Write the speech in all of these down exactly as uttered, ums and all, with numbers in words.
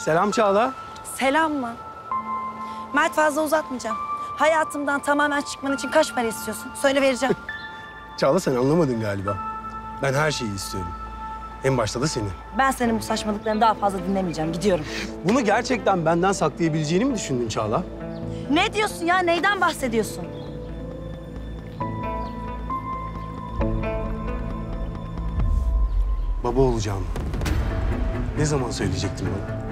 Selam Çağla. Selam mı? Mert, fazla uzatmayacağım. Hayatımdan tamamen çıkman için kaç para istiyorsun? Söyle, vereceğim. Çağla, sen anlamadın galiba. Ben her şeyi istiyorum. En başta da seni. Ben senin bu saçmalıklarını daha fazla dinlemeyeceğim. Gidiyorum. Bunu gerçekten benden saklayabileceğini mi düşündün Çağla? Ne diyorsun ya? Neyden bahsediyorsun? Baba olacağım. Ne zaman söyleyecektin bana?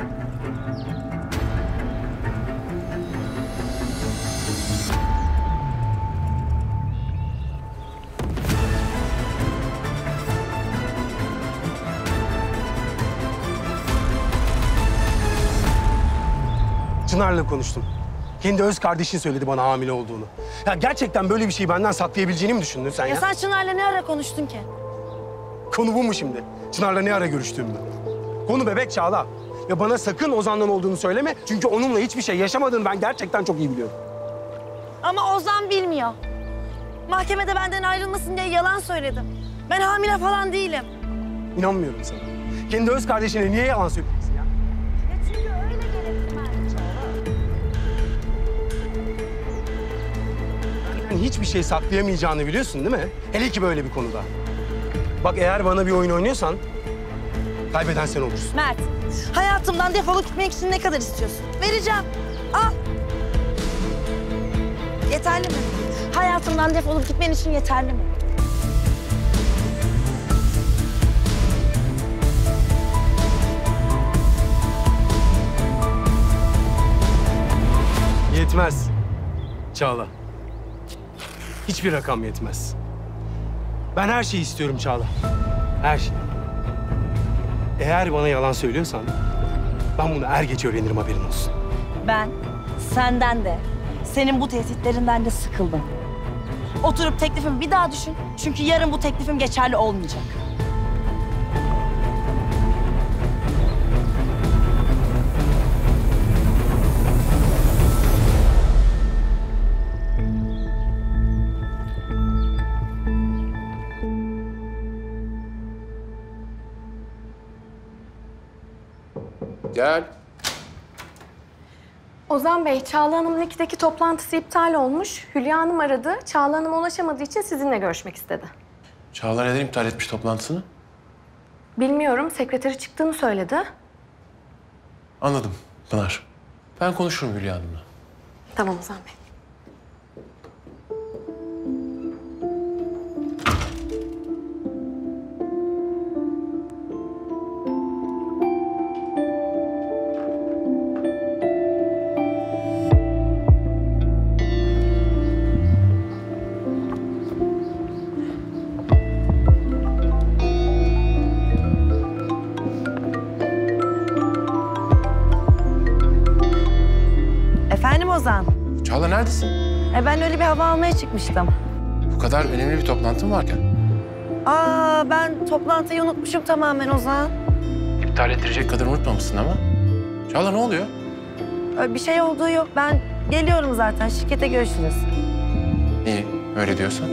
Çınar'la konuştum. Kendi öz kardeşin söyledi bana hamile olduğunu. Ya gerçekten böyle bir şeyi benden saklayabileceğini mi düşündün sen ya? Ya sen Çınar'la ne ara konuştun ki? Konu bu mu şimdi? Çınar'la ne ara görüştüğümü? Konu bebek Çağla. Ya bana sakın Ozan'dan olduğunu söyleme. Çünkü onunla hiçbir şey yaşamadığını ben gerçekten çok iyi biliyorum. Ama Ozan bilmiyor. Mahkemede benden ayrılmasın diye yalan söyledim. Ben hamile falan değilim. İnanmıyorum sana. Kendi öz kardeşine niye yalan söylüyorsun ya? Ya çünkü öyle gerekti Mert. Benden hiçbir şey saklayamayacağını biliyorsun değil mi? Hele ki böyle bir konuda. Bak, eğer bana bir oyun oynuyorsan kaybeden sen olursun. Mert, hayatımdan defolup gitmek için ne kadar istiyorsun? Vereceğim. Al. Yeterli mi? Hayatımdan defolup gitmen için yeterli mi? Yetmez Çağla. Hiçbir rakam yetmez. Ben her şeyi istiyorum Çağla. Her şey. Eğer bana yalan söylüyorsan ben bunu er geç öğrenirim, haberin olsun. Ben senden de, senin bu tehditlerinden de sıkıldım. Oturup teklifimi bir daha düşün. Çünkü yarın bu teklifim geçerli olmayacak. Gel. Ozan Bey, Çağla Hanım'ın ikideki toplantısı iptal olmuş. Hülya Hanım aradı. Çağla Hanım ulaşamadığı için sizinle görüşmek istedi. Çağla neden iptal etmiş toplantısını? Bilmiyorum, sekreteri çıktığını söyledi. Anladım Pınar. Ben konuşurum Hülya Hanım'la. Tamam Ozan Bey. Efendim Ozan? Çağla neredesin? E ben öyle bir hava almaya çıkmıştım. Bu kadar önemli bir toplantın varken. Aa, ben toplantıyı unutmuşum tamamen Ozan. İptal ettirecek kadar unutmamışsın ama. Çağla ne oluyor? Öyle bir şey olduğu yok. Ben geliyorum zaten. Şirkete görüşürüz. İyi, öyle diyorsan.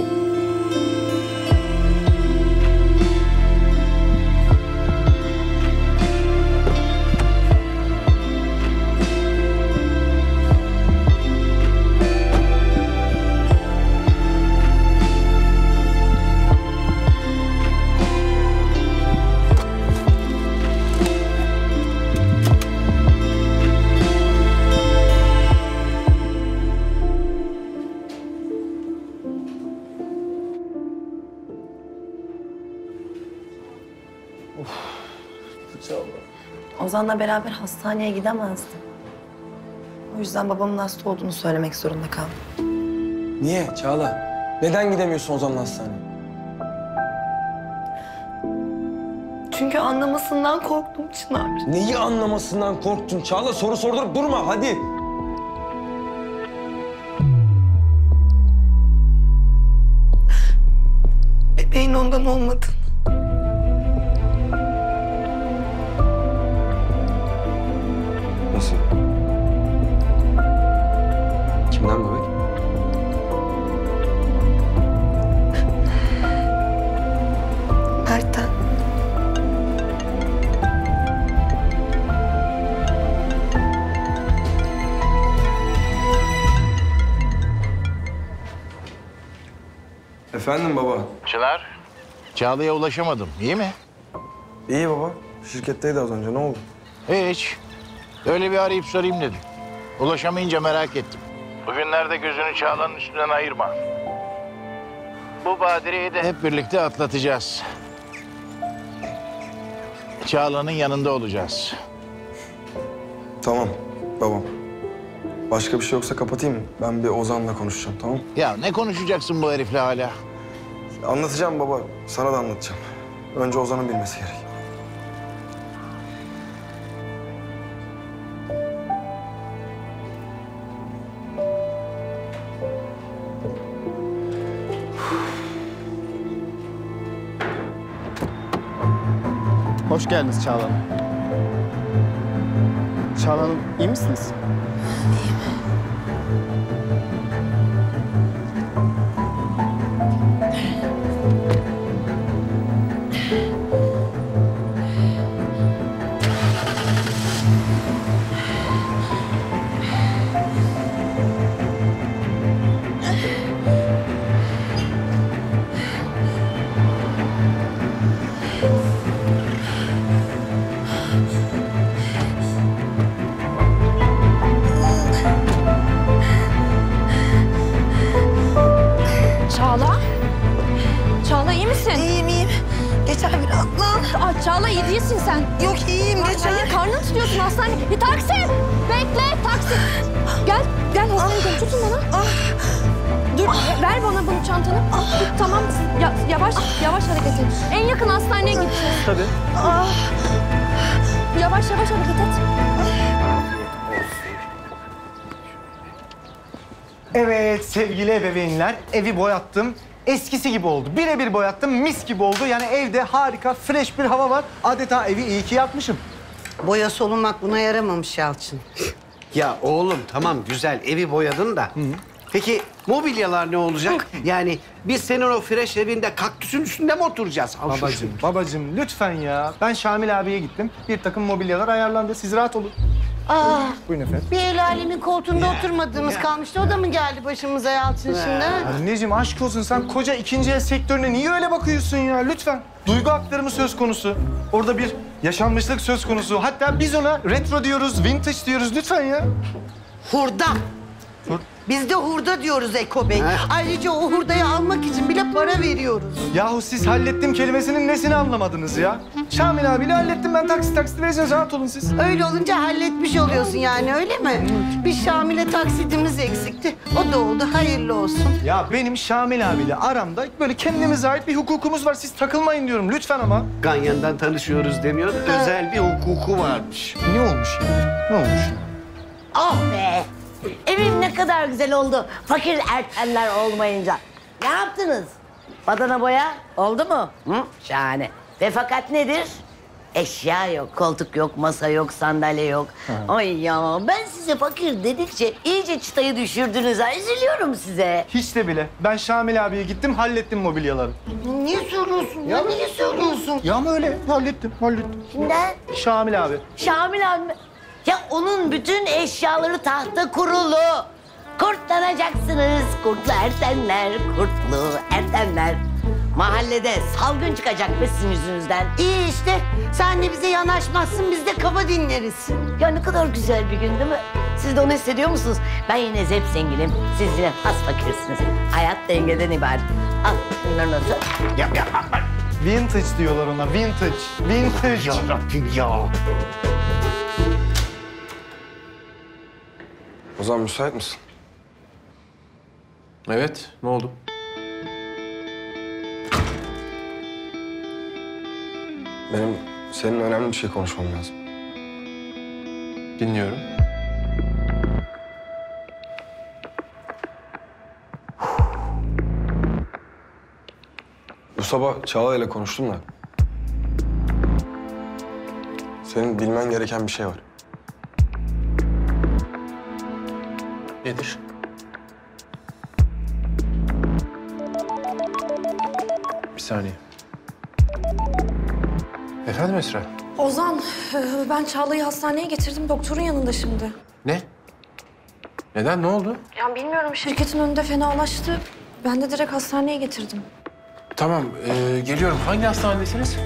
Ozan'la beraber hastaneye gidemezdim. O yüzden babamın hasta olduğunu söylemek zorunda kaldım. Niye Çağla? Neden gidemiyorsun Ozan'la hastaneye? Çünkü anlamasından korktum Çınar. Neyi anlamasından korktun Çağla? Soru sordurup durma hadi. Bebeğin ondan olmadığını. Nasıl? Kimden bebek? Mert'ten. Efendim baba. Çınar, Çağla'ya ulaşamadım. İyi mi? İyi baba. Şirketteydi az önce. Ne oldu? Hiç. Öyle bir arayıp sorayım dedim. Ulaşamayınca merak ettim. Bugünlerde gözünü Çağla'nın üstünden ayırma. Bu badireyi de hep birlikte atlatacağız. Çağla'nın yanında olacağız. Tamam babam. Başka bir şey yoksa kapatayım mı? Ben bir Ozan'la konuşacağım, tamam? Ya ne konuşacaksın bu herifle hala? Anlatacağım baba. Sana da anlatacağım. Önce Ozan'ın bilmesi gerek. Hoş geldiniz Çağla Hanım. Çağla Hanım, iyi misiniz? Çağla? Çağla iyi misin? İyiyim iyiyim. Geçer birazdan. Aa, Çağla iyi değilsin sen. Yok iyiyim geçer. Hayır karnını tutuyorsun hastane. Bir taksi. Bekle taksi. Gel gel hastaneye gidelim. Tutun bana. Dur ver bana bunu çantanı. Dur, tamam ya, yavaş yavaş hareket et. En yakın hastaneye gideceğiz. Tabii. Yavaş yavaş hareket et. Evet sevgili ebeveynler, evi boyattım. Eskisi gibi oldu. Birebir boyattım, mis gibi oldu. Yani evde harika, fresh bir hava var. Adeta evi iyi ki yapmışım. Boya solunmak buna yaramamış Yalçın. Ya oğlum tamam güzel evi boyadın da. Peki mobilyalar ne olacak? Yani biz senin o fresh evinde kaktüsün üstünde mi oturacağız? Al şu Babacım, şunu. babacım lütfen ya. Ben Şamil abiye gittim. Bir takım mobilyalar ayarlandı. Siz rahat olun. Aa, Buyurun efendim. bir el alemin koltuğunda oturmadığımız kalmıştı. O da mı geldi başımıza Yalçın şimdi? Anneciğim aşk olsun sen koca ikinci el sektörüne niye öyle bakıyorsun ya? Lütfen. Duygu hakları mı söz konusu? Orada bir yaşanmışlık söz konusu. Hatta biz ona retro diyoruz, vintage diyoruz. Lütfen ya. Hurda. Hur- Biz de hurda diyoruz Eko Bey. Ayrıca o hurdayı almak için bile para veriyoruz. Yahu siz hallettim kelimesinin nesini anlamadınız ya? Şamil abiyle hallettim ben taksit taksit vereceğiz. Rahat olun siz. Öyle olunca halletmiş oluyorsun yani öyle mi? Bir Şamil'e taksidimiz eksikti. O da oldu. Hayırlı olsun. Ya benim Şamil abiyle aramda böyle kendimize ait bir hukukumuz var. Siz takılmayın diyorum lütfen ama. Ganyan'dan tanışıyoruz demiyor. Özel bir hukuku varmış. Ne olmuş ya? Ne olmuş? Oh be! Evin ne kadar güzel oldu. Fakir ertenler olmayınca. Ne yaptınız? Badana boya oldu mu? Hı? Şahane. Ve fakat nedir? Eşya yok, koltuk yok, masa yok, sandalye yok. Ay ya ben size fakir dedikçe iyice çıtayı düşürdünüz ha. Üzülüyorum size. Hiç de bile. Ben Şamil abiye gittim hallettim mobilyaları. Niye söylüyorsun ya? Niye söylüyorsun? Ya ama öyle hallettim hallettim. Kimden? Şamil abi. Şamil abi mi? Ya onun bütün eşyaları tahta kurulu. Kurtlanacaksınız. Kurtlu ertenler, kurtlu ertenler. Mahallede salgın çıkacak be sizin yüzünüzden. İyi işte. Sen de bize yanaşmazsın, biz de kafa dinleriz. Ya ne kadar güzel bir gün değil mi? Siz de onu hissediyor musunuz? Ben yine zep zenginim. Siz yine has fakirsiniz. Hayat dengeden ibaret. Al bunları nasıl? Ya ya bak. Vintage diyorlar ona. Vintage. Vintage. Yarabbim ya. Ozan müsait misin? Evet, ne oldu? Benim senin önemli bir şey konuşmam lazım. Dinliyorum. Bu sabah Çağla ile konuştum da. Senin bilmen gereken bir şey var. Nedir? Bir saniye. Efendim Esra? Ozan e, ben Çağla'yı hastaneye getirdim. Doktorun yanında şimdi. Ne? Neden? Ne oldu? Ya bilmiyorum şirketin önünde fenalaştı. Ben de direkt hastaneye getirdim. Tamam, ee, geliyorum. Hangi hastanedesiniz?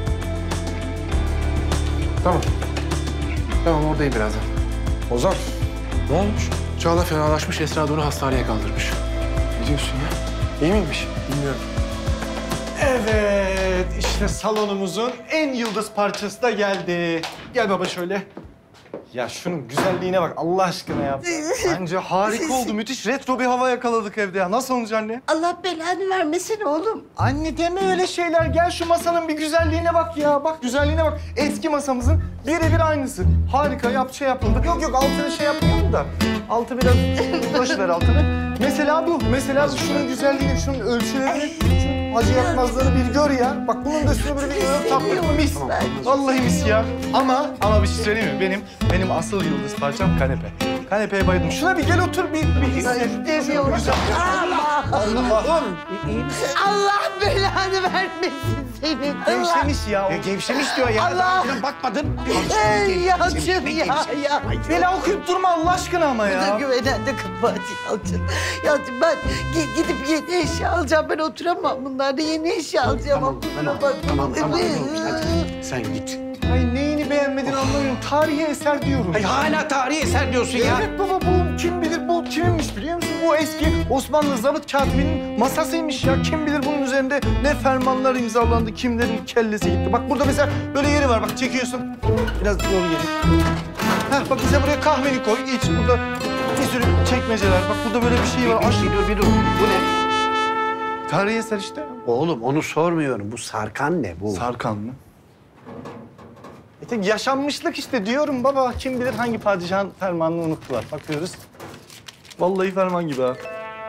Tamam. Tamam, oradayım birazdan. Ozan, ne olmuş? Çağla fenalaşmış, Esra da onu hastaneye kaldırmış. Ne diyorsun ya? İyi miymiş? Bilmiyorum. Evet, işte salonumuzun en yıldız parçası da geldi. Gel baba şöyle. Ya şunun güzelliğine bak Allah aşkına ya. Bence harika oldu. Müthiş retro bir hava yakaladık evde ya. Nasıl olmuş anne? Allah belanı vermesin oğlum. Anne deme öyle şeyler. Gel şu masanın bir güzelliğine bak ya. Bak güzelliğine bak. Eski masamızın birebir aynısı. Harika yap şey yapıldı. Yok yok altını şey yapmayalım da. Altı biraz boş ver altını. Mesela bu. Mesela bu. Şunun güzelliğini, şunun ölçülerini, şunun acı yapmazlığını bir gör ya. Bak bunun da üstüne böyle bir yorum taktık mı mis. Vallahi mis ya. Ama ama bir şey söyleyeyim mi? Benim benim asıl yıldız parçam kanepe. Kanepeye bayıldım. Şuna bir gel otur bir bir İstemiyorum. Güzel. Allah'ım. Allah belanı vermesin senin. Gevşemiş ya. o. E, gevşemiş diyor ya. Allah! Daha önce bakmadın. Ey Yalçın ya ya. Bela okuyup durma Allah aşkına ama Bu da ya. güvenen de kapat Yalçın. Yalçın ben gi- gidip yeni eşya alacağım. Ben oturamam bunlarda. Yeni eşya alacağım. Tamam, tamam, Bak, tamam, tamam. evet. Hadi sen git. Ay neyini beğenmedin anlamıyorum. Tarihi eser diyorum. Ay, hala tarihi eser diyorsun ya. Evet baba bu kim bilir bu kiminmiş biliyor musun? Bu eski Osmanlı zabıt katibinin masasıymış ya. Kim bilir bunun üzerinde ne fermanlar imzalandı, kimlerin kellesi gitti. Bak burada mesela böyle yeri var bak çekiyorsun. Biraz doğru yeri. Heh bak bize buraya kahveni koy iç. Burada bir sürü çekmeceler. Bak burada böyle bir şey var. Aş Bir dur, bir dur. Bu ne? tarihi eser işte. Oğlum onu sormuyorum. Bu sarkan ne bu? Sarkan mı? E tek yaşanmışlık işte diyorum baba. Kim bilir hangi padişahın fermanını unuttular. Bakıyoruz. Vallahi ferman gibi ha.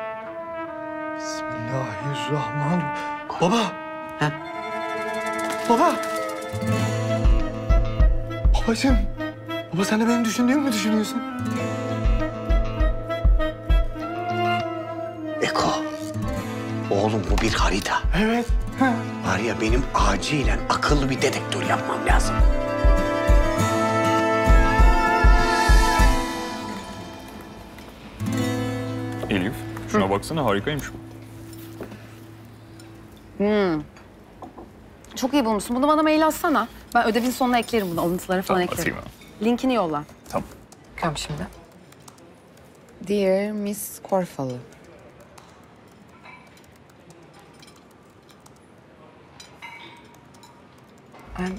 Bismillahirrahmanirrahim. Baba. Ha? Baba. Babacığım. Baba sen de benim düşündüğümü mü düşünüyorsun? Eko. Oğlum bu bir harita. Evet. Ha. Var ya benim acilen akıllı bir dedektör yapmam lazım. Elif, şuna baksana harikaymış bu. Çok iyi bulmuşsun. Bunu bana mail atsana. Ben ödevin sonuna eklerim bunu. Alıntıları falan Tamam, eklerim. atayım Linkini yolla. Tamam. Bakalım şimdi. Dear Miss Korfalı. I'm...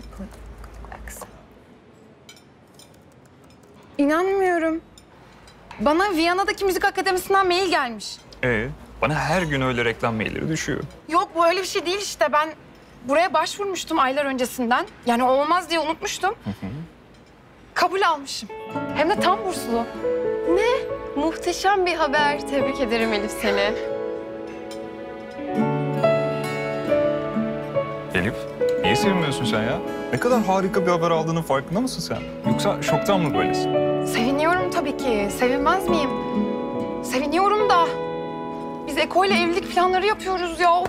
İnanmıyorum. Bana Viyana'daki müzik akademisinden mail gelmiş. Ee, bana her gün öyle reklam mailleri düşüyor. Yok bu öyle bir şey değil işte. Ben buraya başvurmuştum aylar öncesinden. Yani olmaz diye unutmuştum. Kabul almışım. Hem de tam burslu. Ne? Muhteşem bir haber. Tebrik ederim Elif seni. Elif, niye sevinmiyorsun sen ya? Ne kadar harika bir haber aldığının farkında mısın sen? Yoksa şoktan mı böylesin? Seviniyorum tabii ki. Sevinmez miyim? Seviniyorum da. Biz Eko ile evlilik planları yapıyoruz ya.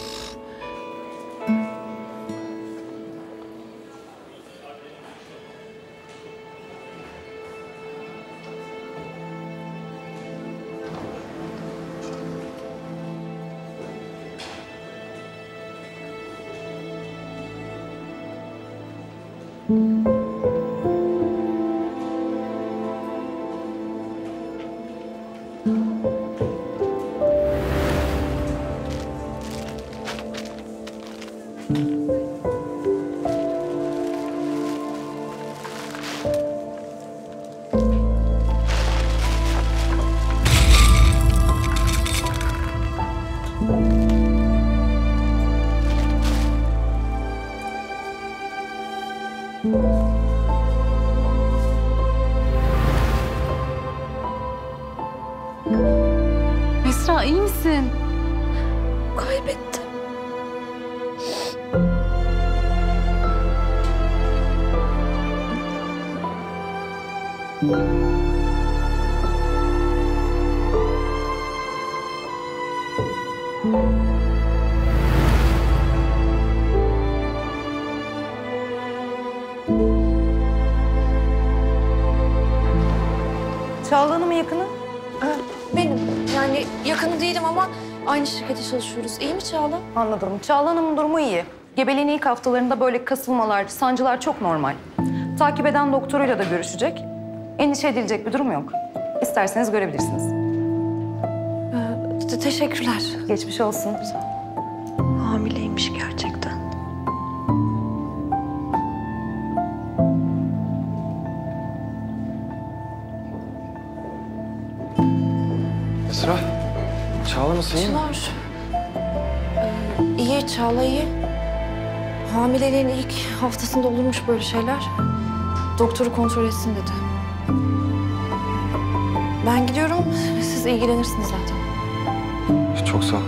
Esra iyi misin? Kaybettim. Çağla'nın mı yakını? Benim. Yani yakını değilim ama Aynı şirkete çalışıyoruz. İyi mi Çağla? Anladım. Çağla Hanım'ın durumu iyi. Gebeliğin ilk haftalarında böyle kasılmalar, sancılar çok normal. Takip eden doktoruyla da görüşecek. Endişe edilecek bir durum yok. İsterseniz görebilirsiniz. Ee, te- teşekkürler. Geçmiş olsun. Hamileymiş gerçekten. Esra, Çağla nasıl, iyi mi? Çınar. Ee, iyi, Çağla iyi. Hamileliğin ilk haftasında olurmuş böyle şeyler. Doktoru kontrol etsin dedi. Ben gidiyorum. Siz ilgilenirsiniz zaten. Çok sağ ol.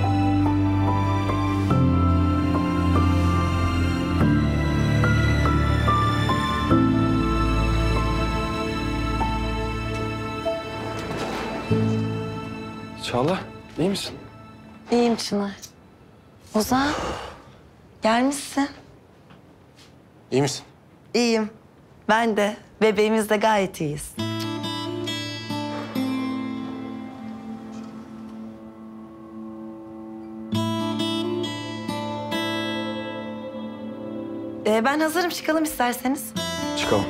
Çağla, iyi misin? İyiyim Çınar. Ozan, gelmişsin. İyi misin? İyiyim. Ben de. Bebeğimiz de gayet iyiyiz. Ee, ben hazırım. Çıkalım isterseniz. Çıkalım.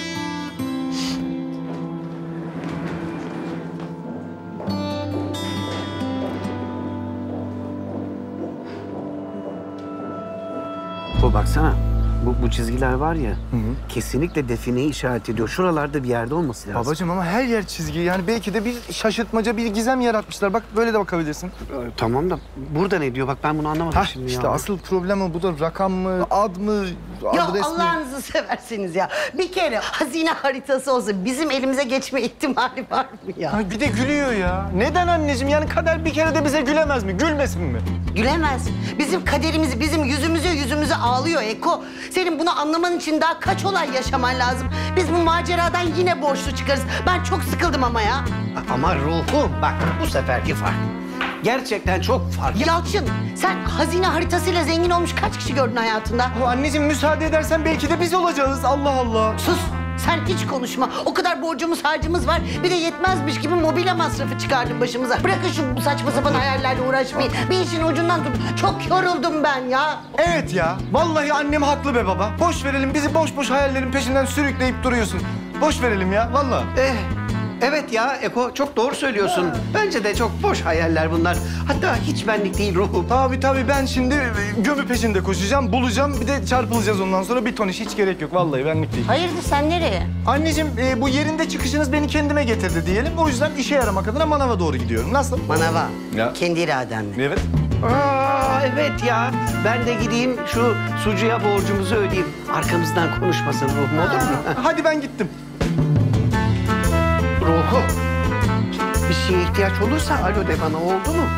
Bu baksana. Bu, bu çizgiler var ya, kesinlikle defineyi işaret ediyor. Şuralarda bir yerde olması lazım. Babacığım ama her yer çizgi. Yani belki de bir şaşırtmaca, bir gizem yaratmışlar. Bak böyle de bakabilirsin. Ee, tamam da burada ne diyor? Bak ben bunu anlamadım Hah, şimdi işte ya. asıl problem o. Bu da rakam mı, ad mı, Ya adres mi? Allah'ınızı seversiniz ya. Bir kere hazine haritası olsa bizim elimize geçme ihtimali var mı ya? Ay bir de gülüyor ya. Neden anneciğim? Yani kader bir kere de bize gülemez mi? Gülmesin mi? Gülemez. Bizim kaderimizi, bizim yüzümüze yüzümüze ağlıyor Eko. Senin bunu anlaman için daha kaç olay yaşaman lazım. Biz bu maceradan yine borçlu çıkarız. Ben çok sıkıldım ama ya. Ama ruhum bak bu seferki fark. Gerçekten çok farklı. Yalçın, sen hazine haritasıyla zengin olmuş kaç kişi gördün hayatında? O anneciğim müsaade edersen belki de biz olacağız. Allah Allah. Sus! Sen hiç konuşma. O kadar borcumuz, harcımız var. Bir de yetmezmiş gibi mobilya masrafı çıkardın başımıza. Bırakın şu saçma sapan hayallerle uğraşmayı. Bir işin ucundan tut. Çok yoruldum ben ya. Evet ya. Vallahi annem haklı be baba. Boş verelim. Bizi boş boş hayallerin peşinden sürükleyip duruyorsun. Boş verelim ya. Vallahi. Eh, evet ya Eko çok doğru söylüyorsun. Bence de çok boş hayaller bunlar. Hatta hiç benlik değil ruhum. Tabii tabii ben şimdi gömü peşinde koşacağım, bulacağım. Bir de çarpılacağız ondan sonra bir ton iş. Hiç gerek yok. Vallahi benlik değil. Hayırdır sen nereye? Anneciğim e, bu yerinde çıkışınız beni kendime getirdi diyelim. O yüzden işe yaramak adına manava doğru gidiyorum. Nasıl? Manava. Ya. Kendi iradenle. Evet. Aa, evet ya. Ben de gideyim şu sucuya borcumuzu ödeyeyim. Arkamızdan konuşmasın ruhum olur mu? Hadi ben gittim. Ruhum. Bir şeye ihtiyaç olursa alo de bana, oldu mu?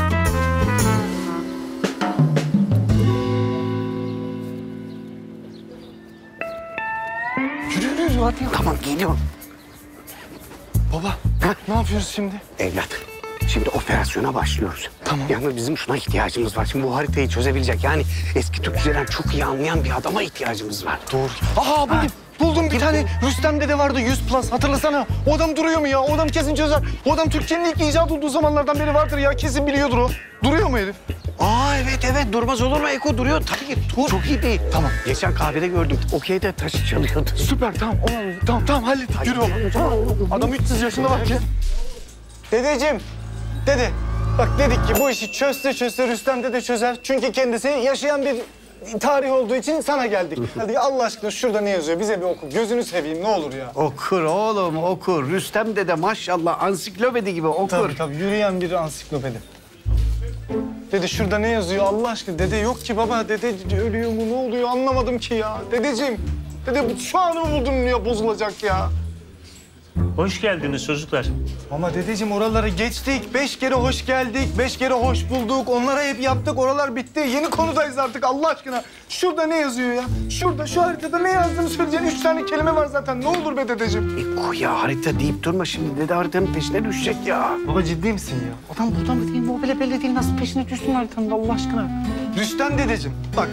Yürü yürü hadi. Tamam geliyorum. Baba ne yapıyoruz şimdi? Evlat, şimdi operasyona başlıyoruz. Tamam. Yalnız bizim şuna ihtiyacımız var. Şimdi bu haritayı çözebilecek, yani eski Türkçeden çok iyi anlayan bir adama ihtiyacımız var. Doğru. Aha buldum. Buldum bir tane. Rüstem'de de vardı yüz plus. Hatırlasana. O adam duruyor mu ya? O adam kesin çözer. O adam Türkçenin ilk icat olduğu zamanlardan beri vardır ya. Kesin biliyordur o. Duruyor mu herif? Aa evet evet, durmaz olur mu Eko? Duruyor tabii ki. Dur. Çok iyi değil. Tamam. Geçen kahvede gördüm. Okey'de taşı çalıyordu. Süper tamam. O, tamam tamam hallettik. Yürü baba. Adam üç yüz yaşında bak ya. Dedeciğim. Dede. Bak dedik ki bu işi çözse çözse Rüstem dede çözer. Çünkü kendisi yaşayan bir tarih olduğu için sana geldik. Hadi Allah aşkına şurada ne yazıyor? Bize bir oku. Gözünü seveyim ne olur ya. Okur oğlum okur. Rüstem dede maşallah ansiklopedi gibi okur. Tabii tabii yürüyen bir ansiklopedi. Dede şurada ne yazıyor Allah aşkına? Dede yok ki baba. Dede ölüyor mu ne oluyor anlamadım ki ya. Dedeciğim. Dede şu an mı buldun ya bozulacak ya? Hoş geldiniz çocuklar. Ama dedeciğim oraları geçtik. Beş kere hoş geldik. Beş kere hoş bulduk. Onlara hep yaptık. Oralar bitti. Yeni konudayız artık Allah aşkına. Şurada ne yazıyor ya? Şurada şu haritada ne yazdığını söyleyeceğin üç tane kelime var zaten. Ne olur be dedeciğim. Eko ya harita deyip durma şimdi. Dede haritanın peşine düşecek ya. Baba ciddi misin ya? Adam burada mı değil mi? O bile belli değil. Nasıl peşine düşsün haritanın Allah aşkına? Rüstem dedeciğim bak.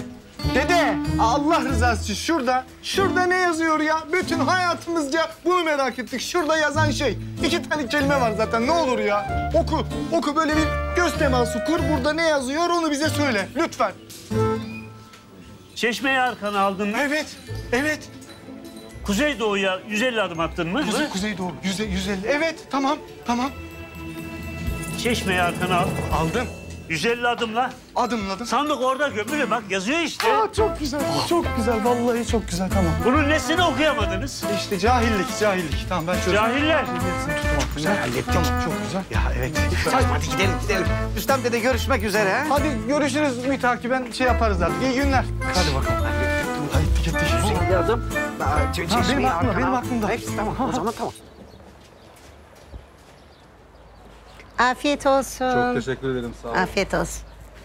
Dede, Allah rızası için şurada, şurada ne yazıyor ya? Bütün hayatımızca bunu merak ettik. Şurada yazan şey. İki tane kelime var zaten. Ne olur ya? Oku, oku böyle bir göz teması kur. Burada ne yazıyor onu bize söyle. Lütfen. Çeşmeyi arkana aldın mı? Evet, evet. Kuzeydoğu'ya yüz elli adım attın mı? Kuzey, Kuzeydoğu, yüz, yüz elli. Evet, tamam, tamam. Çeşmeyi arkana al. Aldım. yüz elli adımla. Adımladım. Sandık orada gömülü bak yazıyor işte. Aa, çok güzel, çok güzel. Vallahi çok güzel, tamam. Bunun nesini okuyamadınız? İşte cahillik, cahillik. Tamam ben çözdüm. Cahiller. Hepsini tutmak güzel. hallettim. Tamam, çok güzel. Ya evet. Hadi gidelim gidelim. Rüstem dede görüşmek üzere. Ha? Hadi görüşürüz mütakiben şey yaparız artık. İyi günler. Hadi bakalım. Hadi gittik gittik. yüz elli adım. Daha çe- Ha, benim çeşmeyi aklımda, arkana benim al. aklımda. Hepsi tamam. O zaman tamam. Afiyet olsun. Çok teşekkür ederim. Sağ olun. Afiyet olsun.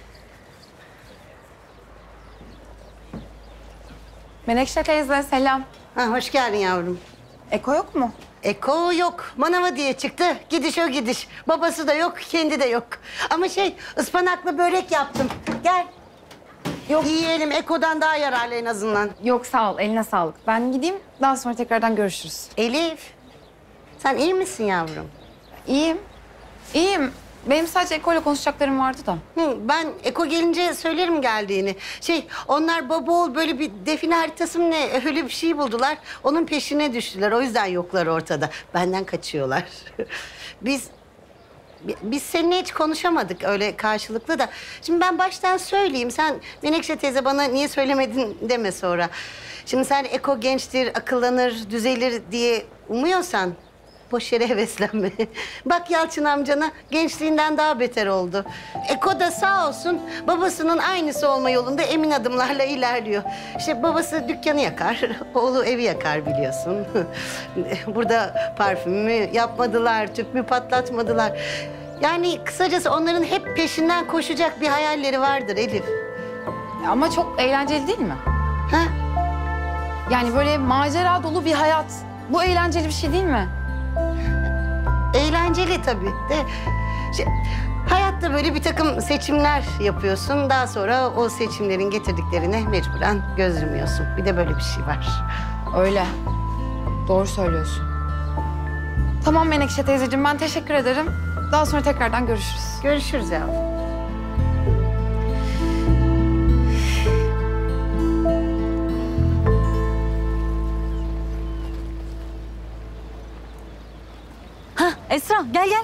Menekşe teyze selam. Ha, hoş geldin yavrum. Eko yok mu? Eko yok. Manava diye çıktı. Gidiş o gidiş. Babası da yok, kendi de yok. Ama şey, ıspanaklı börek yaptım. Gel. Yok. Yiyelim. Eko'dan daha yararlı en azından. Yok sağ ol, eline sağlık. Ben gideyim, daha sonra tekrardan görüşürüz. Elif, sen iyi misin yavrum? İyiyim, iyiyim. Benim sadece Eko'yla konuşacaklarım vardı da. Hı, ben Eko gelince söylerim geldiğini. Şey, onlar baba oğul böyle bir define haritası mı ne öyle bir şey buldular. Onun peşine düştüler. O yüzden yoklar ortada. Benden kaçıyorlar. Biz biz seninle hiç konuşamadık öyle karşılıklı da. Şimdi ben baştan söyleyeyim. Sen Menekşe teyze bana niye söylemedin deme sonra. Şimdi sen Eko gençtir, akıllanır, düzelir diye umuyorsan boş yere heveslenme. Bak Yalçın amcana gençliğinden daha beter oldu. Eko da sağ olsun babasının aynısı olma yolunda emin adımlarla ilerliyor. İşte babası dükkanı yakar, oğlu evi yakar biliyorsun. Burada parfümü yapmadılar, tüpü patlatmadılar. Yani kısacası onların hep peşinden koşacak bir hayalleri vardır Elif. Ama çok eğlenceli değil mi? Ha? Yani böyle macera dolu bir hayat. Bu eğlenceli bir şey değil mi? Eğlenceli tabii de şey, hayatta böyle bir takım seçimler yapıyorsun. Daha sonra o seçimlerin getirdiklerine mecburen göz yumuyorsun. Bir de böyle bir şey var. Öyle. Doğru söylüyorsun. Tamam Menekşe teyzeciğim, ben teşekkür ederim. Daha sonra tekrardan görüşürüz. Görüşürüz yavrum. Esra gel gel.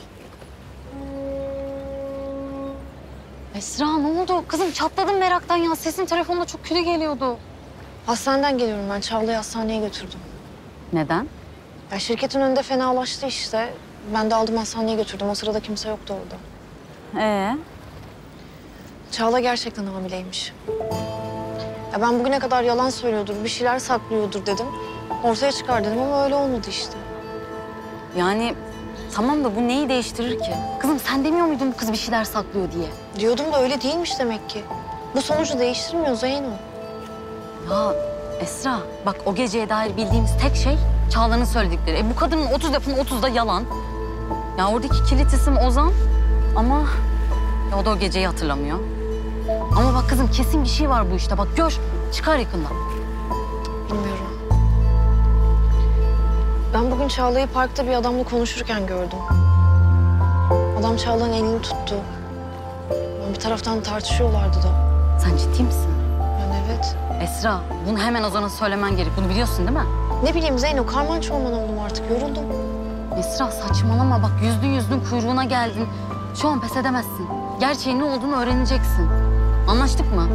Esra ne oldu? Kızım çatladım meraktan ya. Sesin telefonda çok kötü geliyordu. Hastaneden geliyorum ben. Çağla'yı hastaneye götürdüm. Neden? Ya şirketin önünde fenalaştı işte. Ben de aldım hastaneye götürdüm. O sırada kimse yoktu orada. Ee? Çağla gerçekten hamileymiş. Ya ben bugüne kadar yalan söylüyordur, bir şeyler saklıyordur dedim. Ortaya çıkar dedim ama öyle olmadı işte. Yani tamam da bu neyi değiştirir ki? Kızım sen demiyor muydun bu kız bir şeyler saklıyor diye? Diyordum da öyle değilmiş demek ki. Bu sonucu değiştirmiyor Zeyno. Ya Esra bak o geceye dair bildiğimiz tek şey Çağla'nın söyledikleri. E bu kadının otuz lafının otuz da yalan. Ya oradaki kilit isim Ozan ama ya o da o geceyi hatırlamıyor. Ama bak kızım kesin bir şey var bu işte. Bak gör çıkar yakında. Bilmiyorum. Ben bugün Çağla'yı parkta bir adamla konuşurken gördüm. Adam Çağla'nın elini tuttu. Bir taraftan tartışıyorlardı da. Sen ciddi misin? Yani evet. Esra bunu hemen Ozan'a söylemen gerek. Bunu biliyorsun değil mi? Ne bileyim Zeyno, karman çorman oldum artık. Yoruldum. Esra saçmalama bak yüzdün yüzdün kuyruğuna geldin. Şu an pes edemezsin. Gerçeğin ne olduğunu öğreneceksin. Anlaştık mı?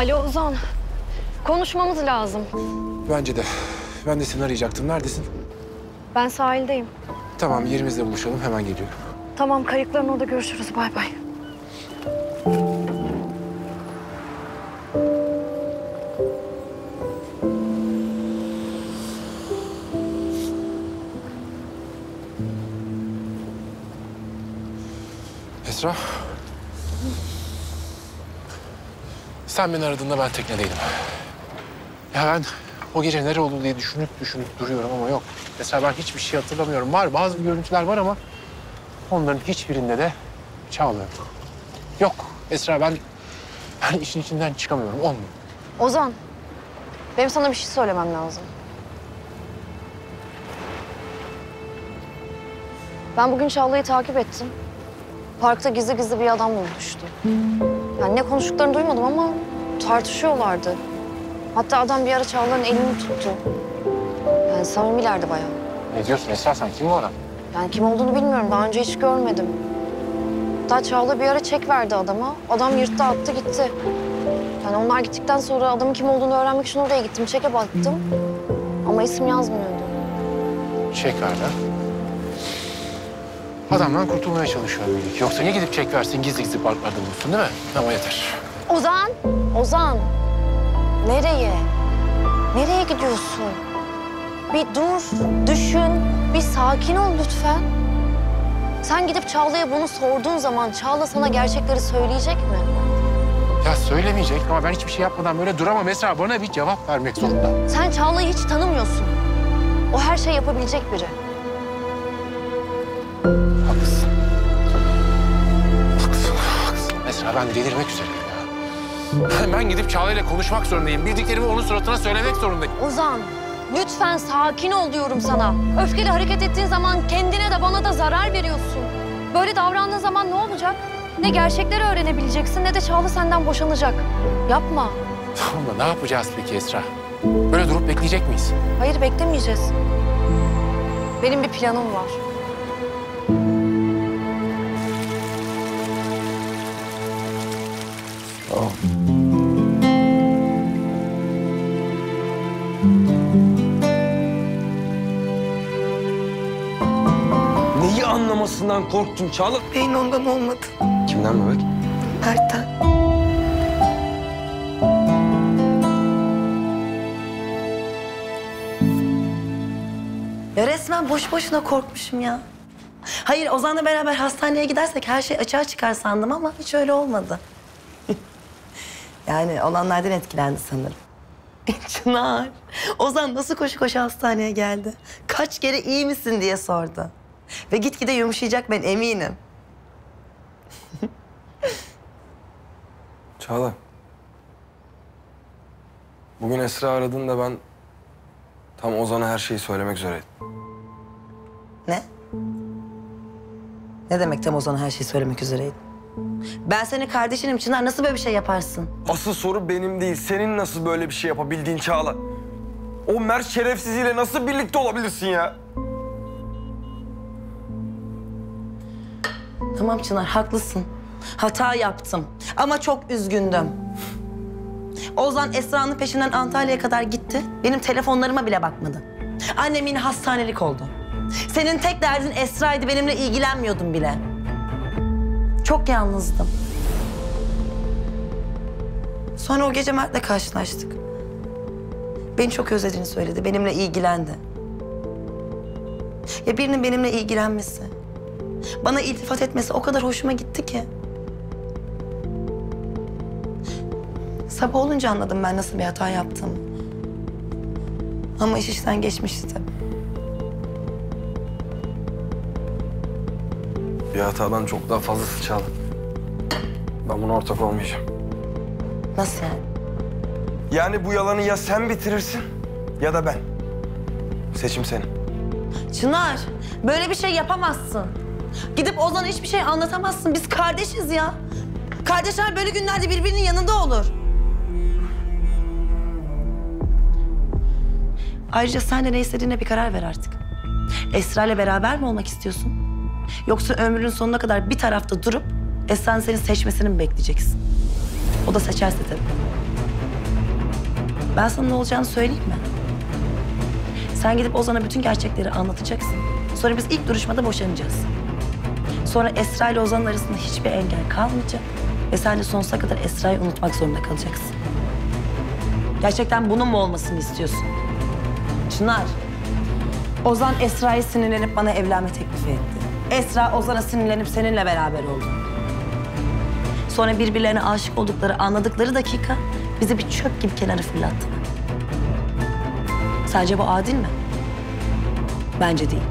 Alo Ozan. Konuşmamız lazım. Bence de. Ben de seni arayacaktım. Neredesin? Ben sahildeyim. Tamam, yerimizde buluşalım. Hemen geliyorum. Tamam, kayıkların orada görüşürüz. Bay bay. Esra. Sen beni aradığında ben teknedeydim. Ya ben o gece nere oldu diye düşünüp düşünüp duruyorum ama yok. Mesela ben hiçbir şey hatırlamıyorum. Var, bazı görüntüler var ama onların hiçbirinde de Çağla yok. Yok Esra, ben, ben işin içinden çıkamıyorum. Olmuyor. Ozan, benim sana bir şey söylemem lazım. Ben bugün Çağla'yı takip ettim. Parkta gizli gizli bir adam bulmuştu. Yani ne konuştuklarını duymadım ama tartışıyorlardı. Hatta adam bir ara Çağla'nın elini tuttu. Yani samimilerdi bayağı. Ne diyorsun Esra, sen kim bu adam? Yani kim olduğunu bilmiyorum. Daha önce hiç görmedim. Hatta Çağla bir ara çek verdi adama. Adam yırttı attı gitti. Yani onlar gittikten sonra adamın kim olduğunu öğrenmek için oraya gittim. Çeke baktım. Ama isim yazmıyordu. Çek ver lan. Adamdan kurtulmaya çalışıyor belli ki. Yoksa niye gidip çek versin, gizli gizli parklarda bulursun değil mi? Ama yeter. Ozan! Ozan! Nereye? Nereye gidiyorsun? Bir dur, düşün, bir sakin ol lütfen. Sen gidip Çağla'ya bunu sorduğun zaman Çağla sana gerçekleri söyleyecek mi? Ya söylemeyecek ama ben hiçbir şey yapmadan böyle duramam Esra. Bana bir cevap vermek zorunda. Sen Çağla'yı hiç tanımıyorsun. O her şey yapabilecek biri. Haklısın. Haklısın, haklısın. Esra ben delirmek üzereyim ya. Ben gidip Çağla ile konuşmak zorundayım. Bildiklerimi onun suratına söylemek zorundayım. Ozan, lütfen sakin ol diyorum sana. Öfkeli hareket ettiğin zaman kendine de bana da zarar veriyorsun. Böyle davrandığın zaman ne olacak? Ne gerçekleri öğrenebileceksin ne de Çağla senden boşanacak. Yapma. Tamam da ne yapacağız peki Esra? Böyle durup bekleyecek miyiz? Hayır, beklemeyeceğiz. Benim bir planım var. Tamam. Neyi anlamasından korktun Çağla? Beyin ondan olmadı. Kimden bebek? Mert'ten. Ya resmen boş boşuna korkmuşum ya. Hayır, Ozan'la beraber hastaneye gidersek her şey açığa çıkar sandım ama hiç öyle olmadı. Yani olanlardan etkilendi sanırım. Çınar, Ozan nasıl koşu koşu hastaneye geldi? Kaç kere iyi misin diye sordu. Ve gitgide yumuşayacak ben eminim. Çağla. Bugün Esra aradığında ben tam Ozan'a her şeyi söylemek üzereydim. Ne? Ne demek tam Ozan'a her şeyi söylemek üzereydin? Ben senin kardeşinim Çınar. Nasıl böyle bir şey yaparsın? Asıl soru benim değil. Senin nasıl böyle bir şey yapabildiğin Çağla? O Mert şerefsiziyle nasıl birlikte olabilirsin ya? Tamam Çınar, haklısın. Hata yaptım ama çok üzgündüm. Ozan Esra'nın peşinden Antalya'ya kadar gitti. Benim telefonlarıma bile bakmadı. Annem yine hastanelik oldu. Senin tek derdin Esra'ydı, benimle ilgilenmiyordun bile. Çok yalnızdım. Sonra o gece Mert'le karşılaştık. Beni çok özlediğini söyledi, benimle ilgilendi. Ya birinin benimle ilgilenmesi, bana iltifat etmesi o kadar hoşuma gitti ki. Sabah olunca anladım ben nasıl bir hata yaptığımı. Ama iş işten geçmişti tabii. Bir hatadan çok daha fazlası Çağla. Ben buna ortak olmayacağım. Nasıl yani? Yani bu yalanı ya sen bitirirsin ya da ben. Seçim senin. Çınar, böyle bir şey yapamazsın. Gidip Ozan'a hiçbir şey anlatamazsın. Biz kardeşiz ya. Kardeşler böyle günlerde birbirinin yanında olur. Ayrıca sen de ne istediğine bir karar ver artık. Esra'yla beraber mi olmak istiyorsun? Yoksa ömrünün sonuna kadar bir tarafta durup Esra'nın seni seçmesini mi bekleyeceksin? O da seçerse tabii. Ben sana ne olacağını söyleyeyim mi? Sen gidip Ozan'a bütün gerçekleri anlatacaksın. Sonra biz ilk duruşmada boşanacağız. Sonra Esra ile Ozan'ın arasında hiçbir engel kalmayacak. Ve sen de sonsuza kadar Esra'yı unutmak zorunda kalacaksın. Gerçekten bunun mu olmasını istiyorsun? Çınar, Ozan Esra'ya sinirlenip bana evlenme teklifi etti. Esra Ozan'a sinirlenip seninle beraber oldu. Sonra birbirlerine aşık oldukları, anladıkları dakika bizi bir çöp gibi kenara fırlattılar. Sence bu adil mi? Bence değil.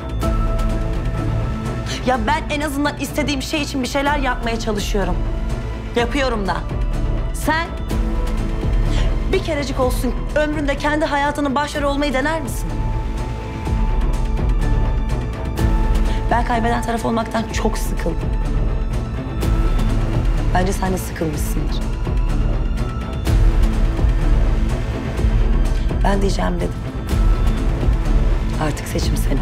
Ya ben en azından istediğim şey için bir şeyler yapmaya çalışıyorum. Yapıyorum da. Sen bir kerecik olsun ömründe kendi hayatının başarı olmayı dener misin? Ben kaybeden taraf olmaktan çok sıkıldım. Bence sen de sıkılmışsındır. Ben diyeceğim dedim. Artık seçim senin.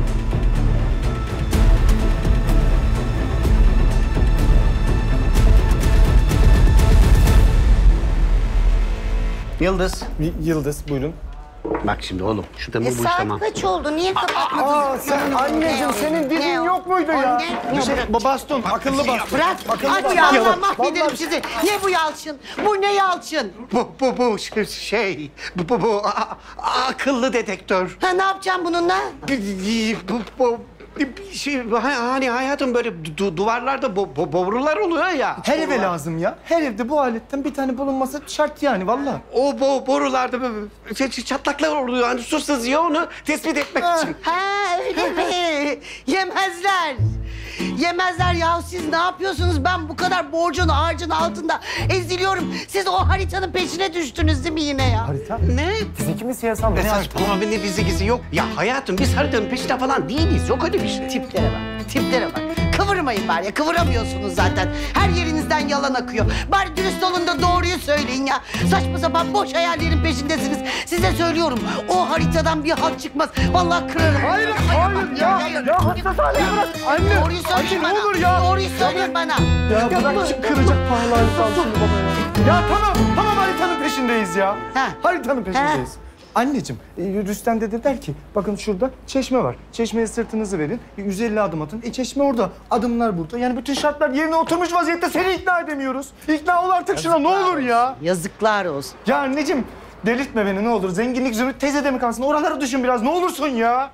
Yıldız. Yıldız buyurun. Bak şimdi oğlum şu tamam E bu iş saat tamam. kaç oldu? Niye kapatmadın? Aa sen anneciğim senin dilin yok muydu ya? Bir şey, baston, akıllı baston. Bırak. Akıllı Hadi baston. ya Allah Vallahi- mahvederim sizi. Ne bu Yalçın? Bu ne Yalçın? Bu, bu, bu şey, bu, bu, bu a- a- akıllı dedektör. Ha ne yapacağım bununla? Bu, bu, bir şey, hani hayatım böyle du- duvarlarda bo, bo, borular oluyor ya. Her eve lazım ya. Her evde bu aletten bir tane bulunması şart yani vallahi. O bo, borularda böyle şey, çatlaklar oluyor. Hani su sızıyor onu tespit etmek için. Ha öyle mi? Yemezler. Yemezler ya siz ne yapıyorsunuz? Ben bu kadar borcun harcın altında eziliyorum. Siz o haritanın peşine düştünüz değil mi yine ya? Harita? Ne? Fiziki mi siyasal mı? Ne Ne saçmalama ne bizi gizi yok. Ya hayatım biz haritanın peşinde falan değiliz. Yok öyle bir şey. Tiplere bak, tiplere bak. Kıvırmayın bari ya, kıvıramıyorsunuz zaten. Her yerinizden yalan akıyor. Bari dürüst olun da doğruyu söyleyin ya. Saçma sapan boş hayallerin peşindesiniz. Size söylüyorum, o haritadan bir halt çıkmaz. Vallahi kırarım. Hayır, hayır ya. Ya hassas hale bırak. Anne. Doğruyu söyleyin Anne, bana. ne olur ya. Doğruyu söyleyin bana. Ya bırak şu kıracak pahalı harita al şunu baba ya. Ya tamam, tamam haritanın peşindeyiz ya. Ha. Haritanın peşindeyiz. Anneciğim, e, Rüstem dede der ki, bakın şurada çeşme var. Çeşmeye sırtınızı verin, yüz elli adım atın. E çeşme orada, adımlar burada. Yani bütün şartlar yerine oturmuş vaziyette seni ikna edemiyoruz. İkna ol artık şuna, ne olur ya. Yazıklar olsun. Ya anneciğim, delirtme beni ne olur. Zenginlik zümrüt teyzede mi kalsın? Oraları düşün biraz, ne olursun ya.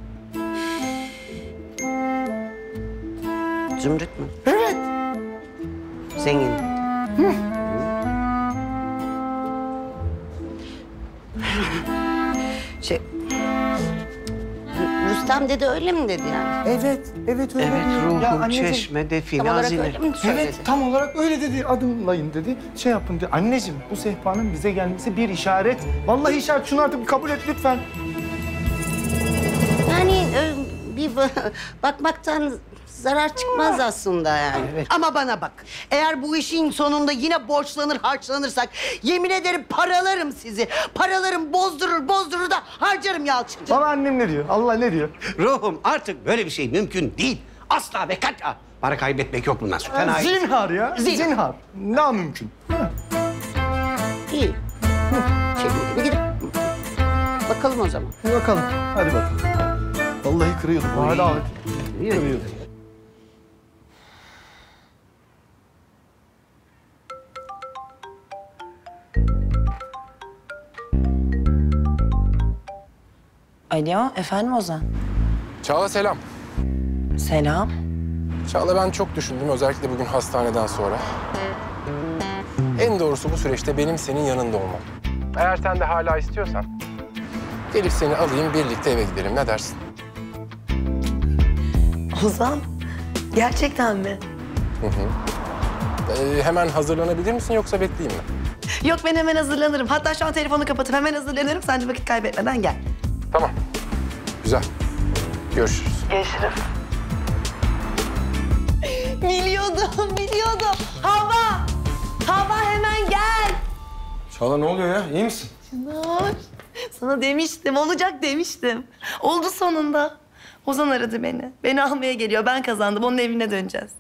Zümrüt mü? Evet. Zengin. Hı. Şey... Rü- Rüstem dedi öyle mi dedi yani? Evet, evet öyle Evet diyor. ruhum, Ya anneciğim, çeşme, define, Tam olarak hazine. öyle mi söyledi? evet, tam olarak öyle dedi. Adımlayın dedi. Şey yapın dedi. Anneciğim, bu sehpanın bize gelmesi bir işaret. Vallahi işaret. Şunu artık kabul et lütfen. Yani e, bir ba- bakmaktan zarar çıkmaz aslında yani. Ama bana bak. Eğer bu işin sonunda yine borçlanır, harçlanırsak yemin ederim paralarım sizi. Paralarım bozdurur, bozdurur da harcarım Yalçıncığım. Bana annem ne diyor? Allah ne diyor? Ruhum artık böyle bir şey mümkün değil. Asla ve kat'a. Para kaybetmek yok bundan sonra. Fena değil. Zinhar ya. Zinhar. Zinhar. Ne mümkün? İyi. Şimdi bir gidip bakalım o zaman. Bir bakalım. Hadi bakalım. Vallahi kırıyordum. Hadi Ahmet. Kırıyordum. Alo, efendim Ozan. Çağla selam. Selam. Çağla ben çok düşündüm özellikle bugün hastaneden sonra. En doğrusu bu süreçte benim senin yanında olmam. Eğer sen de hala istiyorsan gelip seni alayım birlikte eve gidelim ne dersin? Ozan, gerçekten mi? Hı hı. Ee, hemen hazırlanabilir misin yoksa bekleyeyim mi? Yok, ben hemen hazırlanırım. Hatta şu an telefonu kapatıp hemen hazırlanırım. Sen de vakit kaybetmeden gel. Tamam. Güzel. Görüşürüz. Görüşürüz. Biliyordum, biliyordum. Hava! Hava hemen gel. Çağla ne oluyor ya? İyi misin? Çınar, sana demiştim, olacak demiştim. Oldu sonunda. Ozan aradı beni. Beni almaya geliyor, ben kazandım. Onun evine döneceğiz.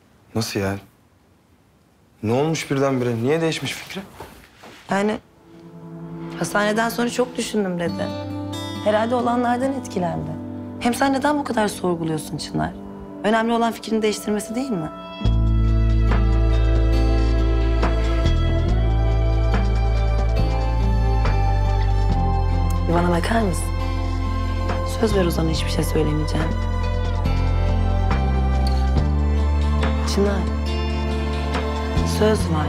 Nasıl yani? Ne olmuş birdenbire? Niye değişmiş fikri? Yani Hastaneden sonra çok düşündüm dedi. Herhalde olanlardan etkilendi. Hem sen neden bu kadar sorguluyorsun Çınar? Önemli olan fikrini değiştirmesi değil mi? Bir bana bakar mısın? Söz ver Ozan'a hiçbir şey söylemeyeceğim. Çınar. Söz var.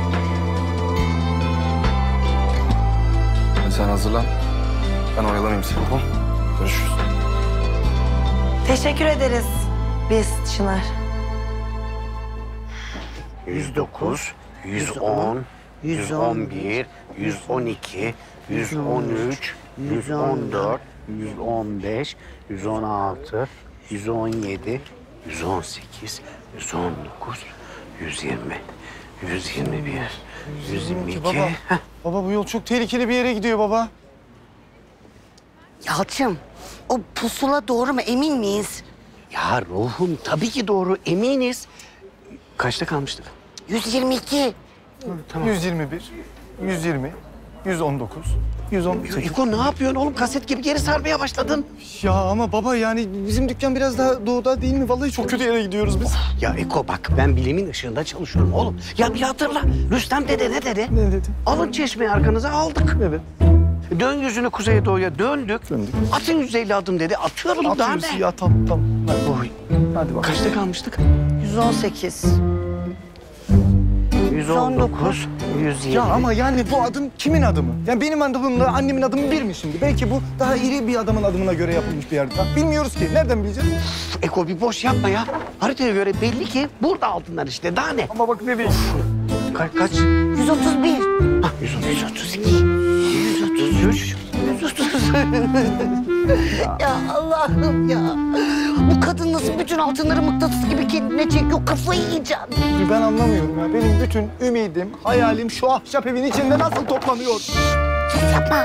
Hadi sen hazırlan. Ben oyalamayayım seni, tamam? Görüşürüz. Teşekkür ederiz biz Çınar. yüz dokuz, yüz on, yüz on bir, yüz on iki, yüz on üç, yüz on dört, yüz on beş, yüz on altı, yüz on yedi, yüz on sekiz, yüz on dokuz, yüz yirmi, yüz yirmi bir, yüz yirmi iki. Baba, baba bu yol çok tehlikeli bir yere gidiyor baba. Yalçın, o pusula doğru mu emin miyiz? Ya ruhum tabii ki doğru eminiz. Kaçta kalmıştık? yüz yirmi iki. Tamam. yüz yirmi bir, yüz yirmi, yüz on dokuz, yüz on sekiz. İko ne yapıyorsun oğlum? Kaset gibi geri sarmaya başladın. Ya ama baba yani bizim dükkan biraz daha doğuda değil mi? Vallahi çok kötü yere gidiyoruz biz. Ya Eko bak ben bilimin ışığında çalışıyorum oğlum. Ya bir hatırla. Rüstem dede ne dedi? Ne dedi? Alın çeşmeyi arkanıza aldık. Evet. Dön yüzünü kuzeye doğuya döndük. Döndük. Atın yüz elli adım dedi. Atıyorum daha Atıyoruz ne? ya tamam tamam. Hadi, Oy. hadi bakalım. Kaçta kalmıştık? yüz on sekiz. yüz on dokuz, yüz yirmi. Ya ama yani bu adım kimin adımı? Yani benim adımımla annemin adımı bir mi şimdi? Belki bu daha iri bir adamın adımına göre yapılmış bir yerde. Bilmiyoruz ki. Nereden bileceğiz? Eko bir boş yapma ya. Haritaya göre belli ki burada altınlar işte. Daha ne? Ama bak nereye? Ka kaç? yüz otuz bir. Ha, yüz otuz, yüz otuz iki, yüz otuz üç, yüz otuz. Ya Allah'ım ya. Bu kadın nasıl bütün altınları mıknatıs gibi kendine çekiyor? Kafayı yiyeceğim. Ben anlamıyorum ya. Benim bütün ümidim, hayalim şu ahşap evin içinde nasıl toplanıyor? Ses yapma.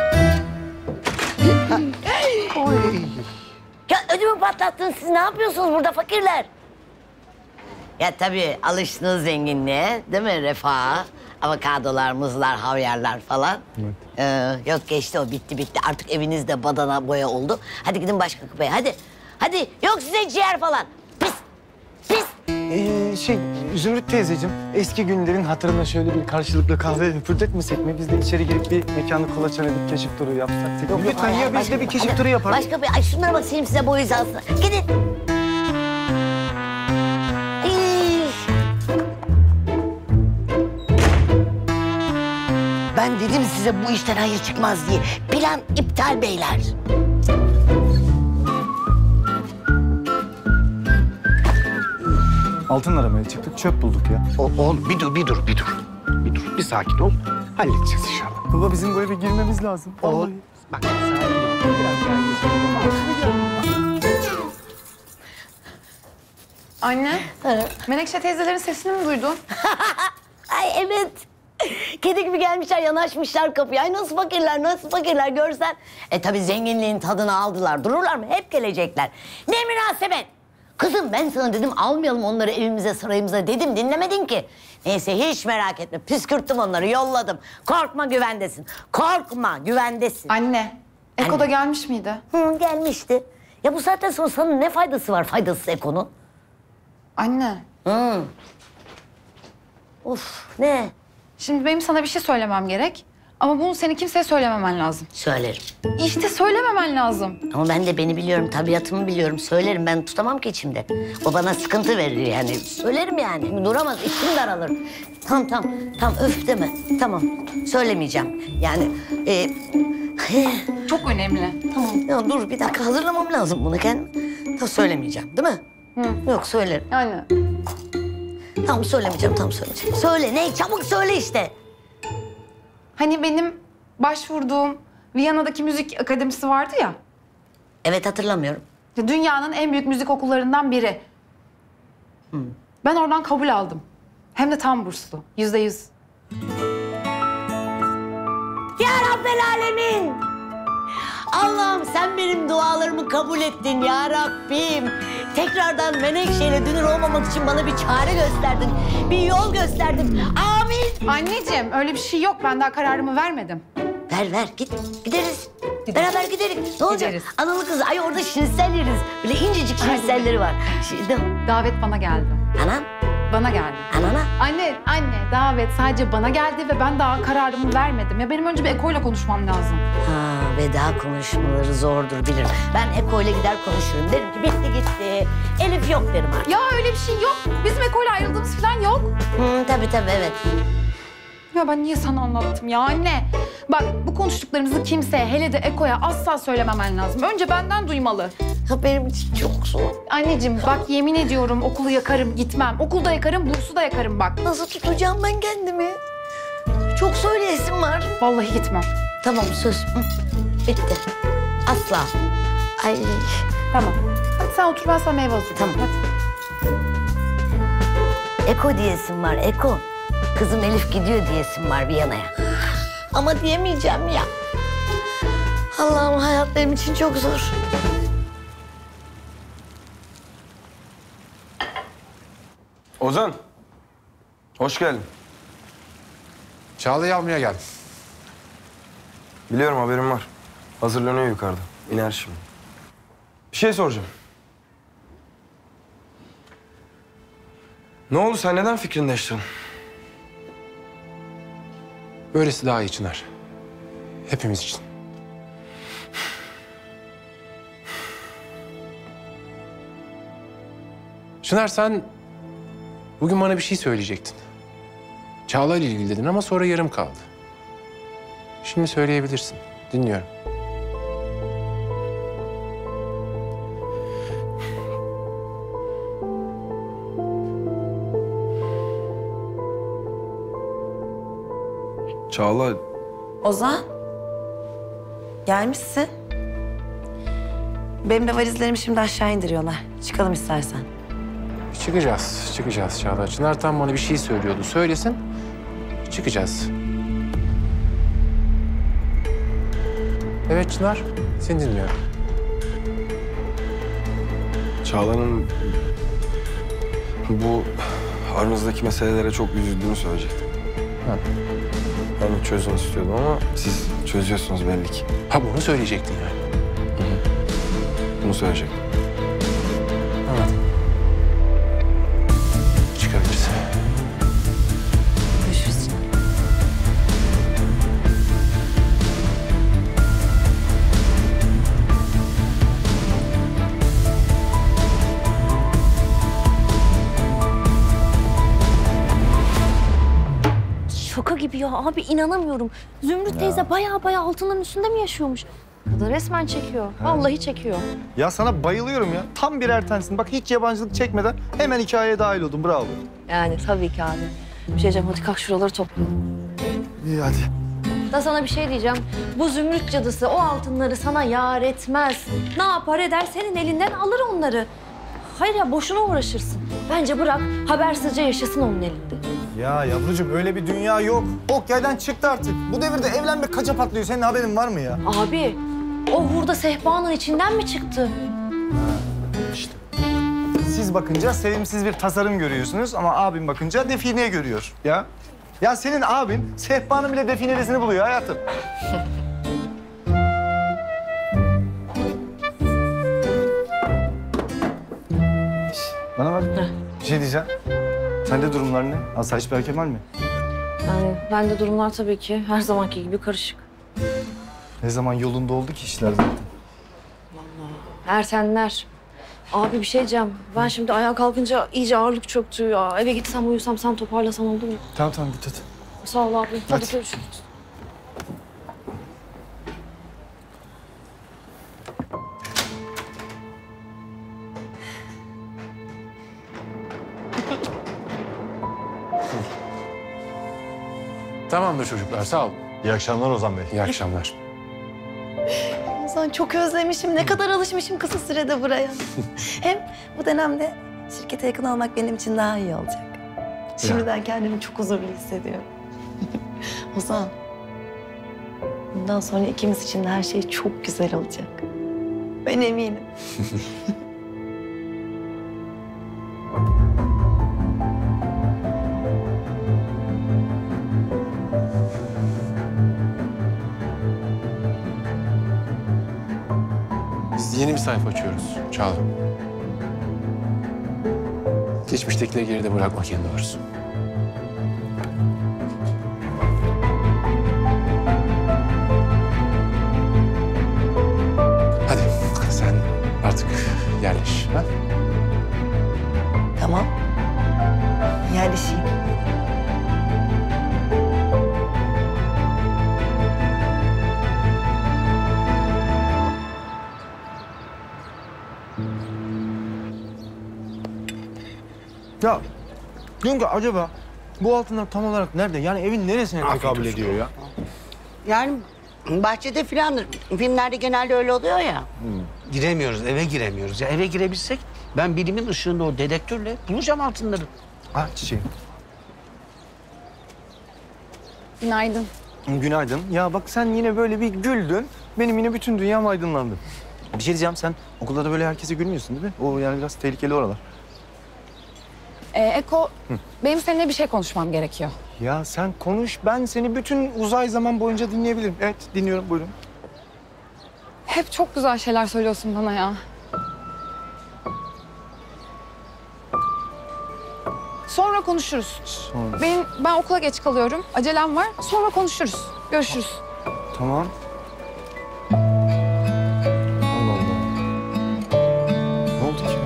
Oy. Ya ödümü patlattın. Siz ne yapıyorsunuz burada fakirler? Ya tabii alıştınız zenginliğe, değil mi? Refaha. Avokadolar, muzlar, havyarlar falan. Evet. Ee, yok geçti o, bitti bitti. Artık evinizde badana boya oldu. Hadi gidin başka kupaya, hadi. Hadi, yok size ciğer falan. Pis, pis. Ee, şey, Zümrüt teyzeciğim, eski günlerin hatırına şöyle bir karşılıklı kahve höpürdetmesek mi? Biz de içeri girip bir mekanı kolaçan edip keşif turu yapsak. Yok, lütfen ya, biz de bir keşif hadi, turu yapalım. Başka bir, ay şunlara bak senin size boyu hizasına. Gidin. Ben dedim size bu işten hayır çıkmaz diye. Plan iptal beyler. Altın aramaya çıktık, çöp bulduk ya. O, oğlum bir dur, bir dur, bir dur. Bir dur, bir sakin ol. Halledeceğiz inşallah. Baba bizim bu eve girmemiz lazım. Oğlum, bak sakin ol. Biraz gel. Anne, Menekşe teyzelerin sesini mi duydun? Ay evet. Kedi gibi gelmişler, yanaşmışlar kapıya. Ay nasıl fakirler, nasıl fakirler görsen. E tabii zenginliğin tadını aldılar. Dururlar mı? Hep gelecekler. Ne münasebet. Kızım ben sana dedim almayalım onları evimize, sarayımıza dedim. Dinlemedin ki. Neyse hiç merak etme. Püskürttüm onları, yolladım. Korkma güvendesin. Korkma güvendesin. Anne, Eko Anne. da gelmiş miydi? Hı, gelmişti. Ya bu saatten sonra sana ne faydası var faydasız Eko'nun? Anne. Hı. Of ne? Şimdi benim sana bir şey söylemem gerek. Ama bunu seni kimseye söylememen lazım. Söylerim. İşte söylememen lazım. Ama ben de beni biliyorum, tabiatımı biliyorum. Söylerim, ben tutamam ki içimde. O bana sıkıntı verir yani. Söylerim yani. Duramaz, içim daralır. Tamam, tamam. Tamam, öf deme. Tamam, söylemeyeceğim. Yani... E... Çok önemli. Tamam, ya dur bir dakika. Hazırlamam lazım bunu kendime. Tamam, söylemeyeceğim, değil mi? Hı. Yok, söylerim. Anne. Tamam, söylemeyeceğim, tamam söylemeyeceğim. Söyle, ne? Çabuk söyle işte. Hani benim başvurduğum Viyana'daki müzik akademisi vardı ya. Evet, hatırlamıyorum. Dünyanın en büyük müzik okullarından biri. Hı. Ben oradan kabul aldım. Hem de tam burslu. Yüzde yüz. Ya Rabbel Alemin! Allah'ım sen benim dualarımı kabul ettin ya Rabbim. Tekrardan Menekşe'yle dünür olmamak için bana bir çare gösterdin. Bir yol gösterdin. Amin. Anneciğim öyle bir şey yok. Ben daha kararımı vermedim. Ver ver git. Gideriz. Beraber gidelim. Ne olacak? Analı kız. Ay orada şinisel yeriz. Böyle incecik şiniselleri var. Şimdi... Davet bana geldi. Anam? Bana geldi. Anana? Anne, anne davet sadece bana geldi ve ben daha kararımı vermedim. Ya benim önce bir Eko'yla konuşmam lazım. Ha, veda konuşmaları zordur bilirim. Ben Eko'yla gider konuşurum. Derim ki bitti gitti. Elif yok derim artık. Ya öyle bir şey yok. Bizim Eko'yla ayrıldığımız falan yok. Hı, tabii tabii evet. Ya ben niye sana anlattım ya anne? Bak bu konuştuklarımızı kimseye, hele de Eko'ya asla söylememen lazım. Önce benden duymalı. Ya benim için çok zor. Anneciğim bak yemin ediyorum okulu yakarım gitmem. Okulu da yakarım, bursu da yakarım bak. Nasıl tutacağım ben kendimi? Çok söyleyesim var. Vallahi gitmem. Tamam söz. Hı. Bitti. Asla. Ay. Tamam. Hadi sen otur ben sana meyve hazırlayayım. Tamam. Hadi. Eko diyesim var Eko. Kızım Elif gidiyor diyesim var Viyana'ya. Ama diyemeyeceğim ya. Allah'ım hayat benim için çok zor. Ozan. Hoş geldin. Çağla'yı almaya geldim. Biliyorum haberim var. Hazırlanıyor yukarıda. İner şimdi. Bir şey soracağım. Ne oldu sen neden fikrini değiştirdin? Böylesi daha iyi Çınar. Hepimiz için. Çınar sen bugün bana bir şey söyleyecektin. Çağla ile ilgili dedin ama sonra yarım kaldı. Şimdi söyleyebilirsin. Dinliyorum. Çağla. Ozan. Gelmişsin. Benim de valizlerimi şimdi aşağı indiriyorlar. Çıkalım istersen. Çıkacağız, çıkacağız Çağla. Çınar tam bana bir şey söylüyordu. Söylesin, çıkacağız. Evet Çınar, seni dinliyorum. Çağla'nın bu aranızdaki meselelere çok üzüldüğünü söyleyecektim. Ha. Ben çözün istiyordum ama siz çözüyorsunuz belli ki. Ha bunu söyleyecektin yani. Hı hı. Bunu söyleyecektim. Evet. Çıkabiliriz. Görüşürüz. Şaka gibi ya abi inanamıyorum. Zümrüt teyze baya baya altınların üstünde mi yaşıyormuş? O da resmen çekiyor. Vallahi çekiyor. Ya sana bayılıyorum ya. Tam bir Ertensin. Bak hiç yabancılık çekmeden hemen hikayeye dahil oldun. Bravo. Yani tabii ki abi. Bir şey diyeceğim hadi kalk şuraları topla. İyi hadi. Da sana bir şey diyeceğim. Bu Zümrüt cadısı o altınları sana yar etmez. Ne yapar eder senin elinden alır onları. Hayır ya boşuna uğraşırsın. Bence bırak habersizce yaşasın onun elinde. Ya yavrucuğum öyle bir dünya yok. Ok yaydan çıktı artık. Bu devirde evlenmek kaça patlıyor? Senin haberin var mı ya? Abi o hurda sehpanın içinden mi çıktı? İşte. Siz bakınca sevimsiz bir tasarım görüyorsunuz ama abim bakınca define görüyor ya. Ya senin abin sehpanın bile definesini buluyor hayatım. Şş, bana bak. Bir şey diyeceğim. Sende durumlar ne? Asayiş Berk Kemal mi? Yani bende durumlar tabii ki her zamanki gibi karışık. Ne zaman yolunda oldu ki işler zaten? Ertenler. Abi bir şey diyeceğim. Ben şimdi ayağa kalkınca iyice ağırlık çöktü ya. Eve gitsem uyusam sen toparlasan oldu mu? Tamam tamam git hadi. Sağ ol abi. Hadi, Hadi. görüşürüz. Tamamdır çocuklar, sağ olun. İyi akşamlar Ozan Bey. İyi akşamlar. Ozan çok özlemişim. Ne kadar alışmışım kısa sürede buraya. Hem bu dönemde şirkete yakın olmak benim için daha iyi olacak. Şimdiden kendimi çok huzurlu hissediyorum. Ozan, bundan sonra ikimiz için de her şey çok güzel olacak. Ben eminim. Yeni bir sayfa açıyoruz Çağla. Geçmiştekileri geride bırakmak en doğrusu. Hadi sen artık yerleş. Ha? Tamam. Yerleşeyim. Ya diyorum ki acaba bu altınlar tam olarak nerede? Yani evin neresine tekabül ediyor ya? Yani bahçede filandır. Filmlerde genelde öyle oluyor ya. Giremiyoruz, eve giremiyoruz. Ya eve girebilsek ben bilimin ışığında o dedektörle bulacağım altınları. Ah çiçeğim. Günaydın. Günaydın. Ya bak sen yine böyle bir güldün. Benim yine bütün dünyam aydınlandı. Bir şey diyeceğim, sen okulda da böyle herkese gülmüyorsun değil mi? O yani biraz tehlikeli oralar. Ee, Eko, benim seninle bir şey konuşmam gerekiyor. Ya sen konuş, ben seni bütün uzay zaman boyunca dinleyebilirim. Evet, dinliyorum, buyurun. Hep çok güzel şeyler söylüyorsun bana ya. Sonra konuşuruz. Sonra. Benim, ben okula geç kalıyorum. Acelem var. Sonra konuşuruz. Görüşürüz. Tamam. Allah Allah. Ne oldu ki?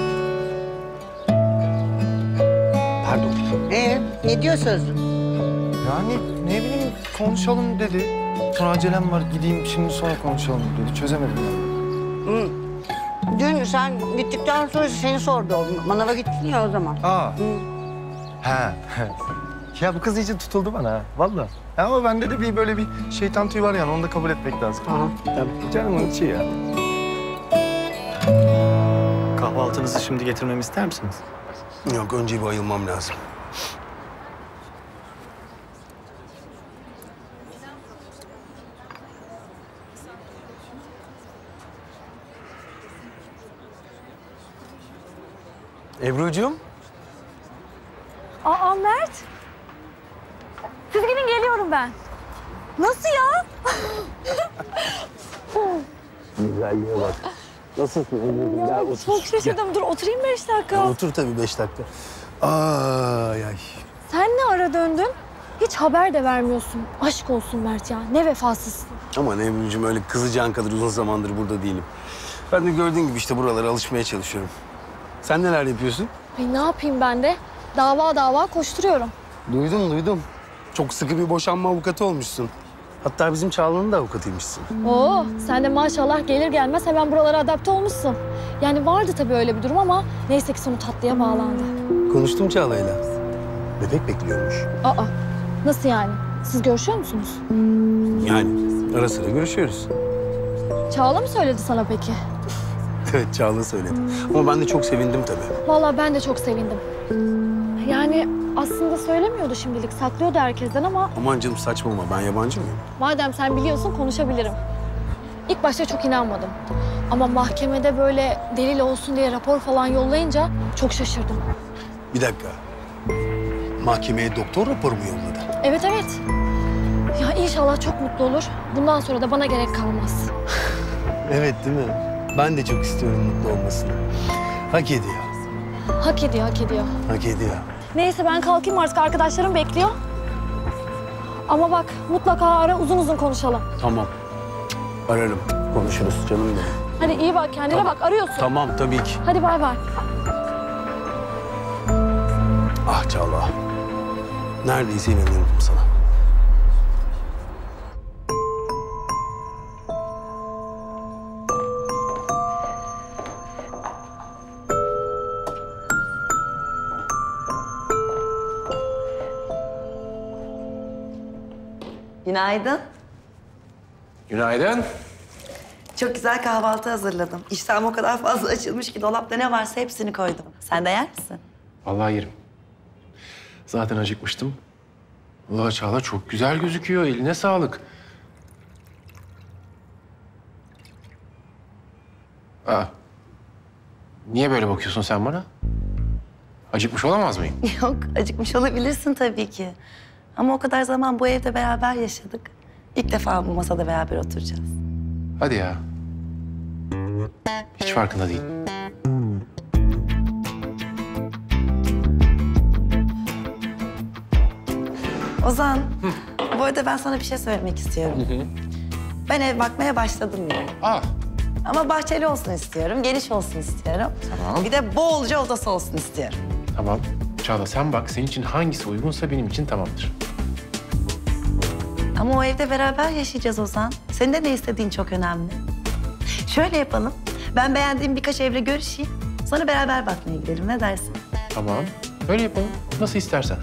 Pardon. Ee, ne diyor sözlü? Yani ne bileyim konuşalım dedi. Sonra acelem var, gideyim şimdi sonra konuşalım dedi. Çözemedim ben. Hı. Dün sen gittikten sonra seni sordu oğlum. Manava gittin ya o zaman. Aa. He. Ya bu kız iyice tutuldu bana ha. Vallahi. Ama bende de bir böyle bir şeytan tüyü var yani. Onu da kabul etmek lazım. Aha. Tabii. Canımın içi ya. Kahvaltınızı şimdi getirmemi ister misiniz? Yok, önce bir ayılmam lazım. Ebru'cuğum. Aa Mert. Siz gidin geliyorum ben. Nasıl ya? Güzelliğe bak. Nasılsın Ebru'cuğum? Gel otur. Çok şaşırdım. Dur oturayım beş dakika. Gel, otur tabii beş dakika. Ay ay. Sen ne ara döndün? Hiç haber de vermiyorsun. Aşk olsun Mert ya. Ne vefasızsın. Aman Ebru'cuğum, öyle kızacağın kadar uzun zamandır burada değilim. Ben de gördüğün gibi işte buralara alışmaya çalışıyorum. Sen neler yapıyorsun? Ay ne yapayım ben de? Dava dava koşturuyorum. Duydum duydum. Çok sıkı bir boşanma avukatı olmuşsun. Hatta bizim Çağla'nın da avukatıymışsın. Oo, sen de maşallah gelir gelmez hemen buralara adapte olmuşsun. Yani vardı tabii öyle bir durum ama neyse ki sonu tatlıya bağlandı. Konuştum Çağla'yla. Bebek bekliyormuş. Aa, nasıl yani? Siz görüşüyor musunuz? Yani ara sıra görüşüyoruz. Çağla mı söyledi sana peki? Evet, Çağla söyledi. Ama ben de çok sevindim tabii. Vallahi ben de çok sevindim. Yani aslında söylemiyordu şimdilik, saklıyordu herkesten ama Aman canım saçmalama, ben yabancı mıyım? madem sen biliyorsun konuşabilirim. İlk başta çok inanmadım. Ama mahkemede böyle delil olsun diye rapor falan yollayınca çok şaşırdım. Bir dakika. Mahkemeye doktor raporu mu yolladı? Evet evet. Ya inşallah çok mutlu olur. Bundan sonra da bana gerek kalmaz. Evet değil mi? Ben de çok istiyorum mutlu olmasını. Hak ediyor. Hak ediyor, hak ediyor. Hak ediyor. Neyse ben kalkayım artık, arkadaşlarım bekliyor. Ama bak mutlaka ara, uzun uzun konuşalım. Tamam. Ararım. Konuşuruz canım benim. Hadi iyi bak kendine, Tamam. bak arıyorsun. Tamam tabii ki. Hadi bay bay. Ah Çağla. Neredeyse inanırdım sana. Günaydın. Günaydın. Çok güzel kahvaltı hazırladım. İştahım o kadar fazla açılmış ki dolapta ne varsa hepsini koydum. Sen de yer misin? Vallahi yerim. Zaten acıkmıştım. Allah Çağla çok güzel gözüküyor. Eline sağlık. Aa. Niye böyle bakıyorsun sen bana? Acıkmış olamaz mıyım? Yok, acıkmış olabilirsin tabii ki. Ama o kadar zaman bu evde beraber yaşadık. İlk defa bu masada beraber oturacağız. Hadi ya. Hiç farkında değil. Ozan, bu arada ben sana bir şey söylemek istiyorum. Ben ev bakmaya başladım yani. Ah. Ama bahçeli olsun istiyorum, geniş olsun istiyorum. Tamam. Bir de bolca odası olsun istiyorum. Tamam. Çağla sen bak, senin için hangisi uygunsa benim için tamamdır. Ama o evde beraber yaşayacağız Ozan. Senin de ne istediğin çok önemli. Şöyle yapalım, ben beğendiğim birkaç evle görüşeyim. Sonra beraber bakmaya gidelim, ne dersin? Tamam. Öyle yapalım. Nasıl istersen.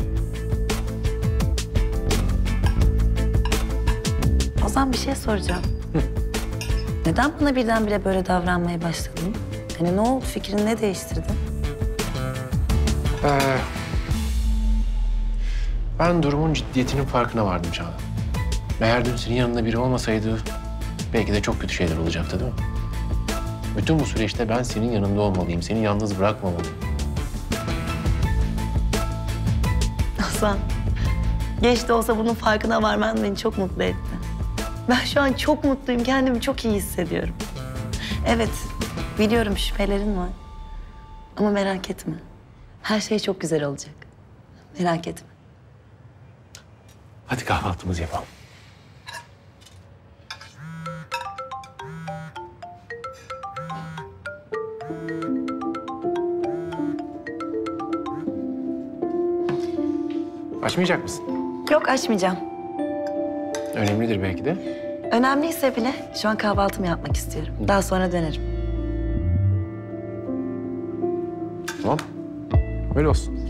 Ozan, bir şey soracağım. Neden bana birdenbire böyle davranmaya başladın? Hani ne oldu, fikrini ne değiştirdin? Ee, ben durumun ciddiyetinin farkına vardım Çağla. Meğer dün senin yanında biri olmasaydı belki de çok kötü şeyler olacaktı değil mi? Bütün bu süreçte ben senin yanında olmalıyım, seni yalnız bırakmamalıyım. Ozan, geç de olsa bunun farkına varman beni çok mutlu etti. Ben şu an çok mutluyum, kendimi çok iyi hissediyorum. Evet, biliyorum şüphelerin var. Ama merak etme. Her şey çok güzel olacak. Merak etme. Hadi kahvaltımızı yapalım. Açmayacak mısın? Yok, açmayacağım. Önemlidir belki de. Önemliyse bile şu an kahvaltımı yapmak istiyorum. Daha sonra dönerim. Tamam. Böyle olsun.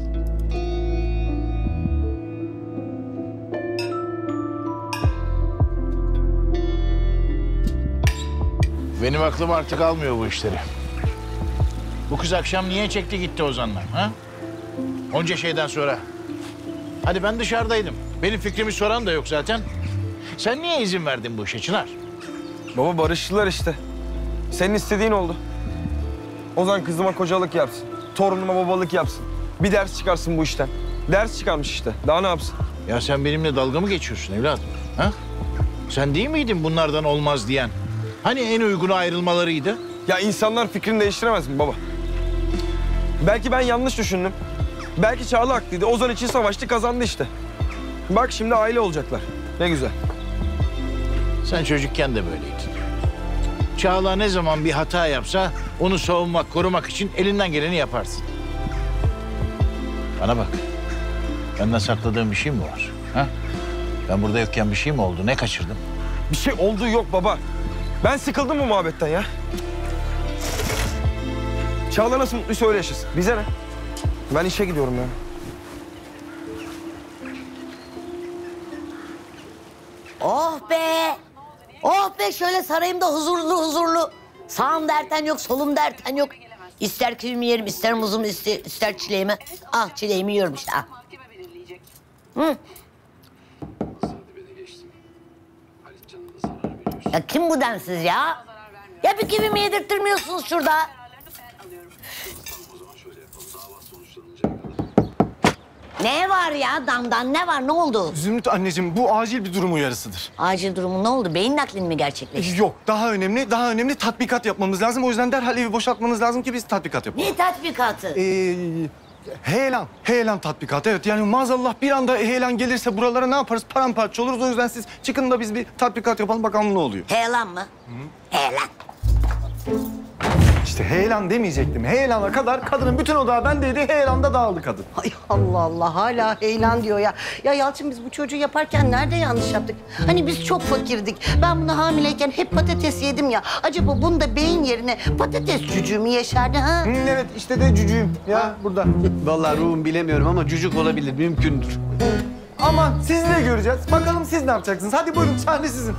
Benim aklım artık almıyor bu işleri. Bu kız akşam niye çekti gitti Ozan'la? Ha? Onca şeyden sonra. Hadi ben dışarıdaydım. Benim fikrimi soran da yok zaten. Sen niye izin verdin bu işe Çınar? Baba barıştılar işte. Senin istediğin oldu. Ozan kızıma kocalık yapsın. Torunuma babalık yapsın. Bir ders çıkarsın bu işten. Ders çıkarmış işte. Daha ne yapsın? Ya sen benimle dalga mı geçiyorsun evladım? Ha? Sen değil miydin bunlardan olmaz diyen? Hani en uygunu ayrılmalarıydı? Ya insanlar fikrini değiştiremez mi baba? Belki ben yanlış düşündüm. Belki Çağla haklıydı. Ozan için savaştı, kazandı işte. Bak şimdi aile olacaklar. Ne güzel. Sen çocukken de böyleydin. Çağla ne zaman bir hata yapsa onu savunmak, korumak için elinden geleni yaparsın. Bana bak. Benden sakladığın bir şey mi var? Ha? Ben burada yokken bir şey mi oldu? Ne kaçırdım? Bir şey olduğu yok baba. Ben sıkıldım bu muhabbetten ya. Çağla nasıl mutluysa öyle yaşasın. Bize ne? Ben işe gidiyorum ya. Oh be! Oh be, şöyle sarayımda huzurlu huzurlu. Sağım derten yok, solum derten yok. İster kivimi yerim, ister muzumu, ister, ister çileğimi. Ah, çileğimi yiyorum işte, ah. Hı. Ya kim bu densiz ya? Ya bir kivimi yedirttirmiyorsunuz şurada. Ne var ya damdan, ne var, ne oldu? Zümrüt anneciğim, bu acil bir durum uyarısıdır. Acil durumu ne oldu? Beyin naklini mi gerçekleşti? Yok, daha önemli, daha önemli tatbikat yapmamız lazım. O yüzden derhal evi boşaltmanız lazım ki biz tatbikat yapalım. Ne tatbikatı? Ee, heyelan, heyelan tatbikatı. Evet, yani maazallah bir anda heyelan gelirse buralara ne yaparız? Paramparça oluruz. O yüzden siz çıkın da biz bir tatbikat yapalım, bakalım ne oluyor. Heyelan mı? Hı. Heyelan. İşte heyelan demeyecektim. Heyelana kadar kadının bütün odağı bendeydi, heyelanda dağıldı kadın. Ay Allah Allah, hala heyelan diyor ya. Ya Yalçın, biz bu çocuğu yaparken nerede yanlış yaptık? Hani biz çok fakirdik. Ben bunu hamileyken hep patates yedim ya. Acaba bunda beyin yerine patates cücüğü mü yeşerdi ha? Hı, evet, işte de cücüğüm ya ha? Burada. Vallahi ruhum bilemiyorum ama cücük olabilir, mümkündür. Aman siz de göreceğiz. Bakalım siz ne yapacaksınız? Hadi buyurun, sahne sizin.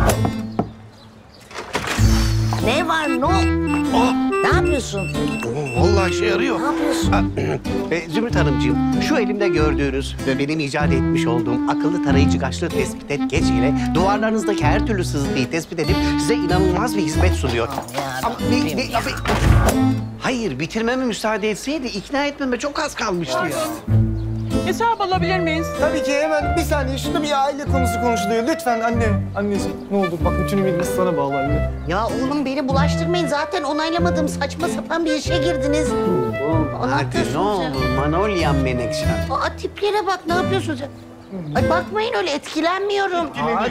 Ne var, ne? Oh. Ne yapıyorsun? Oo, vallahi işe yarıyor. Ne yapıyorsun? e, Zümrüt Hanımcığım, şu elimde gördüğünüz ve benim icat etmiş olduğum akıllı tarayıcı kaşlı tespit et geçiyle duvarlarınızdaki her türlü sızıntıyı tespit edip size inanılmaz bir hizmet sunuyor. Ama bir, bir, bir, hayır, bitirmeme müsaade etseydi ikna etmeme çok az kalmıştı ya. Hesap alabilir miyiz? Tabii ki hemen bir saniye. Şurada bir aile konusu konuşuluyor. Lütfen anne. Anneciğim ne olur bak bütün ümidimiz sana bağlı anne. Ya oğlum beni bulaştırmayın. Zaten onaylamadığım saçma sapan bir işe girdiniz. Hadi ne olur Manolya'm Menekşem. Aa tiplere bak ne yapıyorsunuz? Ay bakmayın öyle etkilenmiyorum. Ay.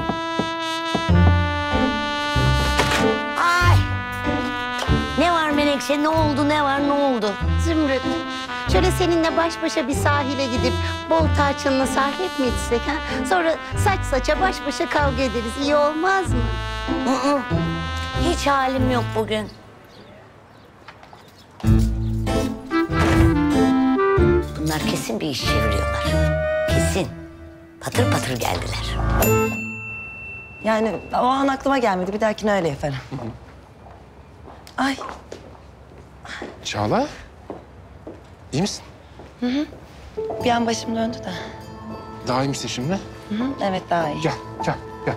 Ay! Ne var Menekşe? Ne oldu? Ne var? Ne oldu? Zümrüt, şöyle seninle baş başa bir sahile gidip bol tarçınlı sahip mi içsek ha? Sonra saç saça baş başa kavga ederiz. İyi olmaz mı? Hı hı. Hiç halim yok bugün. Bunlar kesin bir iş çeviriyorlar. Kesin. Patır patır geldiler. Yani o an aklıma gelmedi. Bir dahakine öyle yaparım. Ay. Çağla. İyi misin? Hı hı. Bir an başım döndü de. Daha iyi misin şimdi? Hı hı. Evet daha iyi. Gel, gel, gel.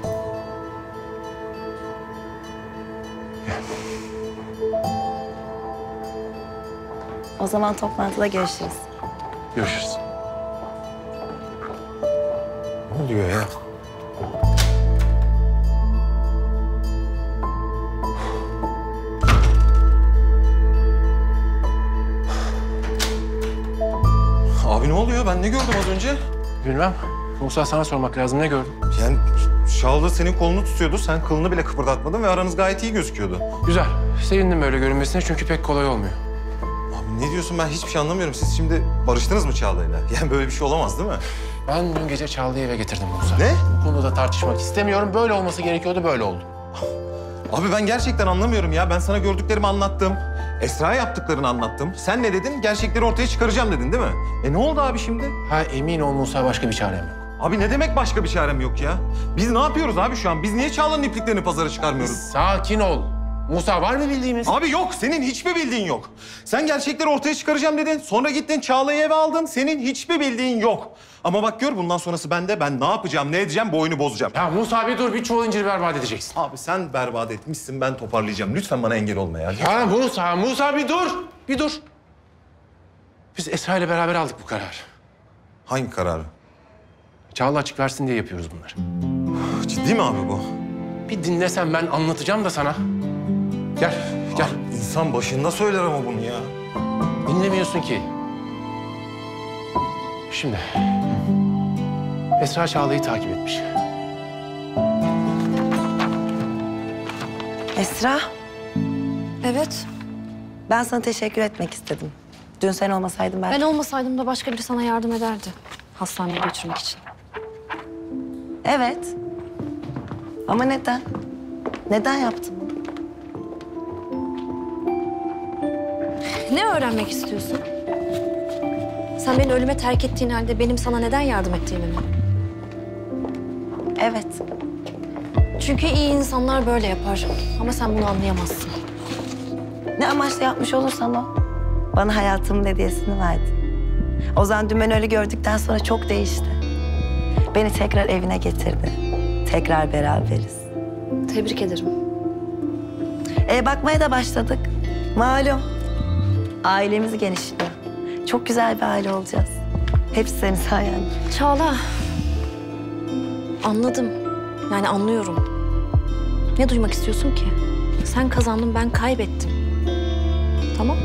O zaman toplantıda görüşürüz. Görüşürüz. Ne oluyor ya? Abi ne oluyor? Ben ne gördüm az önce? Bilmem. Musa sana sormak lazım. Ne gördün? Yani Şahlı senin kolunu tutuyordu. Sen kılını bile kıpırdatmadın ve aranız gayet iyi gözüküyordu. Güzel. Sevindim böyle görünmesine çünkü pek kolay olmuyor. Abi ne diyorsun? Ben hiçbir şey anlamıyorum. Siz şimdi barıştınız mı Çağla'yla? Yani böyle bir şey olamaz değil mi? Ben dün gece Çağla'yı eve getirdim Musa. Ne? Bu konuda tartışmak istemiyorum. Böyle olması gerekiyordu, böyle oldu. Abi ben gerçekten anlamıyorum ya. Ben sana gördüklerimi anlattım. Esra'ya yaptıklarını anlattım. Sen ne dedin? Gerçekleri ortaya çıkaracağım dedin değil mi? E ne oldu abi şimdi? Ha emin ol Musa, başka bir çarem yok. Abi ne demek başka bir çarem yok ya? Biz ne yapıyoruz abi şu an? Biz niye Çağla'nın ipliklerini pazara çıkarmıyoruz? Sakin ol. Musa var mı bildiğimiz? Abi yok. Senin hiçbir bildiğin yok. Sen gerçekleri ortaya çıkaracağım dedin. Sonra gittin Çağla'yı eve aldın. Senin hiçbir bildiğin yok. Ama bak gör bundan sonrası bende. Ben ne yapacağım, ne edeceğim bu oyunu bozacağım. Ya Musa bir dur. Bir çuval inciri berbat edeceksin. Abi sen berbat etmişsin. Ben toparlayacağım. Lütfen bana engel olma ya. Ya Musa, Musa bir dur. Bir dur. Biz Esra ile beraber aldık bu kararı. Hangi kararı? Çağla açık versin diye yapıyoruz bunları. Ciddi mi abi bu? Bir dinlesen ben anlatacağım da sana. Gel, gel. Abi, insan başında söyler ama bunu ya. Dinlemiyorsun ki. Şimdi Esra Çağla'yı takip etmiş. Esra, Evet. ben sana teşekkür etmek istedim. Dün sen olmasaydın ben... Ben olmasaydım da başka biri sana yardım ederdi. Hastaneye götürmek için. Evet. Ama neden? Neden yaptın bunu? Ne öğrenmek istiyorsun? Sen beni ölüme terk ettiğin halde benim sana neden yardım ettiğimi mi? Evet. Çünkü iyi insanlar böyle yapar. Ama sen bunu anlayamazsın. Ne amaçla yapmış olursan o. Bana hayatımın hediyesini verdin. Ozan dün beni öyle gördükten sonra çok değişti. Beni tekrar evine getirdi. Tekrar beraberiz. Tebrik ederim. E bakmaya da başladık. Malum. Ailemiz genişliyor. Çok güzel bir aile olacağız. Hepsi senin sayende. Çağla. Anladım. Yani anlıyorum. Ne duymak istiyorsun ki? Sen kazandın, ben kaybettim. Tamam.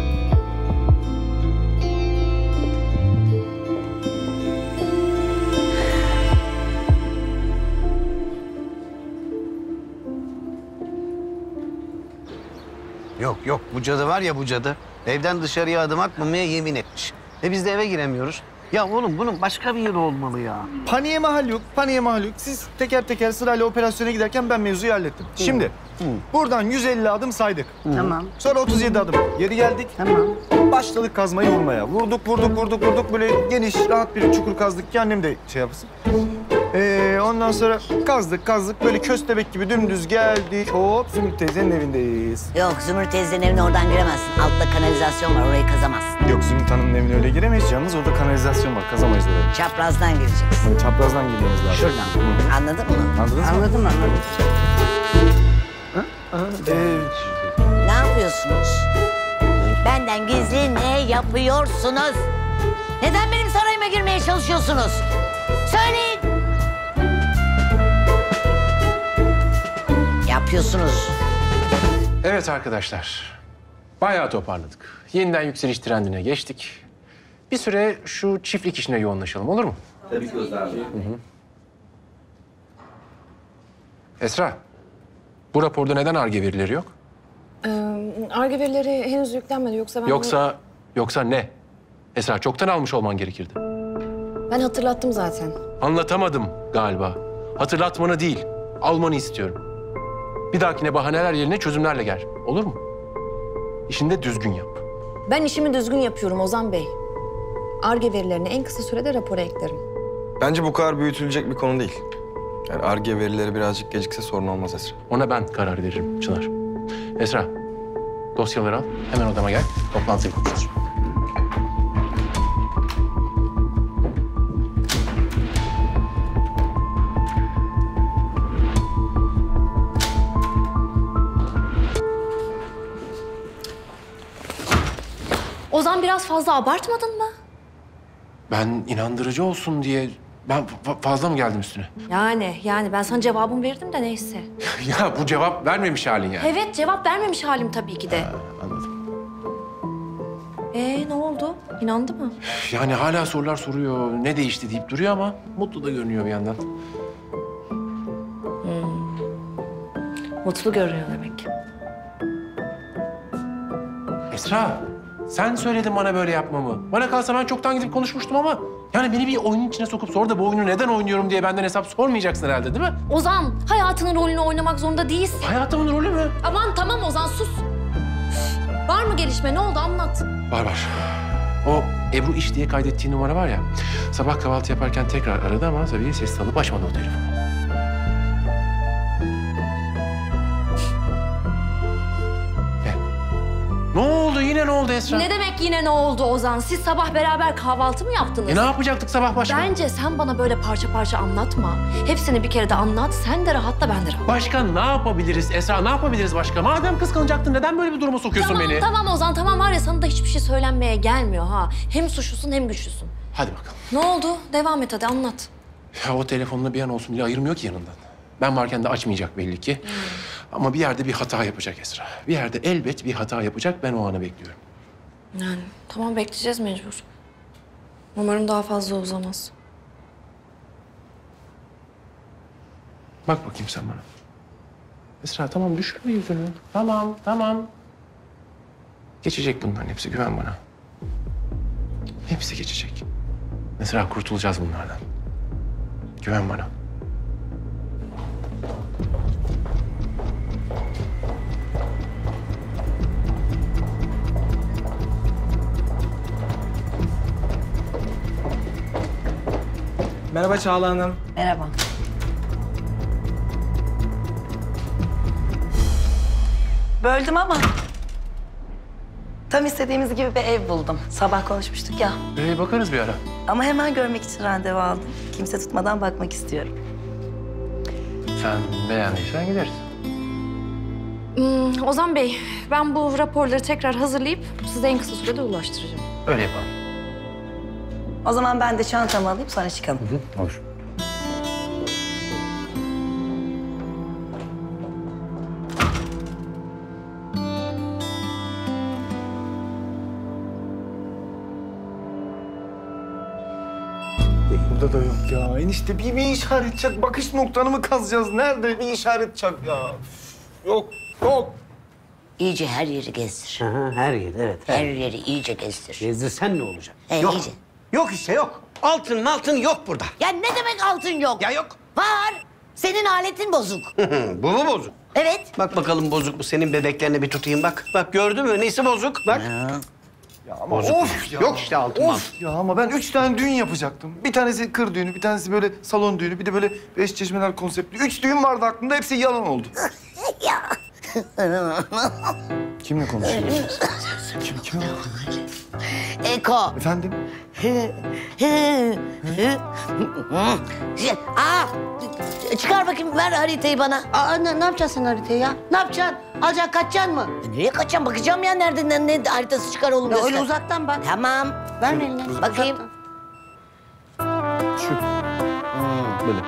Yok yok, bu cadı var ya bu cadı. Evden dışarıya adım atmamaya yemin etmiş. E biz de eve giremiyoruz. Ya oğlum bunun başka bir yeri olmalı ya. Paniğe mahal yok, paniğe mahal yok. Siz teker teker sırayla operasyona giderken ben mevzuyu hallettim. Şimdi buradan yüz elli adım saydık. Tamam. Sonra otuz yedi adım geri geldik. Tamam. Başladık kazmayı vurmaya. Vurduk, vurduk, vurduk, vurduk. Böyle geniş, rahat bir çukur kazdık ki annem de şey yapsın. Ee, ondan sonra kazdık, kazdık. Böyle köstebek gibi dümdüz geldik. Hop, Zümrüt teyzenin evindeyiz. Yok, Zümrüt teyzenin evine oradan giremezsin. Altta kanalizasyon var, orayı kazamazsın. Yok, Zümrüt Hanım'ın evine öyle giremeyiz. Yalnız orada kanalizasyon var, kazamayız orayı. Çaprazdan gireceksin. Çaprazdan girmemiz lazım. Şuradan. Anladın mı? Anladınız mı? Anladım anladım. Ee, Ne yapıyorsunuz? Benden gizli ne yapıyorsunuz? Neden benim sarayıma oyunuma girmeye çalışıyorsunuz? Söyleyin. Yapıyorsunuz. Evet arkadaşlar. Bayağı toparladık. Yeniden yükseliş trendine geçtik. Bir süre şu çiftlik işine yoğunlaşalım, olur mu? Tabii ki Özer Bey. Hı hı. Esra, bu raporda neden Ar-Ge verileri yok? Ee, Ar-Ge verileri henüz yüklenmedi. Yoksa ben... Yoksa, yoksa ne? Esra, çoktan almış olman gerekirdi. Ben hatırlattım zaten. Anlatamadım galiba. Hatırlatmanı değil, almanı istiyorum. Bir dahakine bahaneler yerine çözümlerle gel. Olur mu? İşini de düzgün yap. Ben işimi düzgün yapıyorum Ozan Bey. Ar-Ge verilerini en kısa sürede rapora eklerim. Bence bu kadar büyütülecek bir konu değil. Yani Ar-Ge verileri birazcık gecikse sorun olmaz Esra. Ona ben karar veririm Çınar. Esra, dosyaları al. Hemen odama gel. Toplantıyı konuşuruz. Ozan biraz fazla abartmadın mı? Ben inandırıcı olsun diye... Ben fa- fazla mı geldim üstüne? Yani, yani ben sana cevabımı verdim de neyse. Ya bu cevap vermemiş halin yani. Evet, cevap vermemiş halim tabii ki de. Ha, anladım. Ee, ne oldu? İnandı mı? Yani hala sorular soruyor, ne değişti deyip duruyor ama mutlu da görünüyor bir yandan. Hmm. Mutlu görünüyor demek. Esra, sen söyledin bana böyle yapmamı. Bana kalsa ben çoktan gidip konuşmuştum ama... Yani beni bir oyunun içine sokup sonra da bu oyunu neden oynuyorum diye benden hesap sormayacaksın herhalde, değil mi? Ozan, hayatının rolünü oynamak zorunda değilsin. Hayatımın rolü mü? Aman tamam Ozan, sus. Var mı gelişme? Ne oldu? Anlat. Var var. O Ebru İş diye kaydettiği numara var ya... Sabah kahvaltı yaparken tekrar aradı ama tabii ses alıp açmadı o telefonu. Ne oldu? Yine ne oldu Esra? Ne demek yine ne oldu Ozan? Siz sabah beraber kahvaltı mı yaptınız? E ne yapacaktık sabah başka? Bence sen bana böyle parça parça anlatma. Hepsini bir kere de anlat. Sen de rahatla, ben de rahat. Başka ne yapabiliriz Esra? Ne yapabiliriz başka? Madem kıskanacaktın neden böyle bir duruma sokuyorsun tamam, beni? Tamam Ozan, tamam var ya sana da hiçbir şey söylenmeye gelmiyor ha. Hem suçlusun hem güçlüsün. Hadi bakalım. Ne oldu? Devam et hadi, anlat. Ya o telefonunu bir an olsun bile ayırmıyor ki yanından. Ben varken de açmayacak belli ki. Hmm. Ama bir yerde bir hata yapacak Esra. Bir yerde elbet bir hata yapacak. Ben o anı bekliyorum. Yani tamam, bekleyeceğiz mecbur. Umarım daha fazla uzamaz. Bak bakayım sen bana. Esra tamam, düşürme yüzünü. Tamam, tamam. Geçecek bunların hepsi, güven bana. Hepsi geçecek. Esra, kurtulacağız bunlardan. Güven bana. Merhaba Çağla Hanım. Merhaba. Böldüm ama tam istediğimiz gibi bir ev buldum. Sabah konuşmuştuk ya. Ee, bakarız bir ara. Ama hemen görmek için randevu aldım. Kimse tutmadan bakmak istiyorum. Sen beğendiysen gideriz. Hmm, Ozan Bey, ben bu raporları tekrar hazırlayıp size en kısa sürede ulaştıracağım. Öyle yapalım. O zaman ben de çantamı alayım, sonra çıkalım. Hı hı, olur. Burada da yok ya. Enişte bir, bir işaret çak. Bakış noktanı mı kazacağız? Nerede bir işaret çak ya? Üf, yok, yok. İyice her yeri gezdir. Aha, her yer, evet. Her yeri iyice gezdir. Gezdirsen ne olacak? He, yok. iyice. Yok işte yok. Altın altın yok burada. Ya ne demek altın yok? Ya yok. Var. Senin aletin bozuk. Bu mu bozuk? Evet. Bak bakalım bozuk mu? Senin bebeklerini bir tutayım bak. Bak gördün mü? Neyse bozuk. Bak. Ya ama Bozuk. of ya. Yok işte altın Of altın. ya ama ben üç tane düğün yapacaktım. Bir tanesi kır düğünü, bir tanesi böyle salon düğünü, bir de böyle beş çeşmeler konseptli. Üç düğün vardı aklımda, hepsi yalan oldu. Ya. Kimle konuşuyorsun? Kim, kim? Eko. Efendim? Aa, çıkar bakayım, ver haritayı bana. Aa, ne, ne yapacaksın sen haritayı ya? Ne yapacaksın? Alacaksın, kaçacaksın mı? Nereye kaçacağım? Bakacağım ya nereden ne haritası çıkar oğlum. Ya göster. öyle uzaktan bak. Tamam. Ver elini. Bakayım. Uzaktan. Şu. Böyle.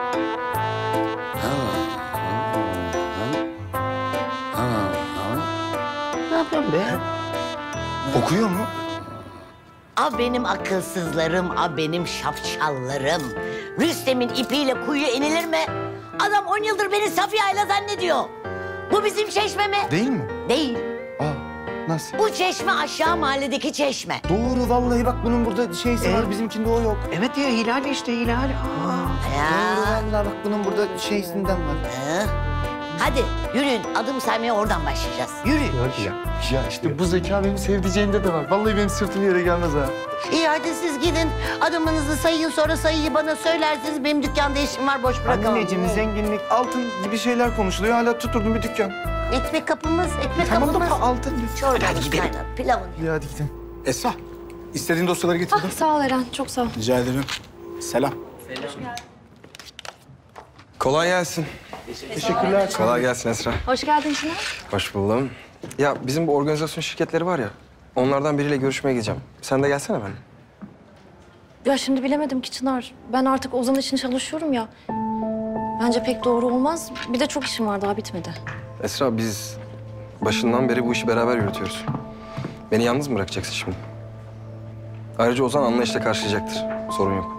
Ne yapıyorsun be? Okuyor mu? A benim akılsızlarım, a benim şapşallarım. Rüstem'in ipiyle kuyuya inilir mi? Adam on yıldır beni Safiye ile zannediyor. Bu bizim çeşme mi? Değil mi? Değil. Nasıl? Bu çeşme aşağı mahalledeki çeşme. Doğru vallahi bak bunun burada şeysi var, bizimkinde o yok. Evet ya Hilal işte Hilal. Ya. Doğru vallahi bak bunun burada şeysinden var. Hı? Hadi yürüyün, adım saymaya oradan başlayacağız. Yürü. Ya, ya işte bu zeka benim sevdiceğimde de var. Vallahi benim sırtım yere gelmez ha. İyi hadi siz gidin. Adımınızı sayın, sonra sayıyı bana söylersiniz. Benim dükkanda işim var, boş bırakamam. Anneciğim zenginlik, altın gibi şeyler konuşuluyor. Hala tutturdum bir dükkan. Ekmek kapımız, ekmek Tamam da kapımız. pa- altın. Çorbanı kaynar, pilavını. İyi hadi gidelim. Esra, istediğin dosyaları getirdim. Ah, sağ ol Eren, çok sağ ol. Rica ederim. Selam. Kolay gelsin. Teşekkürler. Kolay gelsin Esra. Hoş geldin Çınar. Hoş buldum. Ya bizim bu organizasyon şirketleri var ya, onlardan biriyle görüşmeye gideceğim. Sen de gelsene benimle. Ya şimdi bilemedim ki Çınar. Ben artık Ozan için çalışıyorum ya. Bence pek doğru olmaz. Bir de çok işim var, daha bitmedi. Esra, biz başından beri bu işi beraber yürütüyoruz. Beni yalnız mı bırakacaksın şimdi? Ayrıca Ozan anlayışla karşılayacaktır. Sorun yok.